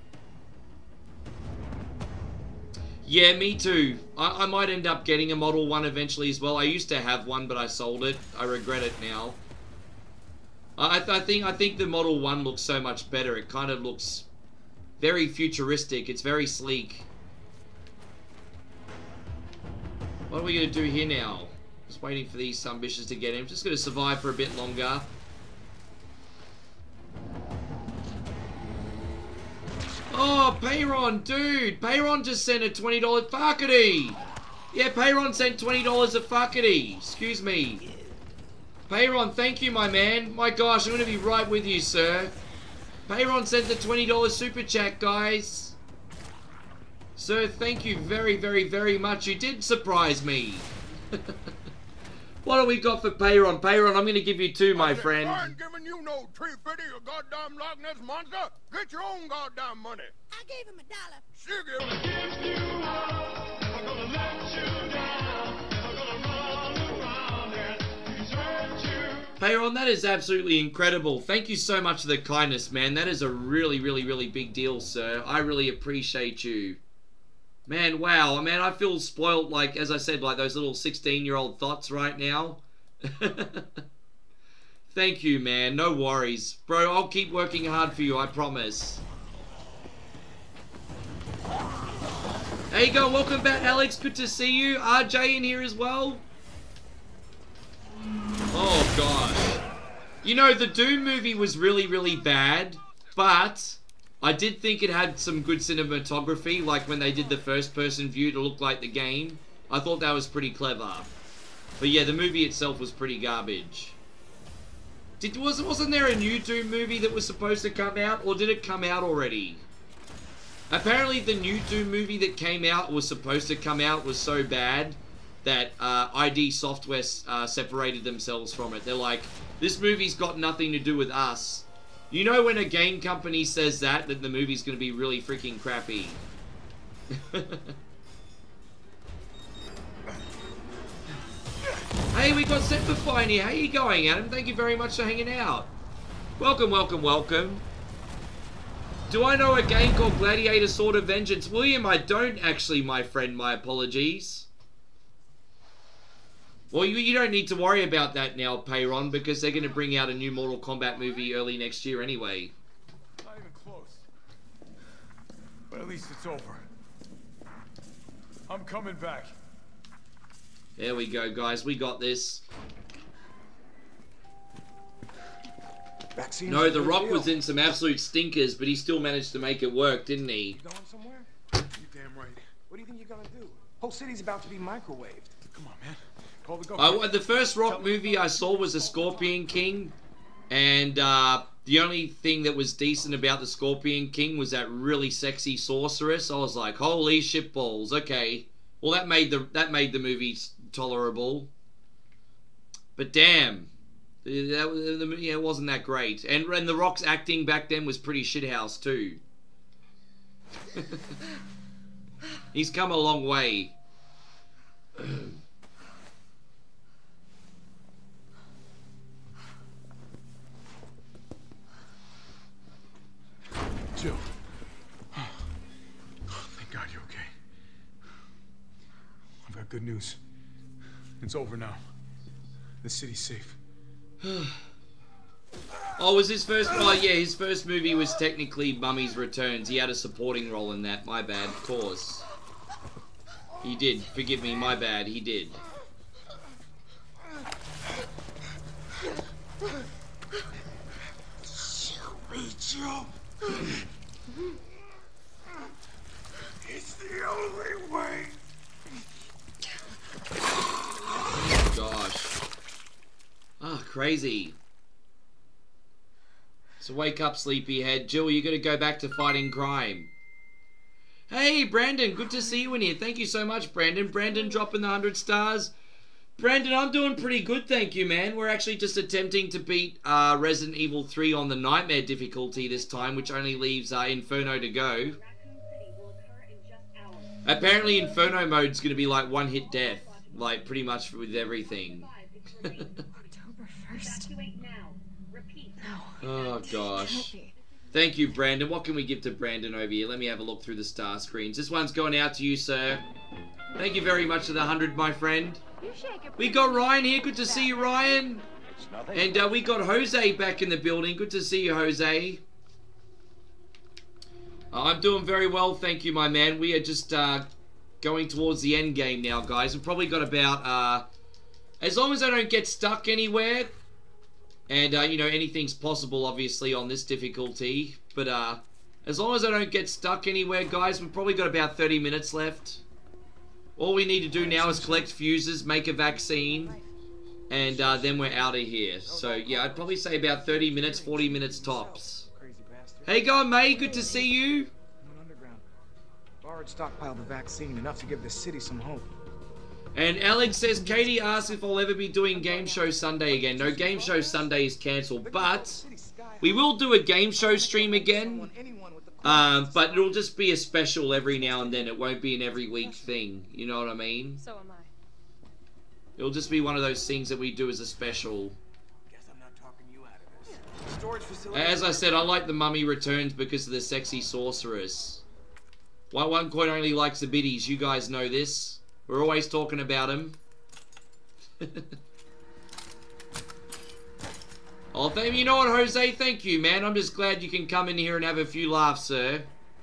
Yeah, me too. I might end up getting a Model 1 eventually as well. I used to have one, but I sold it. I regret it now. I think the Model 1 looks so much better. It kind of looks very futuristic. It's very sleek. What are we going to do here now? Just waiting for these bitches to get him. Just going to survive for a bit longer. Oh, Payron, dude. Payron just sent a $20 fuckity. Yeah, Payron sent $20 a fuckity. Excuse me. Payron, thank you, my man. My gosh, I'm going to be right with you, sir. Payron sent the $20 super chat, guys. Sir, thank you very, very, very much. You did surprise me. What do we got for Payron? Payron, I'm going to give you two, my friend. I ain't giving you no $3.50, you goddamn Loch Ness monster. Get your own goddamn money. I gave him $1. Payron, that is absolutely incredible. Thank you so much for the kindness, man. That is a really, really, really big deal, sir. I really appreciate you. Man, wow. Man, I feel spoiled, like, as I said, like those little 16-year-old thoughts right now. Thank you, man. No worries. Bro, I'll keep working hard for you, I promise. There you go. Welcome back, Alex. Good to see you. RJ in here as well. Oh, gosh. You know, the Doom movie was really, really bad, but I did think it had some good cinematography, like when they did the first-person view to look like the game. I thought that was pretty clever. But yeah, the movie itself was pretty garbage. Wasn't there a new Doom movie that was supposed to come out, or did it come out already? Apparently the new Doom movie that came out, was supposed to come out, was so bad that ID Software separated themselves from it. They're like, this movie's got nothing to do with us. You know when a game company says that the movie's going to be really freaking crappy. Hey, we got Septify in here. How you going, Adam? Thank you very much for hanging out. Welcome, welcome, welcome. Do I know a game called Gladiator Sword of Vengeance? William, I don't actually, my friend. My apologies. Well, you don't need to worry about that now, Payron, because they're going to bring out a new Mortal Kombat movie early next year anyway. Not even close. But at least it's over. I'm coming back. There we go, guys. We got this. Vaccine no, The Rock was in some absolute stinkers, but he still managed to make it work, didn't he? You going somewhere? You damn right. What do you think you're gonna do? Whole city's about to be microwaved. Come on, man. Call the government. The first Rock movie I saw was The Scorpion King, and the only thing that was decent about The Scorpion King was that really sexy sorceress. I was like, holy shitballs, okay. Well, that made the movie tolerable. But damn. It wasn't that great. And The Rock's acting back then was pretty shithouse too. He's come a long way. Jill. Oh, thank God you're okay. I've got good news. It's over now. The city's safe. Oh, was his first... Oh, yeah, his first movie was technically Mummy's Returns. He had a supporting role in that. My bad, of course. He did. Forgive me, my bad. He did. Joe. It's the only way. Oh, gosh. Ah, crazy. So wake up, sleepyhead. Jill, you gotta go back to fighting crime. Hey, Brandon, good to see you in here. Thank you so much, Brandon. Brandon dropping the 100 stars. Brandon, I'm doing pretty good, thank you, man. We're actually just attempting to beat Resident Evil 3 on the Nightmare difficulty this time, which only leaves Inferno to go. Apparently, Inferno mode's gonna be like one-hit death. Like, pretty much with everything. October 1st. Oh, gosh. Thank you, Brandon. What can we give to Brandon over here? Let me have a look through the star screens. This one's going out to you, sir. Thank you very much for the 100, my friend. We got Ryan here. Good to see you, Ryan. And we got Jose back in the building. Good to see you, Jose. I'm doing very well, thank you, my man. We are just going towards the end game now, guys. We've probably got about... as long as I don't get stuck anywhere... And, you know, anything's possible, obviously, on this difficulty. But, as long as I don't get stuck anywhere, guys, we've probably got about 30 minutes left. All we need to do now is collect fuses, make a vaccine, and then we're out of here. So, yeah, I'd probably say about 30 minutes, 40 minutes tops. How you going, mate? Good to see you. Bard stockpiled the vaccine, enough to give the city some hope. And Alex says, Katie asks if I'll ever be doing Game Show Sunday again. No, Game Show Sunday is cancelled, but we will do a Game Show stream again. But it'll just be a special every now and then. It won't be an every week thing. You know what I mean? So am I. It'll just be one of those things that we do as a special. Guess I'm not talking you out of this. Storage facility. As I said, I like the Mummy Returns because of the sexy sorceress. One Coin only likes the biddies. You guys know this. We're always talking about him. Oh, you know what, Jose? Thank you, man. I'm just glad you can come in here and have a few laughs, sir.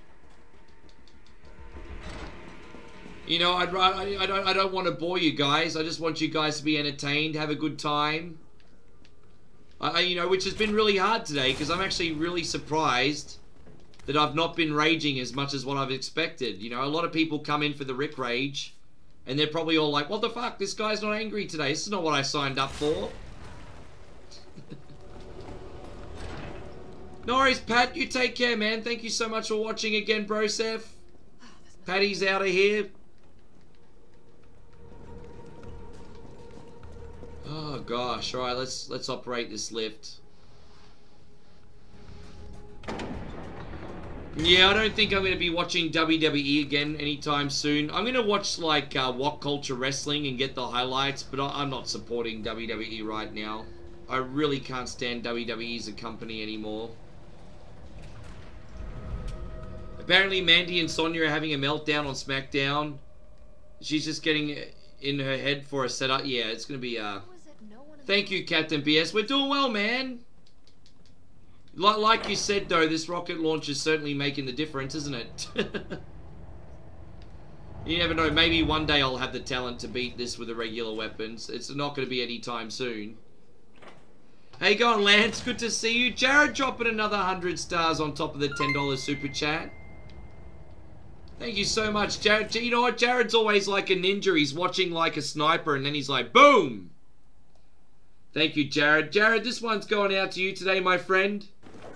You know, I don't want to bore you guys. I just want you guys to be entertained, have a good time. You know, which has been really hard today because I'm actually really surprised that I've not been raging as much as what I've expected. You know, a lot of people come in for the Rick Rage and they're probably all like, what the fuck? This guy's not angry today. This is not what I signed up for. No worries, Pat. You take care, man. Thank you so much for watching again, Brosef. Patty's out of here. Oh gosh. All right, let's operate this lift. Yeah, I don't think I'm going to be watching WWE again anytime soon. I'm going to watch like What Culture Wrestling and get the highlights, but I'm not supporting WWE right now. I really can't stand WWE as a company anymore. Apparently Mandy and Sonya are having a meltdown on SmackDown. She's just getting in her head for a setup. Yeah, it's going to be... Thank you, Captain BS. We're doing well, man. Like you said, though, this rocket launch is certainly making the difference, isn't it? You never know. Maybe one day I'll have the talent to beat this with the regular weapons. It's not going to be anytime soon. Hey, go on, Lance. Good to see you. Jared dropping another 100 stars on top of the $10 super chat. Thank you so much, Jared. You know what? Jared's always like a ninja. He's watching like a sniper, and then he's like, boom! Thank you, Jared. Jared, this one's going out to you today, my friend.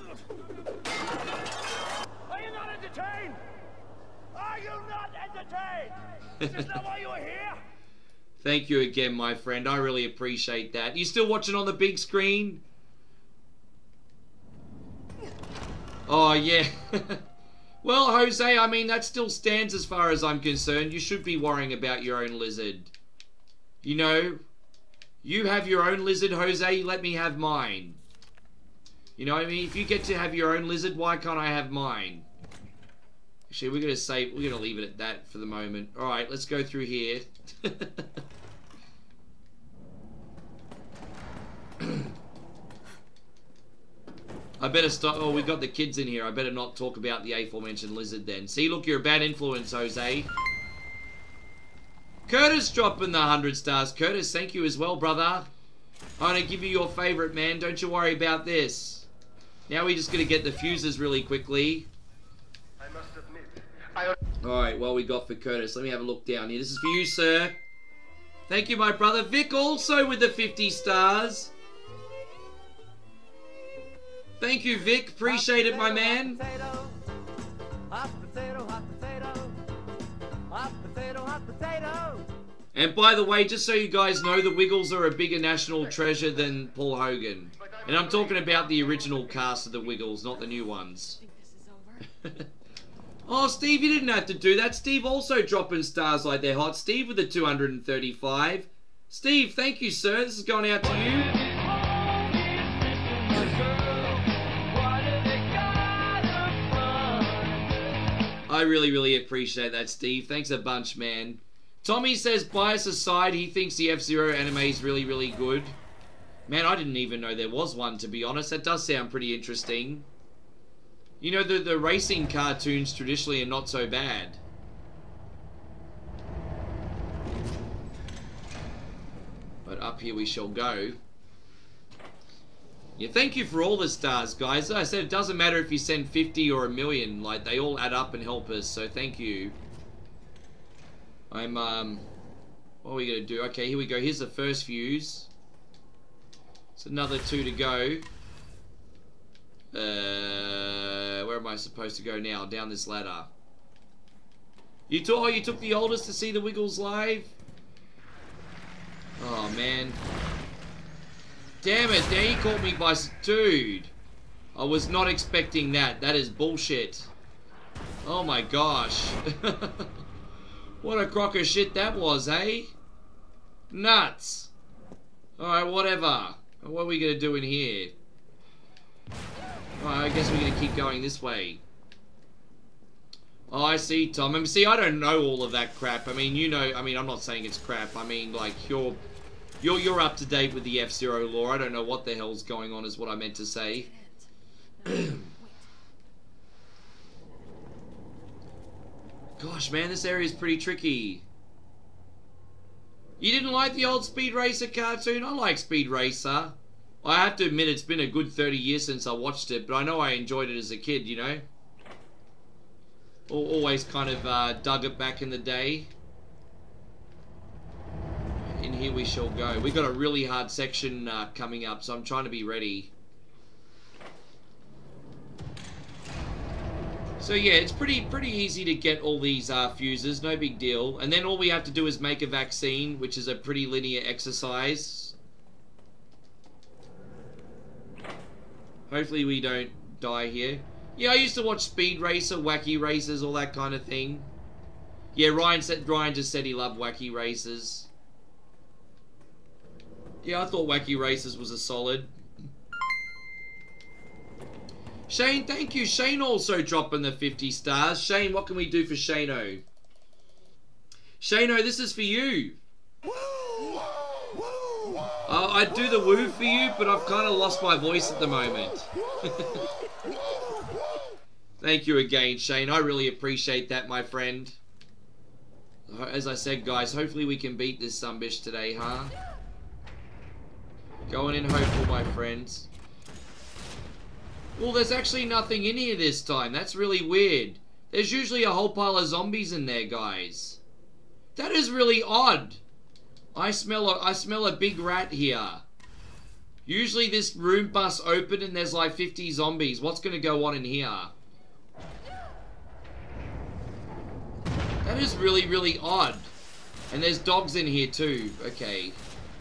Are you not entertained? Are you not entertained? Is this not why you were here? Thank you again, my friend. I really appreciate that. You still watching on the big screen? Oh, yeah. Well, Jose, I mean, that still stands as far as I'm concerned. You should be worrying about your own lizard. You know, you have your own lizard, Jose. Let me have mine. You know what I mean? If you get to have your own lizard, why can't I have mine? Actually, we're going to leave it at that for the moment. All right, let's go through here. I better stop. Oh, we've got the kids in here. I better not talk about the aforementioned lizard then. See, look, you're a bad influence, Jose. Curtis dropping the 100 stars. Curtis, thank you as well, brother. I'm going to give you your favorite, man. Don't you worry about this. Now we're just going to get the fuses really quickly. I must admit, Alright, what we got for Curtis? Let me have a look down here. This is for you, sir. Thank you, my brother. Vic also with the 50 stars. Thank you, Vic. Appreciate it, my man. And by the way, just so you guys know, the Wiggles are a bigger national treasure than Paul Hogan. And I'm talking about the original cast of the Wiggles, not the new ones. Oh, Steve, you didn't have to do that. Steve also dropping stars like they're hot. Steve with the 235. Steve, thank you, sir. This is going out to you. I really, really appreciate that, Steve. Thanks a bunch, man. Tommy says, bias aside, he thinks the F-Zero anime is really, really good. Man, I didn't even know there was one, to be honest. That does sound pretty interesting. You know, the racing cartoons traditionally are not so bad. But up here we shall go. Yeah, thank you for all the stars, guys. As I said, it doesn't matter if you send 50 or 1,000,000. Like, they all add up and help us, so thank you. What are we going to do? Okay, here we go. Here's the first fuse. It's another 2 to go. Where am I supposed to go now? Down this ladder. You took the oldest to see the Wiggles live? Oh, man. Damn it, now you caught me by... Dude. I was not expecting that. That is bullshit. Oh my gosh. What a crock of shit that was, eh? Nuts. Alright, whatever. What are we going to do in here? Alright, I guess we're going to keep going this way. Oh, I see, Tom. I mean, see, I don't know all of that crap. I mean, you know... I mean, I'm not saying it's crap. I mean, like, you're You're up to date with the F-Zero lore. I don't know what the hell's going on is what I meant to say. Gosh, man, this area is pretty tricky. You didn't like the old Speed Racer cartoon? I like Speed Racer. I have to admit it's been a good 30 years since I watched it, but I know I enjoyed it as a kid, you know? Always kind of dug it back in the day. In here we shall go. We've got a really hard section coming up, so I'm trying to be ready. So yeah, it's pretty easy to get all these fuses, no big deal. And then all we have to do is make a vaccine, which is a pretty linear exercise. Hopefully we don't die here. Yeah, I used to watch Speed Racer, Wacky Racers, all that kind of thing. Yeah, Ryan just said he loved Wacky Racers. Yeah, I thought Wacky Racers was a solid. Shane, thank you. Shane also dropping the 50 stars. Shane, what can we do for Shano? Shano, this is for you. I'd do the woo for you, but I've kind of lost my voice at the moment. Thank you again, Shane. I really appreciate that, my friend. As I said, guys, hopefully we can beat this sunbish today, huh? Going in hopeful, my friends. Well, there's actually nothing in here this time. That's really weird. There's usually a whole pile of zombies in there, guys. That is really odd. I smell a big rat here. Usually this room busts open and there's like 50 zombies. What's going to go on in here? That is really, really odd. And there's dogs in here too. Okay.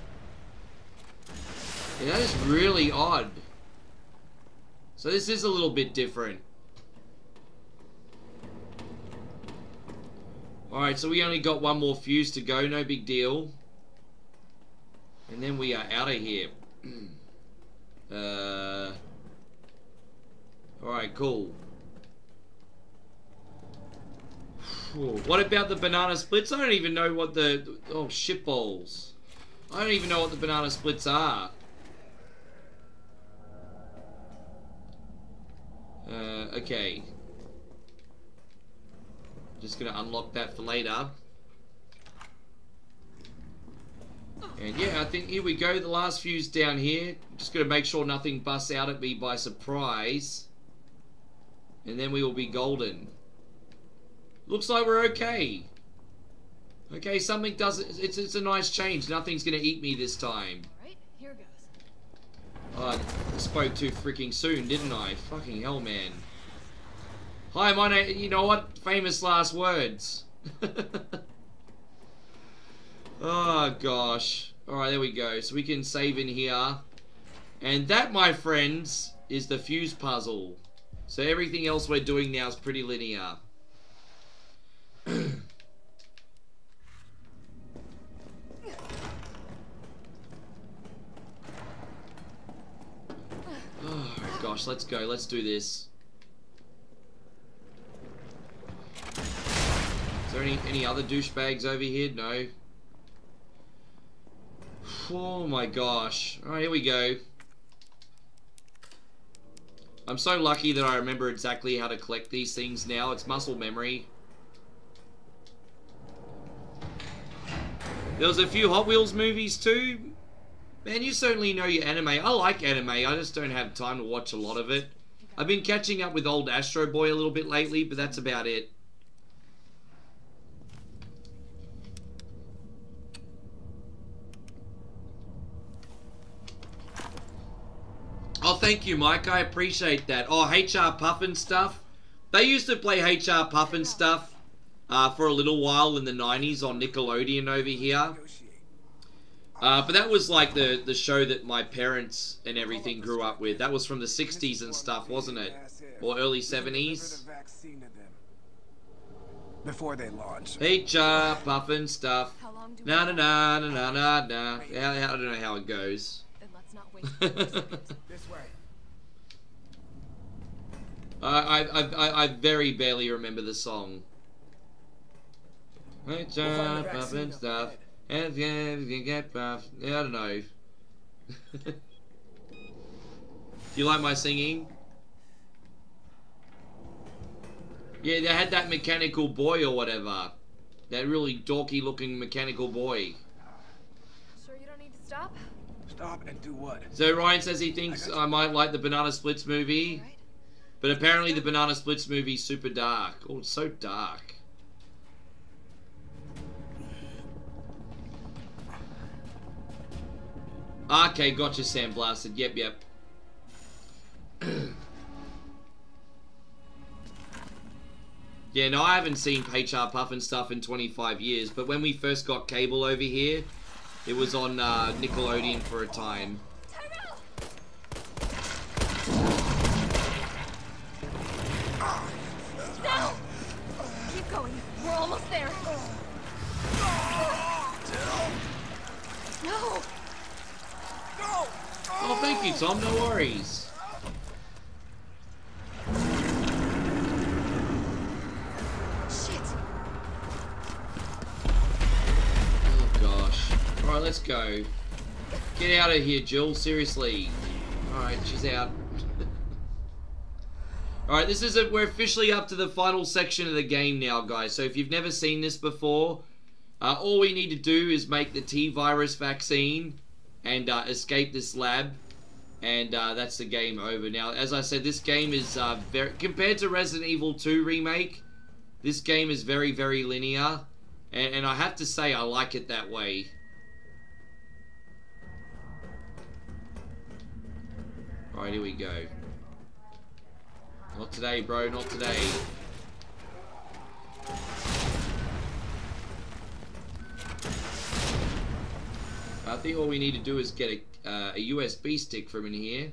Yeah, that is really odd. So this is a little bit different. Alright, so we only got one more fuse to go, no big deal. And then we are out of here. Alright, cool. What about the banana splits? I don't even know what the... Oh, shitballs. I don't even know what the banana splits are. Okay. Just gonna unlock that for later. And yeah, I think here we go. The last fuse down here. Just gonna make sure nothing busts out at me by surprise. And then we will be golden. Looks like we're okay. Okay, something does... It's a nice change. Nothing's gonna eat me this time. Right, here goes. I spoke too freaking soon, didn't I? Fucking hell, man. Hi, my name... You know what? Famous last words. Oh, gosh. Alright, there we go. So we can save in here. And that, my friends, is the fuse puzzle. So everything else we're doing now is pretty linear. Oh, gosh, let's go. Let's do this. Is there any other douchebags over here? No. Oh my gosh. Alright, here we go. I'm so lucky that I remember exactly how to collect these things now. It's muscle memory. There was a few Hot Wheels movies too. Man, you certainly know your anime. I like anime. I just don't have time to watch a lot of it. I've been catching up with old Astro Boy a little bit lately, but that's about it. Oh, thank you, Mike. I appreciate that. Oh, HR Puffin stuff. They used to play HR Puffin stuff for a little while in the 90s on Nickelodeon over here. But that was like the show that my parents and everything grew up with. That was from the 60s and stuff, wasn't it? Or early 70s? Before they launch. HR Puffin stuff. Na na na na na na. I don't know how it goes. This way. I very barely remember the song. HR Puffin stuff. And yeah, you get buff. I don't know. Do you like my singing? Yeah, they had that mechanical boy or whatever. That really dorky looking mechanical boy. Sure you don't need to stop? Stop and do what? So Ryan says he thinks I might like the Banana Splits movie. Right. But apparently the Banana Splits movie is super dark. Oh, it's so dark. Okay, gotcha, Sam Blasted. Yep, yep. Yeah, no, I haven't seen HR Puff and stuff in 25 years, but when we first got cable over here, it was on Nickelodeon for a time. Stop! Keep going. We're almost there. No! Oh, thank you, Tom. No worries. Shit. Oh, gosh. Alright, let's go. Get out of here, Jill. Seriously. Alright, she's out. Alright, this is we're officially up to the final section of the game now, guys. So if you've never seen this before, all we need to do is make the T-virus vaccine and escape this lab, and that's the game over. Now, as I said, this game is very, compared to Resident Evil 2 Remake, this game is very, very linear, and I have to say I like it that way. Alright, here we go. Not today, bro, not today. I think all we need to do is get a USB stick from in here.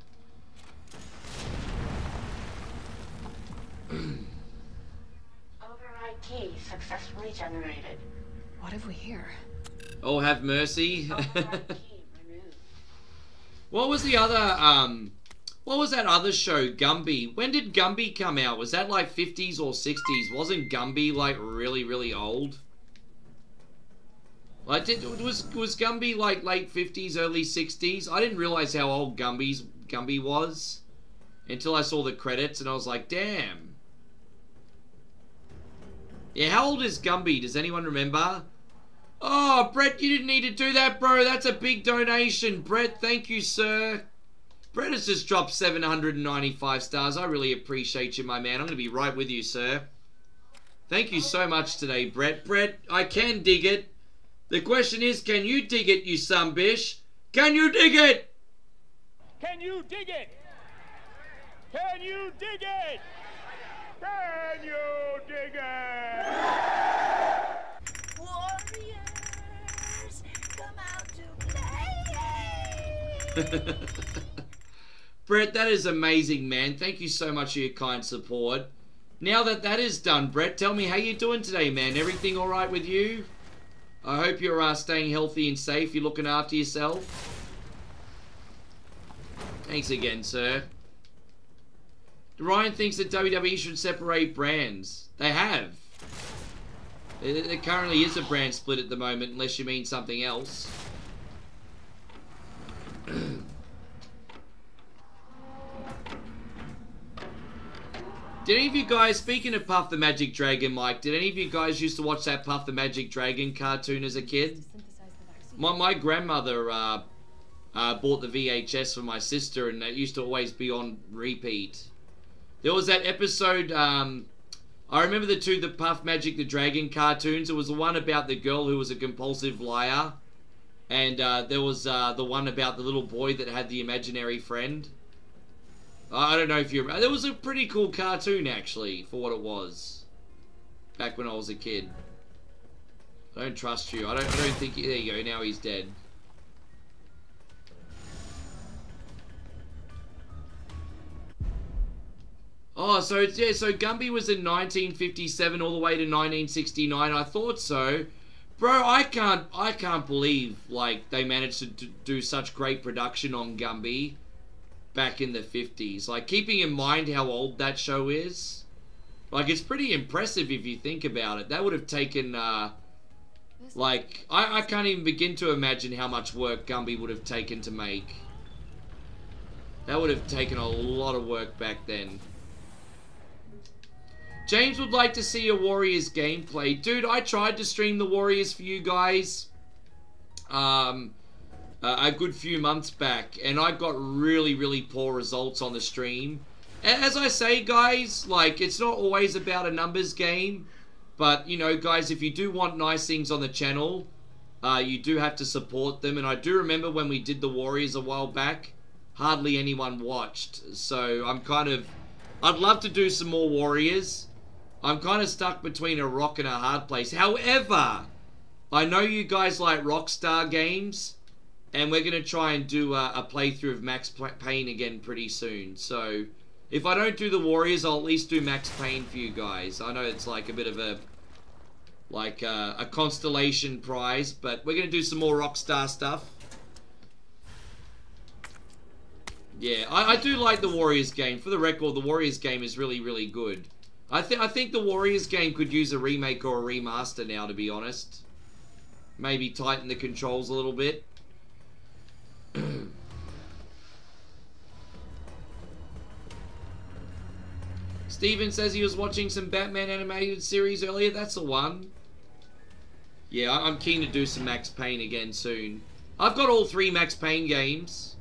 Override key successfully generated. What have we here? Oh, have mercy. What was the other, what was that other show, Gumby? When did Gumby come out? Was that like 50s or 60s? Wasn't Gumby like really, really old? Like, was Gumby like late 50s, early 60s? I didn't realize how old Gumby was until I saw the credits, and I was like, damn. Yeah, how old is Gumby? Does anyone remember? Oh, Brett, you didn't need to do that, bro. That's a big donation. Brett, thank you, sir. Brett has just dropped 795 stars. I really appreciate you, my man. I'm going to be right with you, sir. Thank you so much today, Brett. Brett, I can dig it. The question is, can you dig it, you sunbish? Can you dig it? Can you dig it? Can you dig it? Can you dig it? Warriors, come out to play. Brett, that is amazing, man. Thank you so much for your kind support. Now that that is done, Brett, tell me how you doing today, man. Everything all right with you? I hope you're staying healthy and safe. You're looking after yourself. Thanks again, sir. Ryan thinks that WWE should separate brands. They have. There currently is a brand split at the moment, unless you mean something else. Did any of you guys, speaking of Puff the Magic Dragon, Mike, did any of you guys used to watch that Puff the Magic Dragon cartoon as a kid? My grandmother bought the VHS for my sister, and it used to always be on repeat. There was that episode, I remember the Puff Magic the Dragon cartoons. It was the one about the girl who was a compulsive liar, and there was the one about the little boy that had the imaginary friend. I don't know if you remember. There was a pretty cool cartoon, actually, for what it was. Back when I was a kid. I don't trust you. I don't think... There you go. Now he's dead. Oh, so it's... Yeah, so Gumby was in 1957 all the way to 1969. I thought so. Bro, I can't believe, like, they managed to do such great production on Gumby back in the 50s. Like, keeping in mind how old that show is, like, it's pretty impressive if you think about it. That would have taken Like, I can't even begin to imagine how much work Gumby would have taken to make. That would have taken a lot of work back then. James would like to see a Warriors gameplay. Dude, I tried to stream the Warriors for you guys a good few months back, and I got really, really poor results on the stream. As I say, guys, like, it's not always about a numbers game, but, you know, guys, if you do want nice things on the channel, you do have to support them, and I do remember when we did the Warriors a while back, hardly anyone watched, so I'm kind of... I'd love to do some more Warriors. I'm kind of stuck between a rock and a hard place. However, I know you guys like Rockstar games, and we're going to try and do a playthrough of Max Payne again pretty soon. So, if I don't do the Warriors, I'll at least do Max Payne for you guys. I know it's like a bit of a... like a constellation prize, but we're going to do some more Rockstar stuff. Yeah, I do like the Warriors game. For the record, the Warriors game is really, really good. I think the Warriors game could use a remake or a remaster now, to be honest. Maybe tighten the controls a little bit. Steven says he was watching some Batman animated series earlier. That's the one. Yeah, I'm keen to do some Max Payne again soon. I've got all 3 Max Payne games.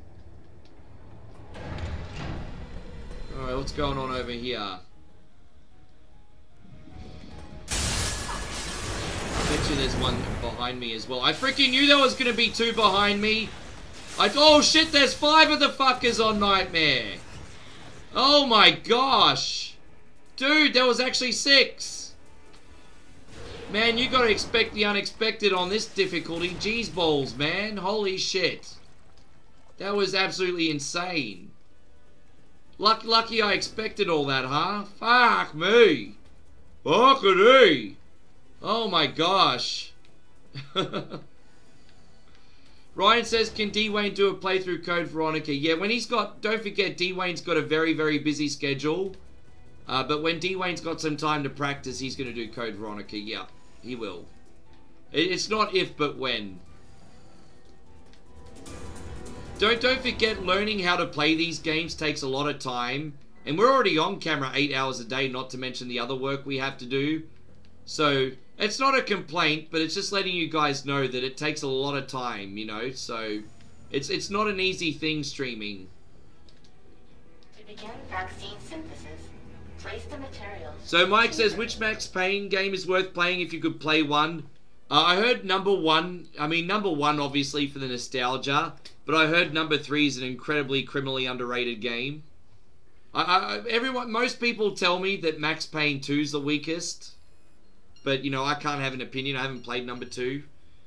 Alright, what's going on over here? I bet you there's one behind me as well. I freaking knew there was going to be 2 behind me. Oh shit, there's 5 of the fuckers on Nightmare. Oh my gosh. Dude, there was actually 6. Man, you gotta expect the unexpected on this difficulty. Jeez balls, man. Holy shit. That was absolutely insane. Lucky I expected all that, huh? Fuck me. Fuckity. Oh my gosh. Ryan says, can D-Wayne do a playthrough Code Veronica? Yeah, when he's got... Don't forget, D-Wayne's got a very, very busy schedule. But when D-Wayne's got some time to practice, he's going to do Code Veronica. Yeah, he will. It's not if, but when. Don't forget, learning how to play these games takes a lot of time. And we're already on camera 8 hours a day, not to mention the other work we have to do. So, it's not a complaint, but it's just letting you guys know that it takes a lot of time, you know? So, it's not an easy thing, streaming. To begin vaccine synthesis, place the materials. So, Mike says, which Max Payne game is worth playing if you could play one? I heard number 1, number 1 obviously for the nostalgia, but I heard number 3 is an incredibly criminally underrated game. Most people tell me that Max Payne 2 is the weakest. But, you know, I can't have an opinion. I haven't played number 2.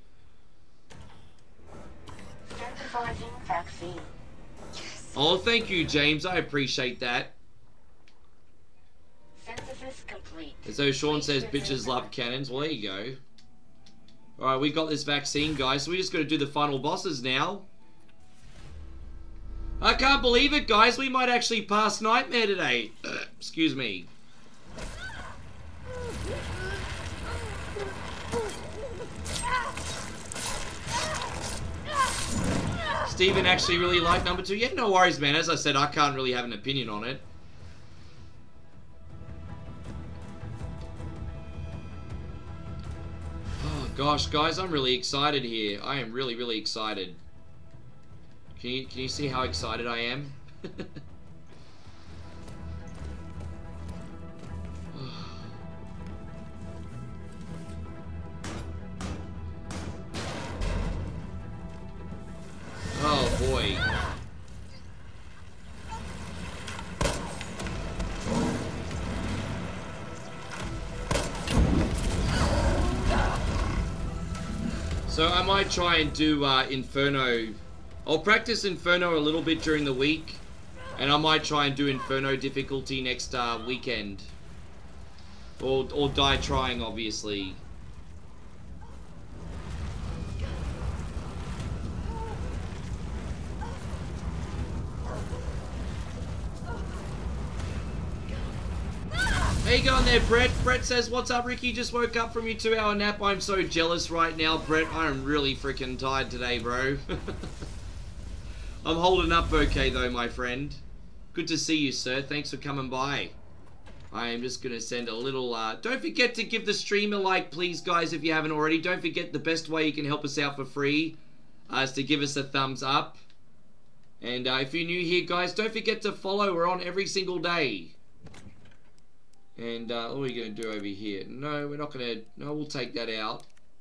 Synthesizing vaccine. Oh, thank you, James. I appreciate that. Synthesis complete. As though Sean says bitches love cannons. Well, there you go. Alright, we got this vaccine, guys. So we just got to do the final bosses now. I can't believe it, guys. We might actually pass Nightmare today. Excuse me. Steven actually really liked number 2. Yeah, no worries, man. As I said, I can't really have an opinion on it. Oh, gosh, guys, I'm really excited here. I am really, really excited. Can you see how excited I am? Oh boy. So I might try and do Inferno. I'll practice Inferno a little bit during the week, and I might try and do Inferno difficulty next weekend. Or die trying, obviously. Hey going there, Brett? Brett says, what's up, Ricky? Just woke up from your 2-hour nap. I'm so jealous right now, Brett. I'm really freaking tired today, bro. I'm holding up okay, though, my friend. Good to see you, sir. Thanks for coming by. I am just going to send a little... don't forget to give the stream a like, please, guys, if you haven't already. Don't forget the best way you can help us out for free is to give us a thumbs up. And if you're new here, guys, don't forget to follow. We're on every single day. And what are we going to do over here? No, we're not going to... No, we'll take that out.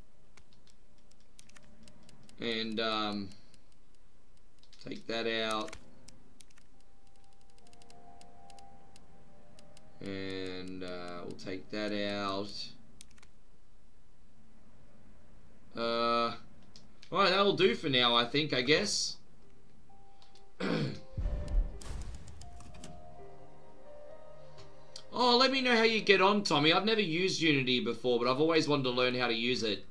And take that out. And we'll take that out. Alright, that'll do for now, I think, I guess. Oh, let me know how you get on, Tommy. I've never used Unity before, but I've always wanted to learn how to use it.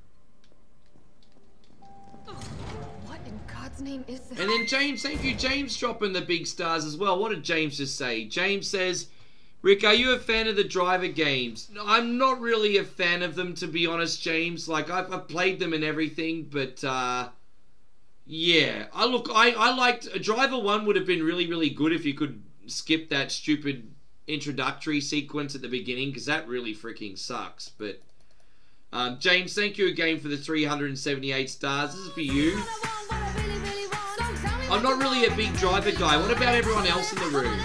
What in God's name is this? And then James, thank you, James, dropping the big stars as well. What did James just say? James says, Rick, are you a fan of the driver games? No, I'm not really a fan of them, to be honest, James. Like, I've played them and everything, but, yeah. I liked... Driver 1 would have been really, really good if you could skip that stupid introductory sequence at the beginning, because that really freaking sucks. But, James, thank you again for the 378 stars. This is for you. I'm not really a big driver guy. What about everyone else in the room?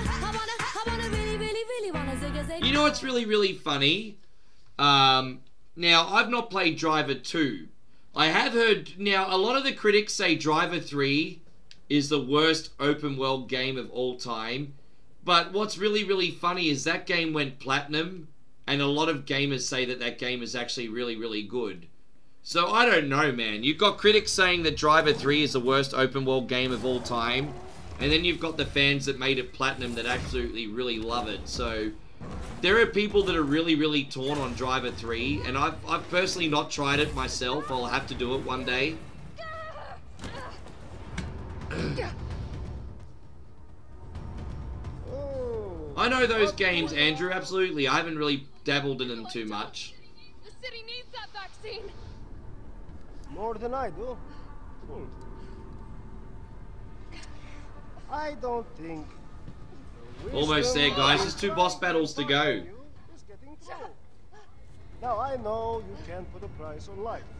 You know what's really, really funny? Now, I've not played Driver 2. I have heard... Now, a lot of the critics say Driver 3 is the worst open world game of all time. But what's really, really funny is that game went platinum, and a lot of gamers say that that game is actually really, really good. So, I don't know, man. You've got critics saying that Driver 3 is the worst open world game of all time, and then you've got the fans that made it platinum that absolutely really love it. So, there are people that are really, really torn on Driver 3, and I've personally not tried it myself. I'll have to do it one day. I know those games, Andrew, absolutely. I haven't really dabbled in them too much. The city needs that vaccine. More than I do. I don't think... Almost there, guys. There's 2 boss battles to go. Now, I know you can't put a price on life.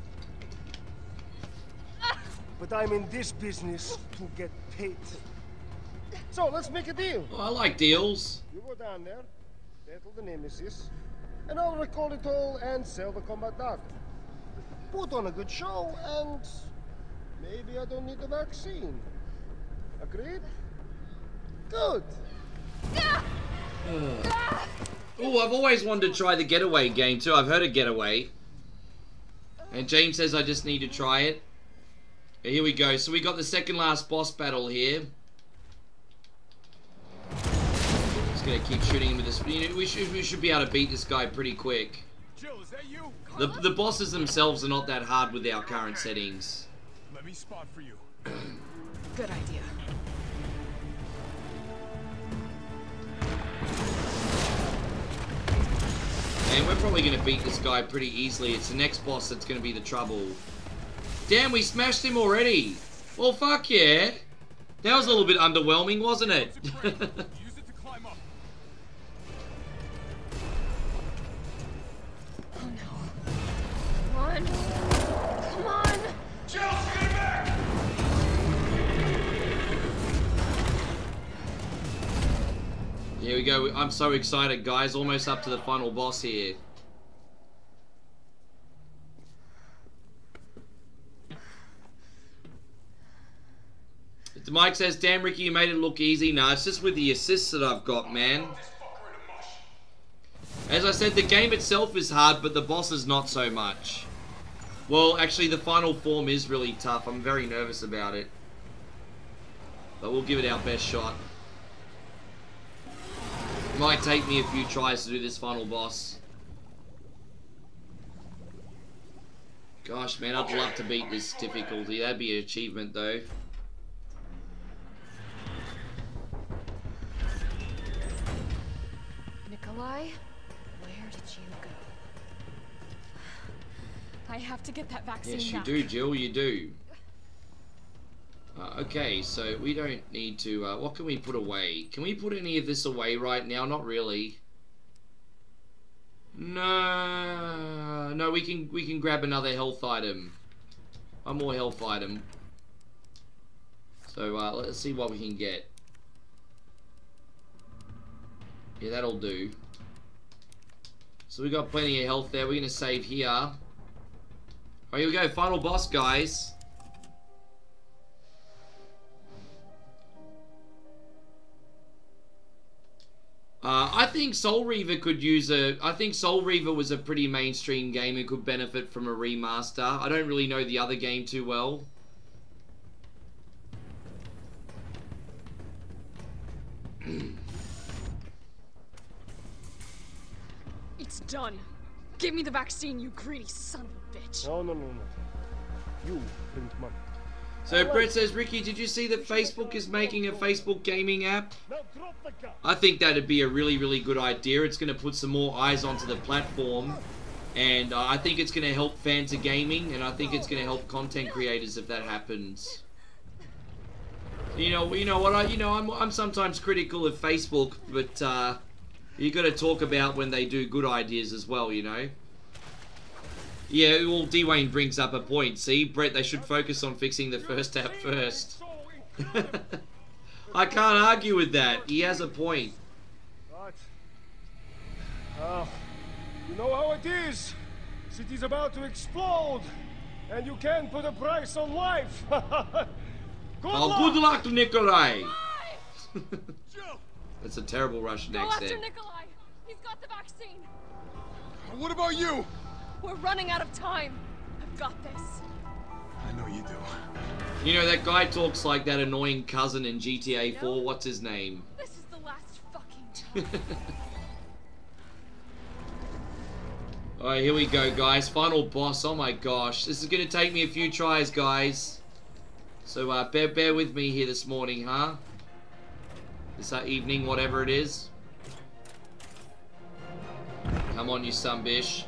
But I'm in this business to get paid. So, let's make a deal. Oh, I like deals. You go down there, battle the Nemesis, and I'll recall it all and sell the combat dog. Put on a good show, and maybe I don't need the vaccine. Agreed? Good. Oh, I've always wanted to try the Getaway game too. I've heard of Getaway. And James says I just need to try it. Here we go. So we got the second last boss battle here. Just gonna keep shooting him with this. You know, we should be able to beat this guy pretty quick. Jill, is that you? The bosses themselves are not that hard with our current settings. Let me spot for you. Good idea. And we're probably going to beat this guy pretty easily. It's the next boss that's going to be the trouble. Damn, we smashed him already. Well, fuck yeah. That was a little bit underwhelming, wasn't it? Use it to climb up. Oh no. Come on. Come on. Jill, stay back! Here we go. I'm so excited, guys. Almost up to the final boss here. Mike says, damn, Ricky, you made it look easy. Nah, it's just with the assists that I've got, man. As I said, the game itself is hard, but the boss is not so much. Well, actually, the final form is really tough. I'm very nervous about it. But we'll give it our best shot. It might take me a few tries to do this final boss. Gosh, man, I'd love to beat this difficulty. That'd be an achievement, though. Nikolai, where I have to get that vaccine Yes, you back. do, Jill, you do. Okay, so we don't need to... what can we put away? Can we put any of this away right now? Not really. No, no, we can grab another health item. One more health item. So let's see what we can get. Yeah, that'll do. So we got plenty of health there. We're gonna save here. Oh, here we go. Final boss, guys. I think Soul Reaver could use a... I think Soul Reaver was a pretty mainstream game and could benefit from a remaster. I don't really know the other game too well. It's done. Give me the vaccine, you greedy son of a bitch. No. You print money. So Brett says, Ricky, did you see that Facebook is making a Facebook gaming app? I think that'd be a really, really good idea. It's going to put some more eyes onto the platform. And I think it's going to help fans of gaming. And I think it's going to help content creators if that happens. You know what? I'm sometimes critical of Facebook. But you got to talk about when they do good ideas as well, you know. Yeah, well, Dwayne brings up a point. See, Brett, they should focus on fixing the first app first. I can't argue with that. He has a point. But, you know how it is. City's about to explode, and you can't put a price on life. Good luck, Nikolai. That's a terrible Russian accent. Go after Nikolai. He's got the vaccine. What about you? We're running out of time. I've got this. I know you do. You know, that guy talks like that annoying cousin in GTA 4. What's his name? This is the last fucking time. Alright, here we go, guys. Final boss. Oh my gosh. This is going to take me a few tries, guys. So, bear with me here this morning, huh? This evening, whatever it is. Come on, you sunbish.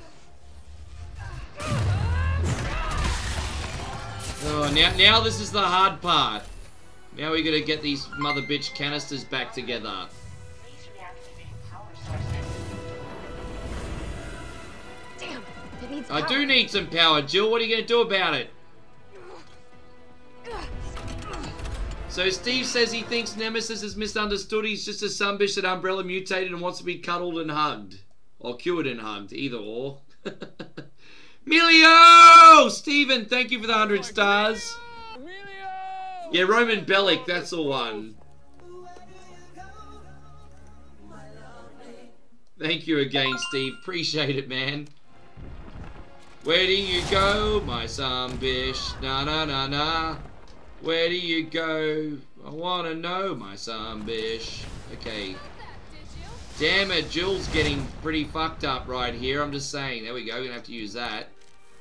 Oh, now this is the hard part. Now we gotta get these mother bitch canisters back together. Damn, it needs I power. do need some power, Jill. What are you gonna do about it? So Steve says he thinks Nemesis is misunderstood. He's just a sunbish that Umbrella mutated and wants to be cuddled and hugged. Or cured and hugged, either or. Emilio! Steven, thank you for the 100 stars. Yeah, Roman Bellic, that's the one. Thank you again, Steve. Appreciate it, man. Where do you go, my sunbish? Na na na na. Where do you go? I wanna know, my sunbish. Okay. Damn it, Jill's getting pretty fucked up right here. I'm just saying. There we go. We're gonna have to use that.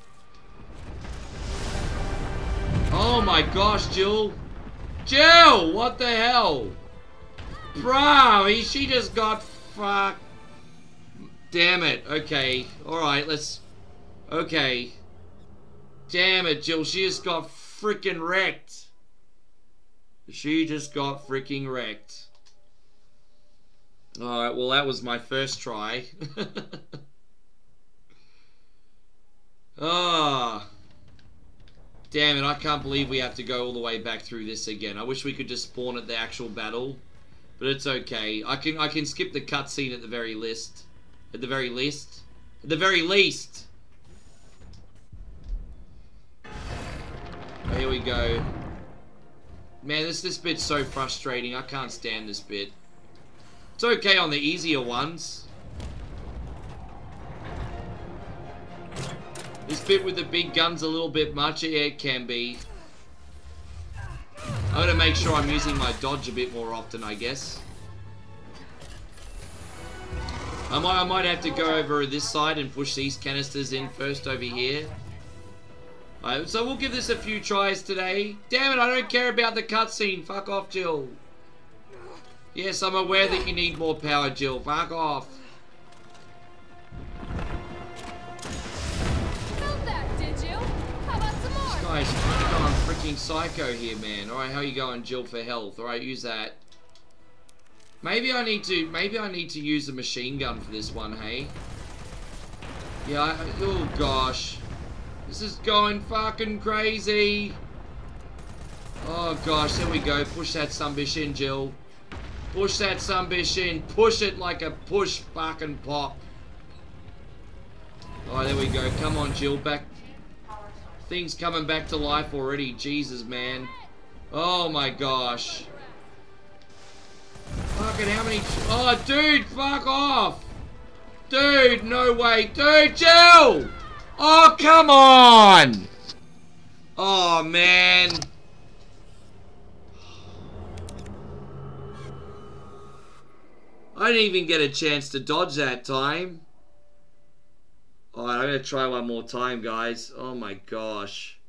Oh my gosh, Jill. Jill! What the hell? Bro, she just got fucked. Damn it. Okay. Alright, let's... Okay. Damn it, Jill. She just got freaking wrecked. She just got freaking wrecked. Alright, well that was my first try. Ah. Damn it, I can't believe we have to go all the way back through this again. I wish we could just spawn at the actual battle. But it's okay. I can skip the cutscene at the very least. At the very least. At the very least. Oh, here we go. Man, this bit's so frustrating. I can't stand this bit. It's okay on the easier ones. This bit with the big gun's a little bit much. Yeah, it can be. I'm gonna make sure I'm using my dodge a bit more often, I guess. I might have to go over this side and push these canisters in first over here. So we'll give this a few tries today. Damn it, I don't care about the cutscene. Fuck off, Jill. Yes, I'm aware that you need more power, Jill. Fuck off. Guys, I'm going freaking psycho here, man. Alright, how you going, Jill, for health? Alright, use that. Maybe I need to use a machine gun for this one, hey? Yeah, oh gosh. This is going fucking crazy. Oh gosh, there we go. Push that sunbish in, Jill. Push that sunbish in. Push it like a push fucking pop. Oh, there we go. Come on, Jill. Back. Things coming back to life already. Jesus, man. Oh my gosh. Fucking how many... Oh, dude, fuck off. Dude, no way. Dude, Jill! Oh, come on! Oh, man. I didn't even get a chance to dodge that time. Alright, I'm gonna try one more time, guys. Oh my gosh.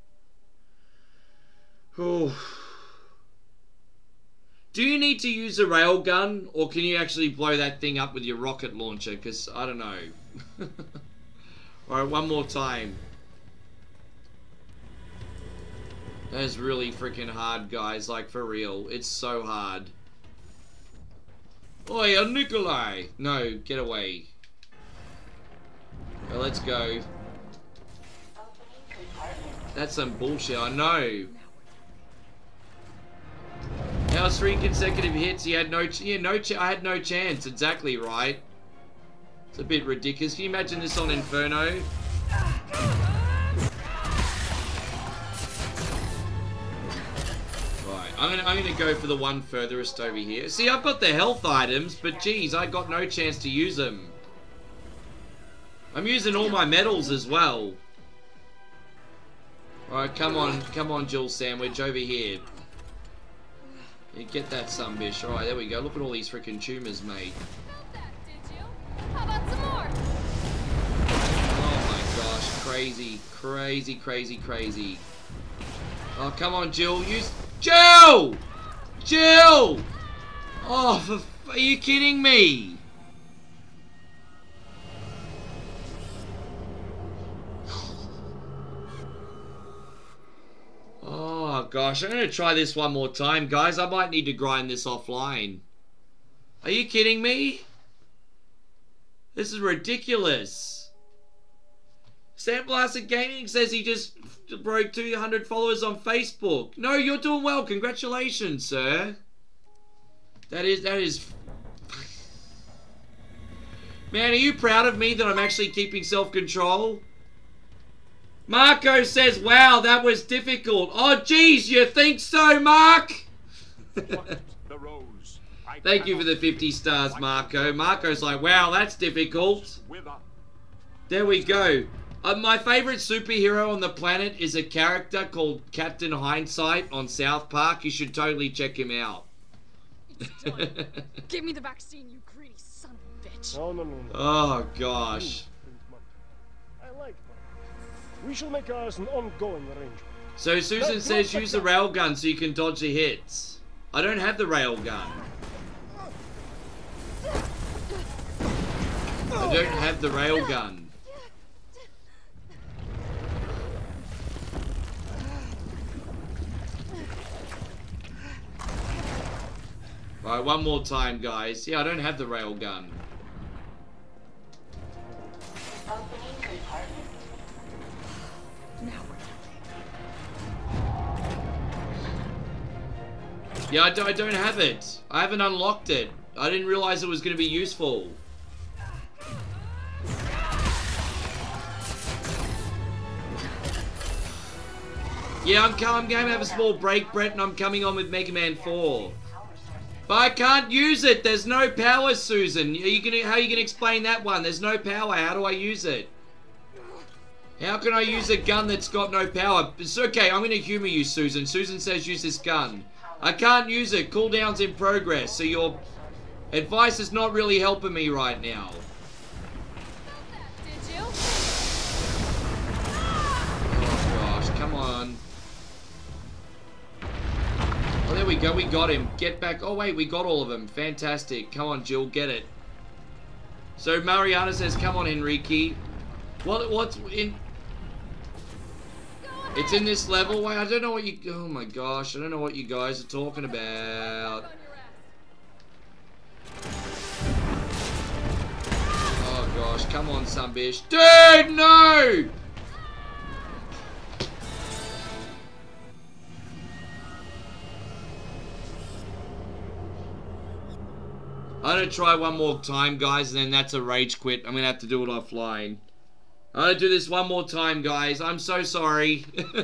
Whew. Do you need to use a railgun, or can you actually blow that thing up with your rocket launcher? Because, I don't know. Alright, one more time. That is really freaking hard, guys. Like, for real. It's so hard. Oi, Nikolai! No, get away. Well, let's go. That's some bullshit, I know. Now 3 consecutive hits, he had I had no chance, exactly right. It's a bit ridiculous. Can you imagine this on Inferno? Right, I'm gonna go for the one furthest over here. See, I've got the health items, but geez, I got no chance to use them. I'm using all my medals as well. Alright, come on, Jill Sandwich, over here. Yeah, get that sunbish. Alright, there we go. Look at all these freaking tumors, mate. How about some more? Oh my gosh, crazy, crazy, crazy, crazy. Oh, come on, Jill. Use... Jill! Jill! Oh, are you kidding me? Oh gosh, I'm gonna try this one more time, guys. I might need to grind this offline. Are you kidding me? This is ridiculous. Sandblasted Gaming says he just broke 200 followers on Facebook. No, you're doing well. Congratulations, sir. That is... Man, are you proud of me that I'm actually keeping self-control? Marco says, wow, that was difficult. Oh, geez, you think so, Mark? Thank you for the 50 stars, Marco. Marco's like, wow, that's difficult. There we go. My favorite superhero on the planet is a character called Captain Hindsight on South Park. You should totally check him out. Give me the vaccine, you greedy son of a bitch. No. Oh, gosh. I like that. We shall make ours an ongoing arrangement. So Susan says use the railgun so you can dodge the hits. I don't have the railgun. I don't have the railgun. Alright, one more time, guys. Yeah, I don't have the railgun. Yeah, I don't have it. I haven't unlocked it. I didn't realize it was going to be useful. Yeah, I'm going to have a small break, Brett, and I'm coming on with Mega Man 4. But I can't use it. There's no power, Susan. How are you going to explain that one? There's no power. How do I use it? How can I use a gun that's got no power? It's okay. I'm going to humor you, Susan. Susan says use this gun. I can't use it. Cooldown's in progress. So your advice is not really helping me right now. Did you? Oh, gosh. Come on. Oh, there we go. We got him. Get back. Oh, wait. We got all of them. Fantastic. Come on, Jill. Get it. So, Mariana says, come on, Enrique. What's in... It's in this level. Wait, I don't know what you... Oh my gosh, I don't know what you guys are talking about. Oh gosh, come on, some bitch. Dude, no! I'm gonna try one more time, guys, and then that's a rage quit. I'm gonna have to do it offline. I'm gonna do this one more time, guys. I'm so sorry.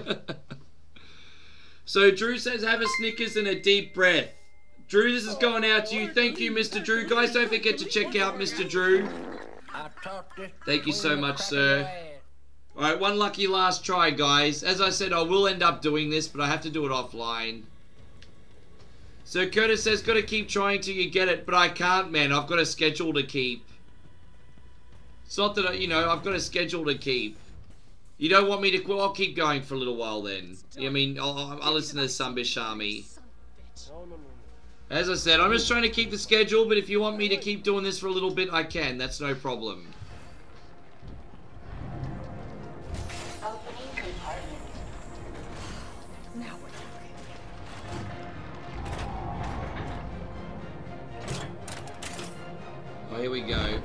So Drew says, have a Snickers and a deep breath. Drew, this is going out to you. Thank you, Mr. Drew. Guys, don't forget to check out Mr. Drew. Thank you so much, sir. Alright, one lucky last try, guys. As I said, I will end up doing this, but I have to do it offline. So Curtis says, gotta keep trying till you get it, but I can't, man. I've got a schedule to keep. It's not that, you know, I've got a schedule to keep. You don't want me to... Well, I'll keep going for a little while then. I mean, I'll listen to the Sunbish Army. As I said, I'm just trying to keep the schedule, but if you want me to keep doing this for a little bit, I can. That's no problem. Opening compartment. Now we're Oh, here we go.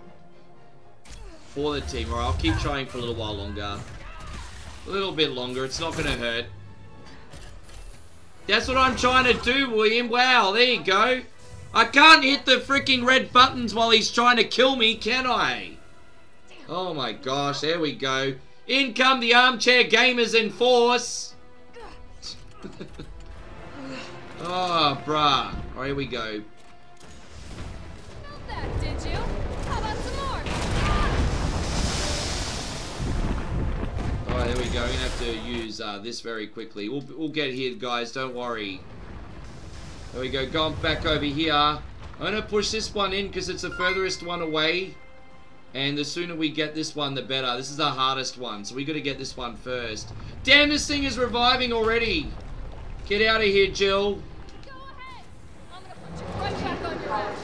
For the team. Alright, I'll keep trying for a little while longer. A little bit longer. It's not going to hurt. That's what I'm trying to do, William. Wow, there you go. I can't hit the freaking red buttons while he's trying to kill me, can I? Oh my gosh, there we go. In come the armchair gamers in force. Oh, bruh. Oh, here we go. Not that, did you? How about some more? Oh, there we go. We're gonna have to use this very quickly. We'll get here, guys. Don't worry. There we go. Going back over here. I'm gonna push this one in because it's the furthest one away. And the sooner we get this one, the better. This is the hardest one, so we got to get this one first. Damn, this thing is reviving already. Get out of here, Jill. Go ahead. I'm gonna put you right back on your ass.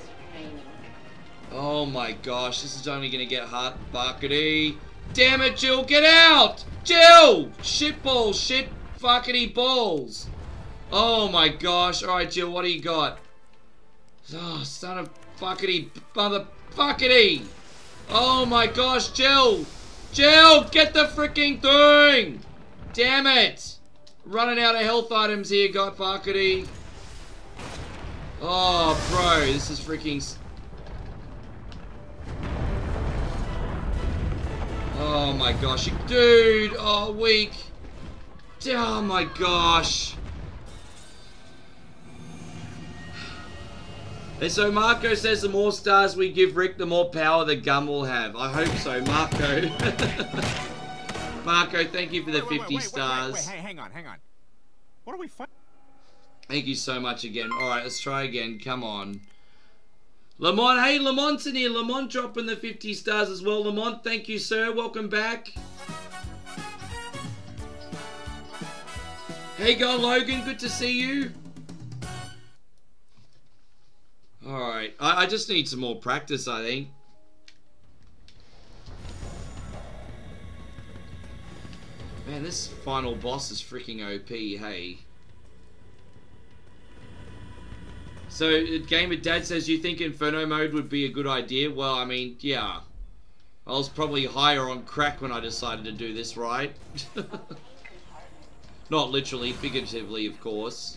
Oh my gosh, this is only gonna get hot. Buckety. Damn it, Jill, get out! Jill! Shitballs, shit fuckety balls. Oh my gosh. Alright, Jill, what do you got? Oh, son of fuckety mother fuckety. Oh my gosh, Jill! Jill, get the freaking thing! Damn it! Running out of health items here, got fuckety. Oh, bro, this is freaking... Oh my gosh, dude! Oh, weak! Oh my gosh! And so Marco says the more stars we give Rick, the more power the gun will have. I hope so, Marco. Marco, thank you for the 50 stars. Wait, hang on. What are we fighting? Thank you so much again. Alright, let's try again. Come on. Lamont, hey, Lamont's in here. Lamont dropping the 50 stars as well. Lamont, thank you, sir. Welcome back. Hey, go, Logan. Good to see you. Alright, I just need some more practice, I think. Man, this final boss is freaking OP, hey. So, Gamer Dad says, you think Inferno mode would be a good idea? Well, I mean, yeah. I was probably higher on crack when I decided to do this, right? Not literally, figuratively, of course.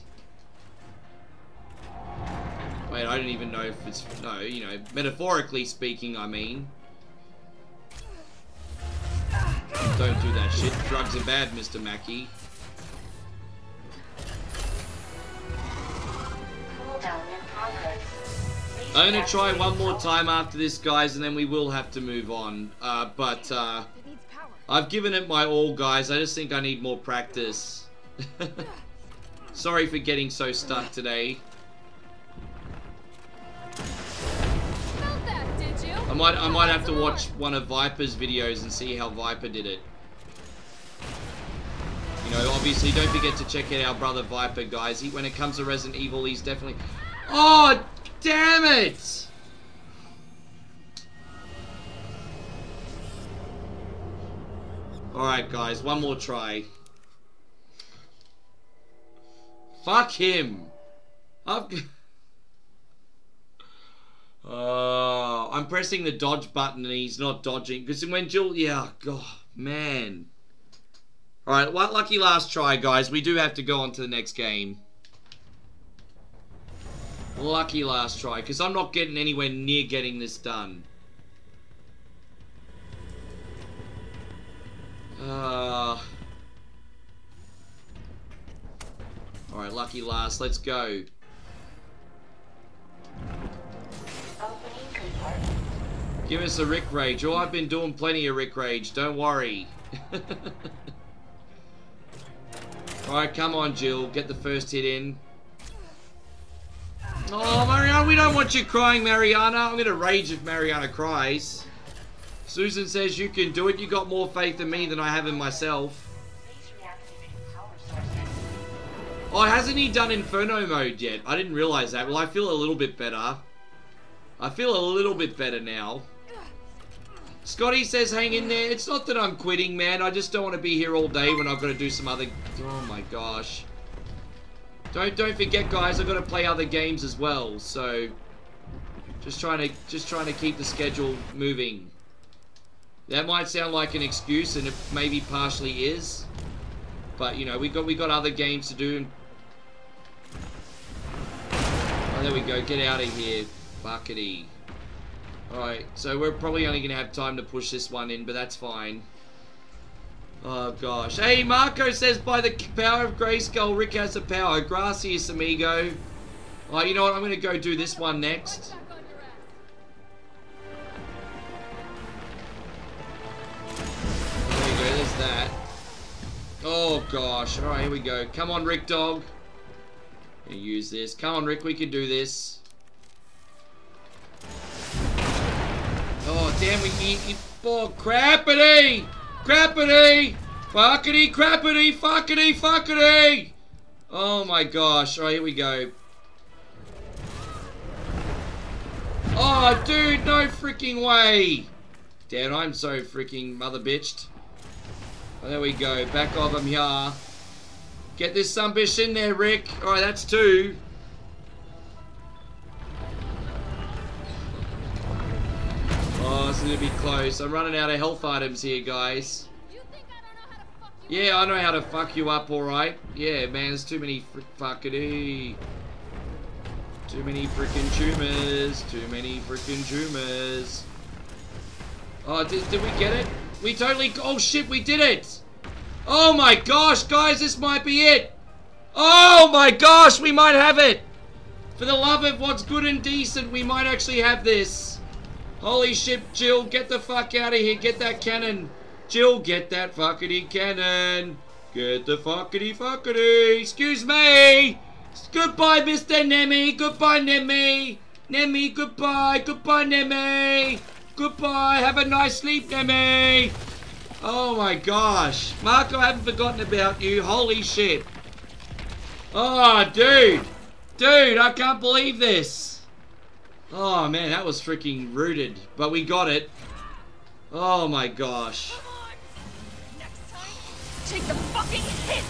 Wait, I don't even know if it's... No, you know, metaphorically speaking, I mean. Don't do that shit. Drugs are bad, Mr. Mackey. I'm gonna try one more time after this, guys, and then we will have to move on. But I've given it my all, guys. I just think I need more practice. Sorry for getting so stuck today. I might have to watch one of Viper's videos and see how Viper did it. You know, obviously, don't forget to check out our brother Viper, guys. When it comes to Resident Evil, he's definitely... Oh, damn it! Alright, guys. One more try. Fuck him. I'm pressing the dodge button and he's not dodging. Because when Jill... Yeah, God, man. Alright, lucky last try, guys. We do have to go on to the next game. Lucky last try. Because I'm not getting anywhere near getting this done. Alright, lucky last. Let's go. Give us a Rick Rage. Oh, I've been doing plenty of Rick Rage. Don't worry. Alright, come on, Jill. Get the first hit in. Oh, Mariana, we don't want you crying, Mariana. I'm going to rage if Mariana cries. Susan says you can do it. You got more faith in me than I have in myself. Oh, hasn't he done Inferno mode yet? I didn't realize that. Well, I feel a little bit better. I feel a little bit better now. Scotty says hang in there. It's not that I'm quitting, man. I just don't want to be here all day when I've got to do some other... Oh my gosh. Don't forget, guys, I've got to play other games as well. So just trying to keep the schedule moving. That might sound like an excuse, and it maybe partially is. But you know, we got other games to do. Oh, there we go. Get out of here, buckety. Alright, so we're probably only going to have time to push this one in, but that's fine. Oh, gosh. Hey, Marco says, by the power of Grayskull, Rick has the power. Gracias, amigo. Oh, you know what? I'm going to go do this one next. There you go. There's that. Oh, gosh. Alright, here we go. Come on, Rick Dog. I'm going to use this. Come on, Rick. We can do this. Oh, damn, oh, crappity! Crappity! Fuckity, crappity, fuckity, fuckity! Oh my gosh. Alright, here we go. Oh, dude, no freaking way! Damn, I'm so freaking mother bitched. Oh, there we go. Back off him here. Get this sunbish in there, Rick. Alright, that's 2. Oh, this is gonna be close. I'm running out of health items here, guys. Yeah, I know how to fuck you up, alright. Yeah, man, there's too many fuckity. Too many freaking tumors. Too many freaking tumors. Oh, did we get it? We totally... Oh, shit, we did it! Oh, my gosh, guys, this might be it! Oh, my gosh, we might have it! For the love of what's good and decent, we might actually have this. Holy shit, Jill, get the fuck out of here. Get that cannon. Jill, get that fuckity cannon. Get the fuckity. Excuse me. Goodbye, Mr. Nemi. Goodbye, Nemi. Nemi, goodbye. Goodbye, Nemi. Goodbye. Have a nice sleep, Nemi. Oh, my gosh. Marco, I haven't forgotten about you. Holy shit. Oh, dude. Dude, I can't believe this. Oh man, that was freaking rooted. But we got it. Oh my gosh. Take the fucking hit!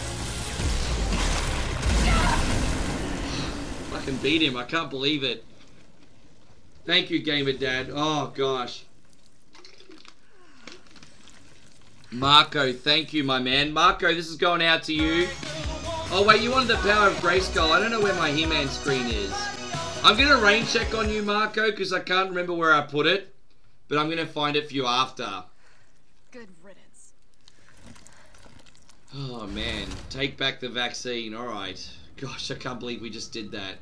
Fucking beat him. I can't believe it. Thank you, Gamer Dad. Oh gosh. Marco, thank you, my man. Marco, this is going out to you. Oh wait, you wanted the power of Grayskull. I don't know where my He-Man screen is. I'm going to rain check on you, Marco, because I can't remember where I put it. But I'm going to find it for you after. Good riddance. Oh, man. Take back the vaccine. Alright. Gosh, I can't believe we just did that.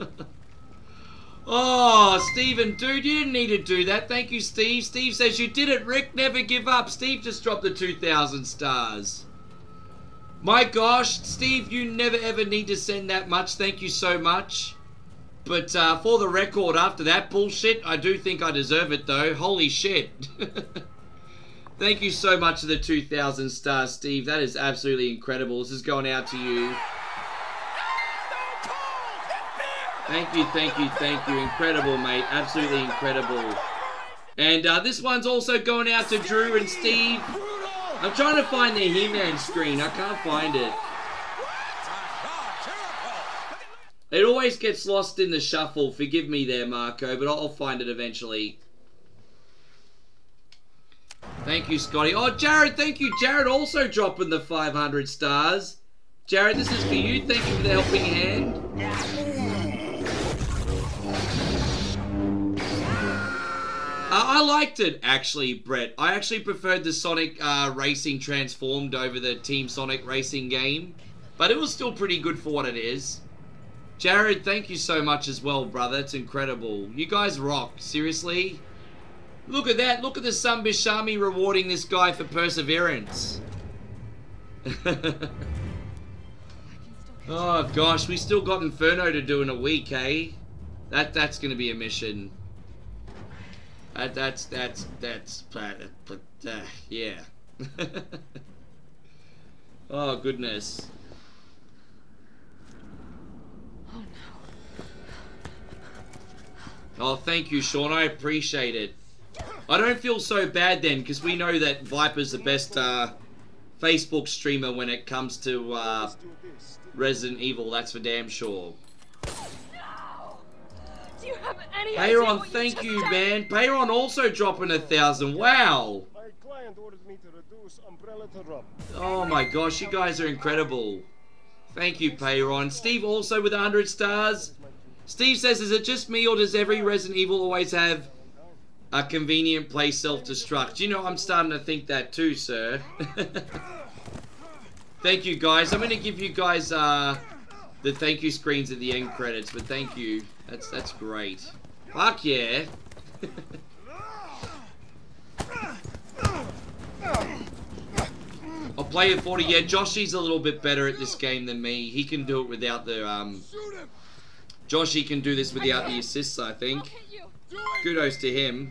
Oh, Steven, dude, you didn't need to do that. Thank you, Steve. Steve says you did it, Rick. Never give up. Steve just dropped the 2,000 stars. My gosh, Steve, you never ever need to send that much. Thank you so much. But for the record, after that bullshit, I do think I deserve it, though. Holy shit. Thank you so much for the 2,000 stars, Steve. That is absolutely incredible. This is going out to you. Thank you, thank you, thank you. Incredible, mate. Absolutely incredible. And this one's also going out to Drew and Steve. I'm trying to find the He-Man screen. I can't find it. It always gets lost in the shuffle. Forgive me there, Marco, but I'll find it eventually. Thank you, Scotty. Oh, Jared, thank you. Jared also dropping the 500 stars. Jared, this is for you. Thank you for the helping hand. I liked it, actually, Brett. I actually preferred the Sonic Racing Transformed over the Team Sonic Racing game. But it was still pretty good for what it is. Jared, thank you so much as well, brother. It's incredible. You guys rock. Seriously? Look at that. Look at the Sun Bishami rewarding this guy for perseverance. Oh, gosh. We still got Inferno to do in a week, eh? That's going to be a mission. Yeah. Oh, goodness. Oh, thank you, Sean. I appreciate it. I don't feel so bad then, because we know that Viper's the best Facebook streamer when it comes to Resident Evil. That's for damn sure. Do you have any Payron, thank you, man. Payron also dropping 1,000. Wow. My client ordered me to reduce umbrella to rub. Oh my gosh, you guys are incredible. Thank you, Payron. Steve also with 100 stars. Steve says, is it just me or does every Resident Evil always have a convenient place self-destruct? You know, I'm starting to think that too, sir. Thank you, guys. I'm going to give you guys the thank you screens at the end credits, but thank you. That's great. Fuck yeah. I'll play it 40. Yeah, Joshy's a little bit better at this game than me. He can do it without the Joshy can do this without the assists, I think. Kudos to him.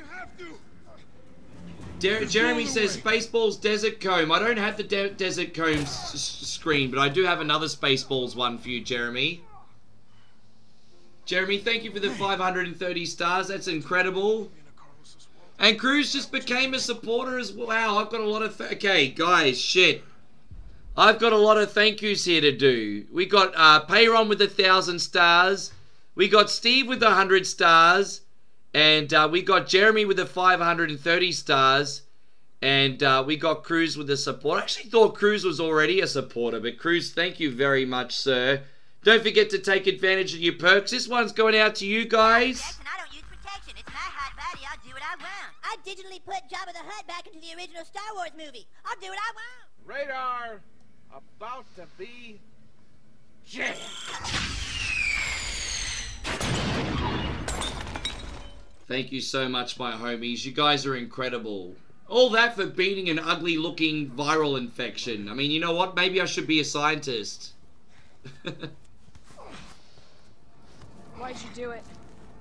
Jeremy says, Spaceballs Desert Comb. I don't have the Desert Comb screen, but I do have another Spaceballs one for you, Jeremy. Jeremy, thank you for the 530 stars. That's incredible. And Cruz just became a supporter as well. Wow, I've got a lot of... Okay, guys, shit. I've got a lot of thank yous here to do. We got Payron with 1,000 stars. We got Steve with 100 stars. And we got Jeremy with 530 stars. And we got Cruz with a support. I actually thought Cruz was already a supporter. But Cruz, thank you very much, sir. Don't forget to take advantage of your perks. This one's going out to you guys. I don't use protection. It's my hot body. I'll do what I want. I digitally put Jabba the Hutt back into the original Star Wars movie. I'll do what I want. Radar about to be jammed. Thank you so much, my homies. You guys are incredible. All that for beating an ugly-looking viral infection. I mean, you know what? Maybe I should be a scientist. Why'd you do it?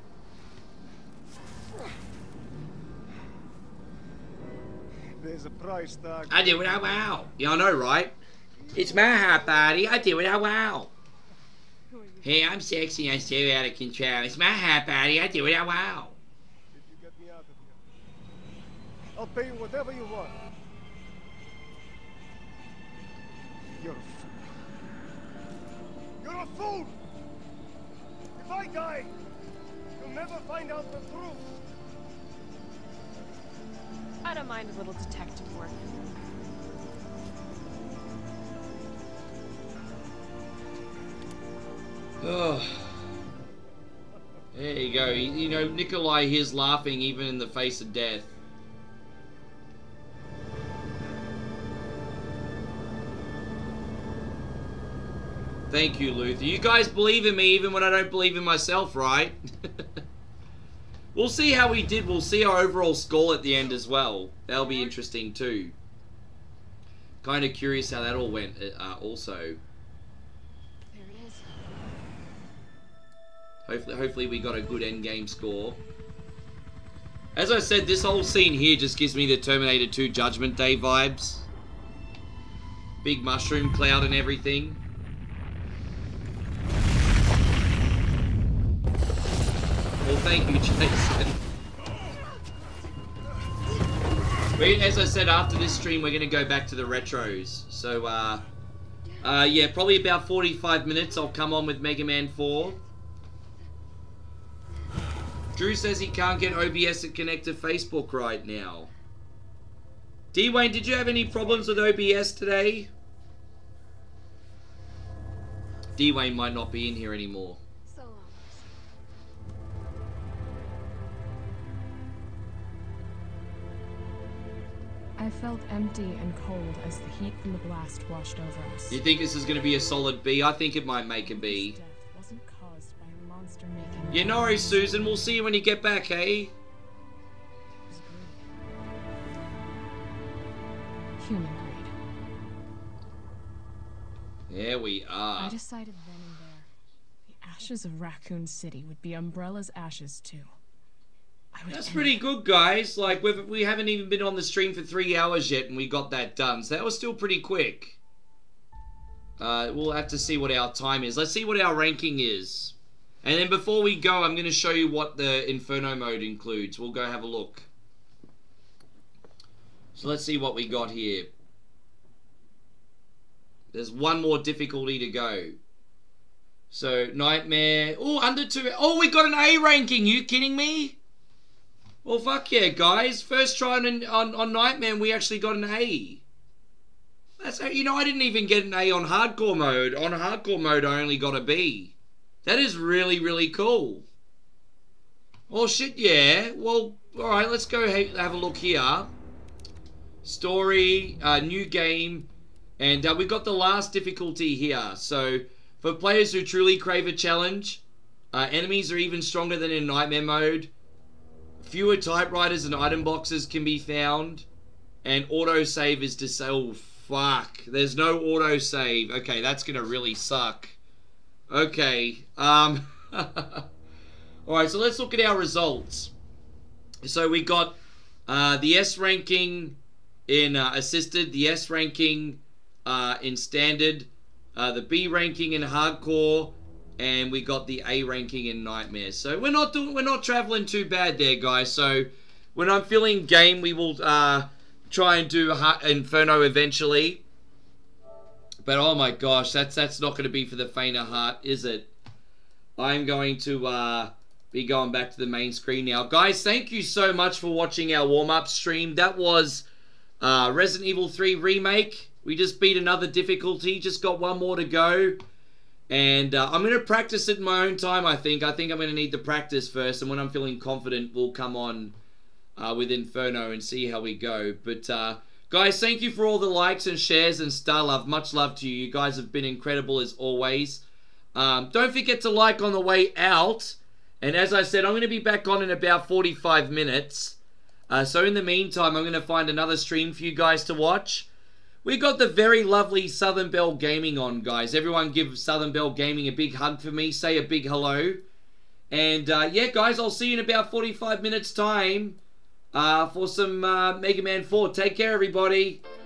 There's a price tag. I do it, oh wow. Yeah, I know, right? It's my hot body. I do it, oh wow. Hey, I'm sexy and so out of control. It's my hot body. I do it, oh wow. Did you get me out of here? I'll pay you whatever you want. You're a fool. You're a fool! If I die, you'll never find out the truth. I don't mind a little detective work. Oh. There you go. You know, Nikolai here's laughing even in the face of death. Thank you, Luther. You guys believe in me even when I don't believe in myself, right? We'll see how we did. We'll see our overall score at the end as well. That'll be interesting too. Kind of curious how that all went also. There it is. Hopefully we got a good end game score. As I said, this whole scene here just gives me the Terminator 2 Judgment Day vibes. Big mushroom cloud and everything. Well, thank you, Jason. As I said, after this stream, we're going to go back to the retros. So, yeah, probably about 45 minutes, I'll come on with Mega Man 4. Drew says he can't get OBS to connect to Facebook right now. D-Wayne, did you have any problems with OBS today? D-Wayne might not be in here anymore. I felt empty and cold as the heat from the blast washed over us. You think this is going to be a solid B? I think it might make a B. Death wasn't caused by a monster making. Yeah, no worries, Susan. We'll see you when you get back, hey? Human grade. There we are. I decided then and there, the ashes of Raccoon City would be Umbrella's ashes too. That's pretty good, guys. Like, we haven't even been on the stream for 3 hours yet, and we got that done. So that was still pretty quick. We'll have to see what our time is. Let's see what our ranking is. And then before we go, I'm going to show you what the Inferno mode includes. We'll go have a look. So let's see what we got here. There's one more difficulty to go. So, Nightmare. Oh, under 2. Oh, we got an A ranking. You kidding me? Well, fuck yeah, guys. First try on Nightmare, we actually got an A. That's, you know, I didn't even get an A on Hardcore mode. On Hardcore mode, I only got a B. That is really, really cool. Oh, shit, yeah. Well, alright, let's go have a look here. Story, new game, and we got the last difficulty here. So, for players who truly crave a challenge, enemies are even stronger than in Nightmare mode. Fewer typewriters and item boxes can be found, and autosave is disabled. Oh, fuck. There's no autosave. Okay, that's gonna really suck. Okay, alright, so let's look at our results. So we got the S ranking in assisted, the S ranking in standard, the B ranking in hardcore, and we got the A ranking in Nightmare. So we're not traveling too bad there, guys. So when I'm feeling game, we will try and do Inferno eventually. But oh my gosh, that's not going to be for the faint of heart, is it? I'm going to be going back to the main screen now. Guys, thank you so much for watching our warm-up stream. That was Resident Evil 3 Remake. We just beat another difficulty. Just got one more to go. And I'm going to practice it in my own time, I think. I think I'm going to need the practice first. And when I'm feeling confident, we'll come on with Inferno and see how we go. But, guys, thank you for all the likes and shares and star love. Much love to you. You guys have been incredible as always. Don't forget to like on the way out. And as I said, I'm going to be back on in about 45 minutes. So in the meantime, I'm going to find another stream for you guys to watch. We got the very lovely Southern Belle Gaming on, guys. Everyone give Southern Belle Gaming a big hug for me. Say a big hello. And, yeah, guys, I'll see you in about 45 minutes' time for some Mega Man 4. Take care, everybody.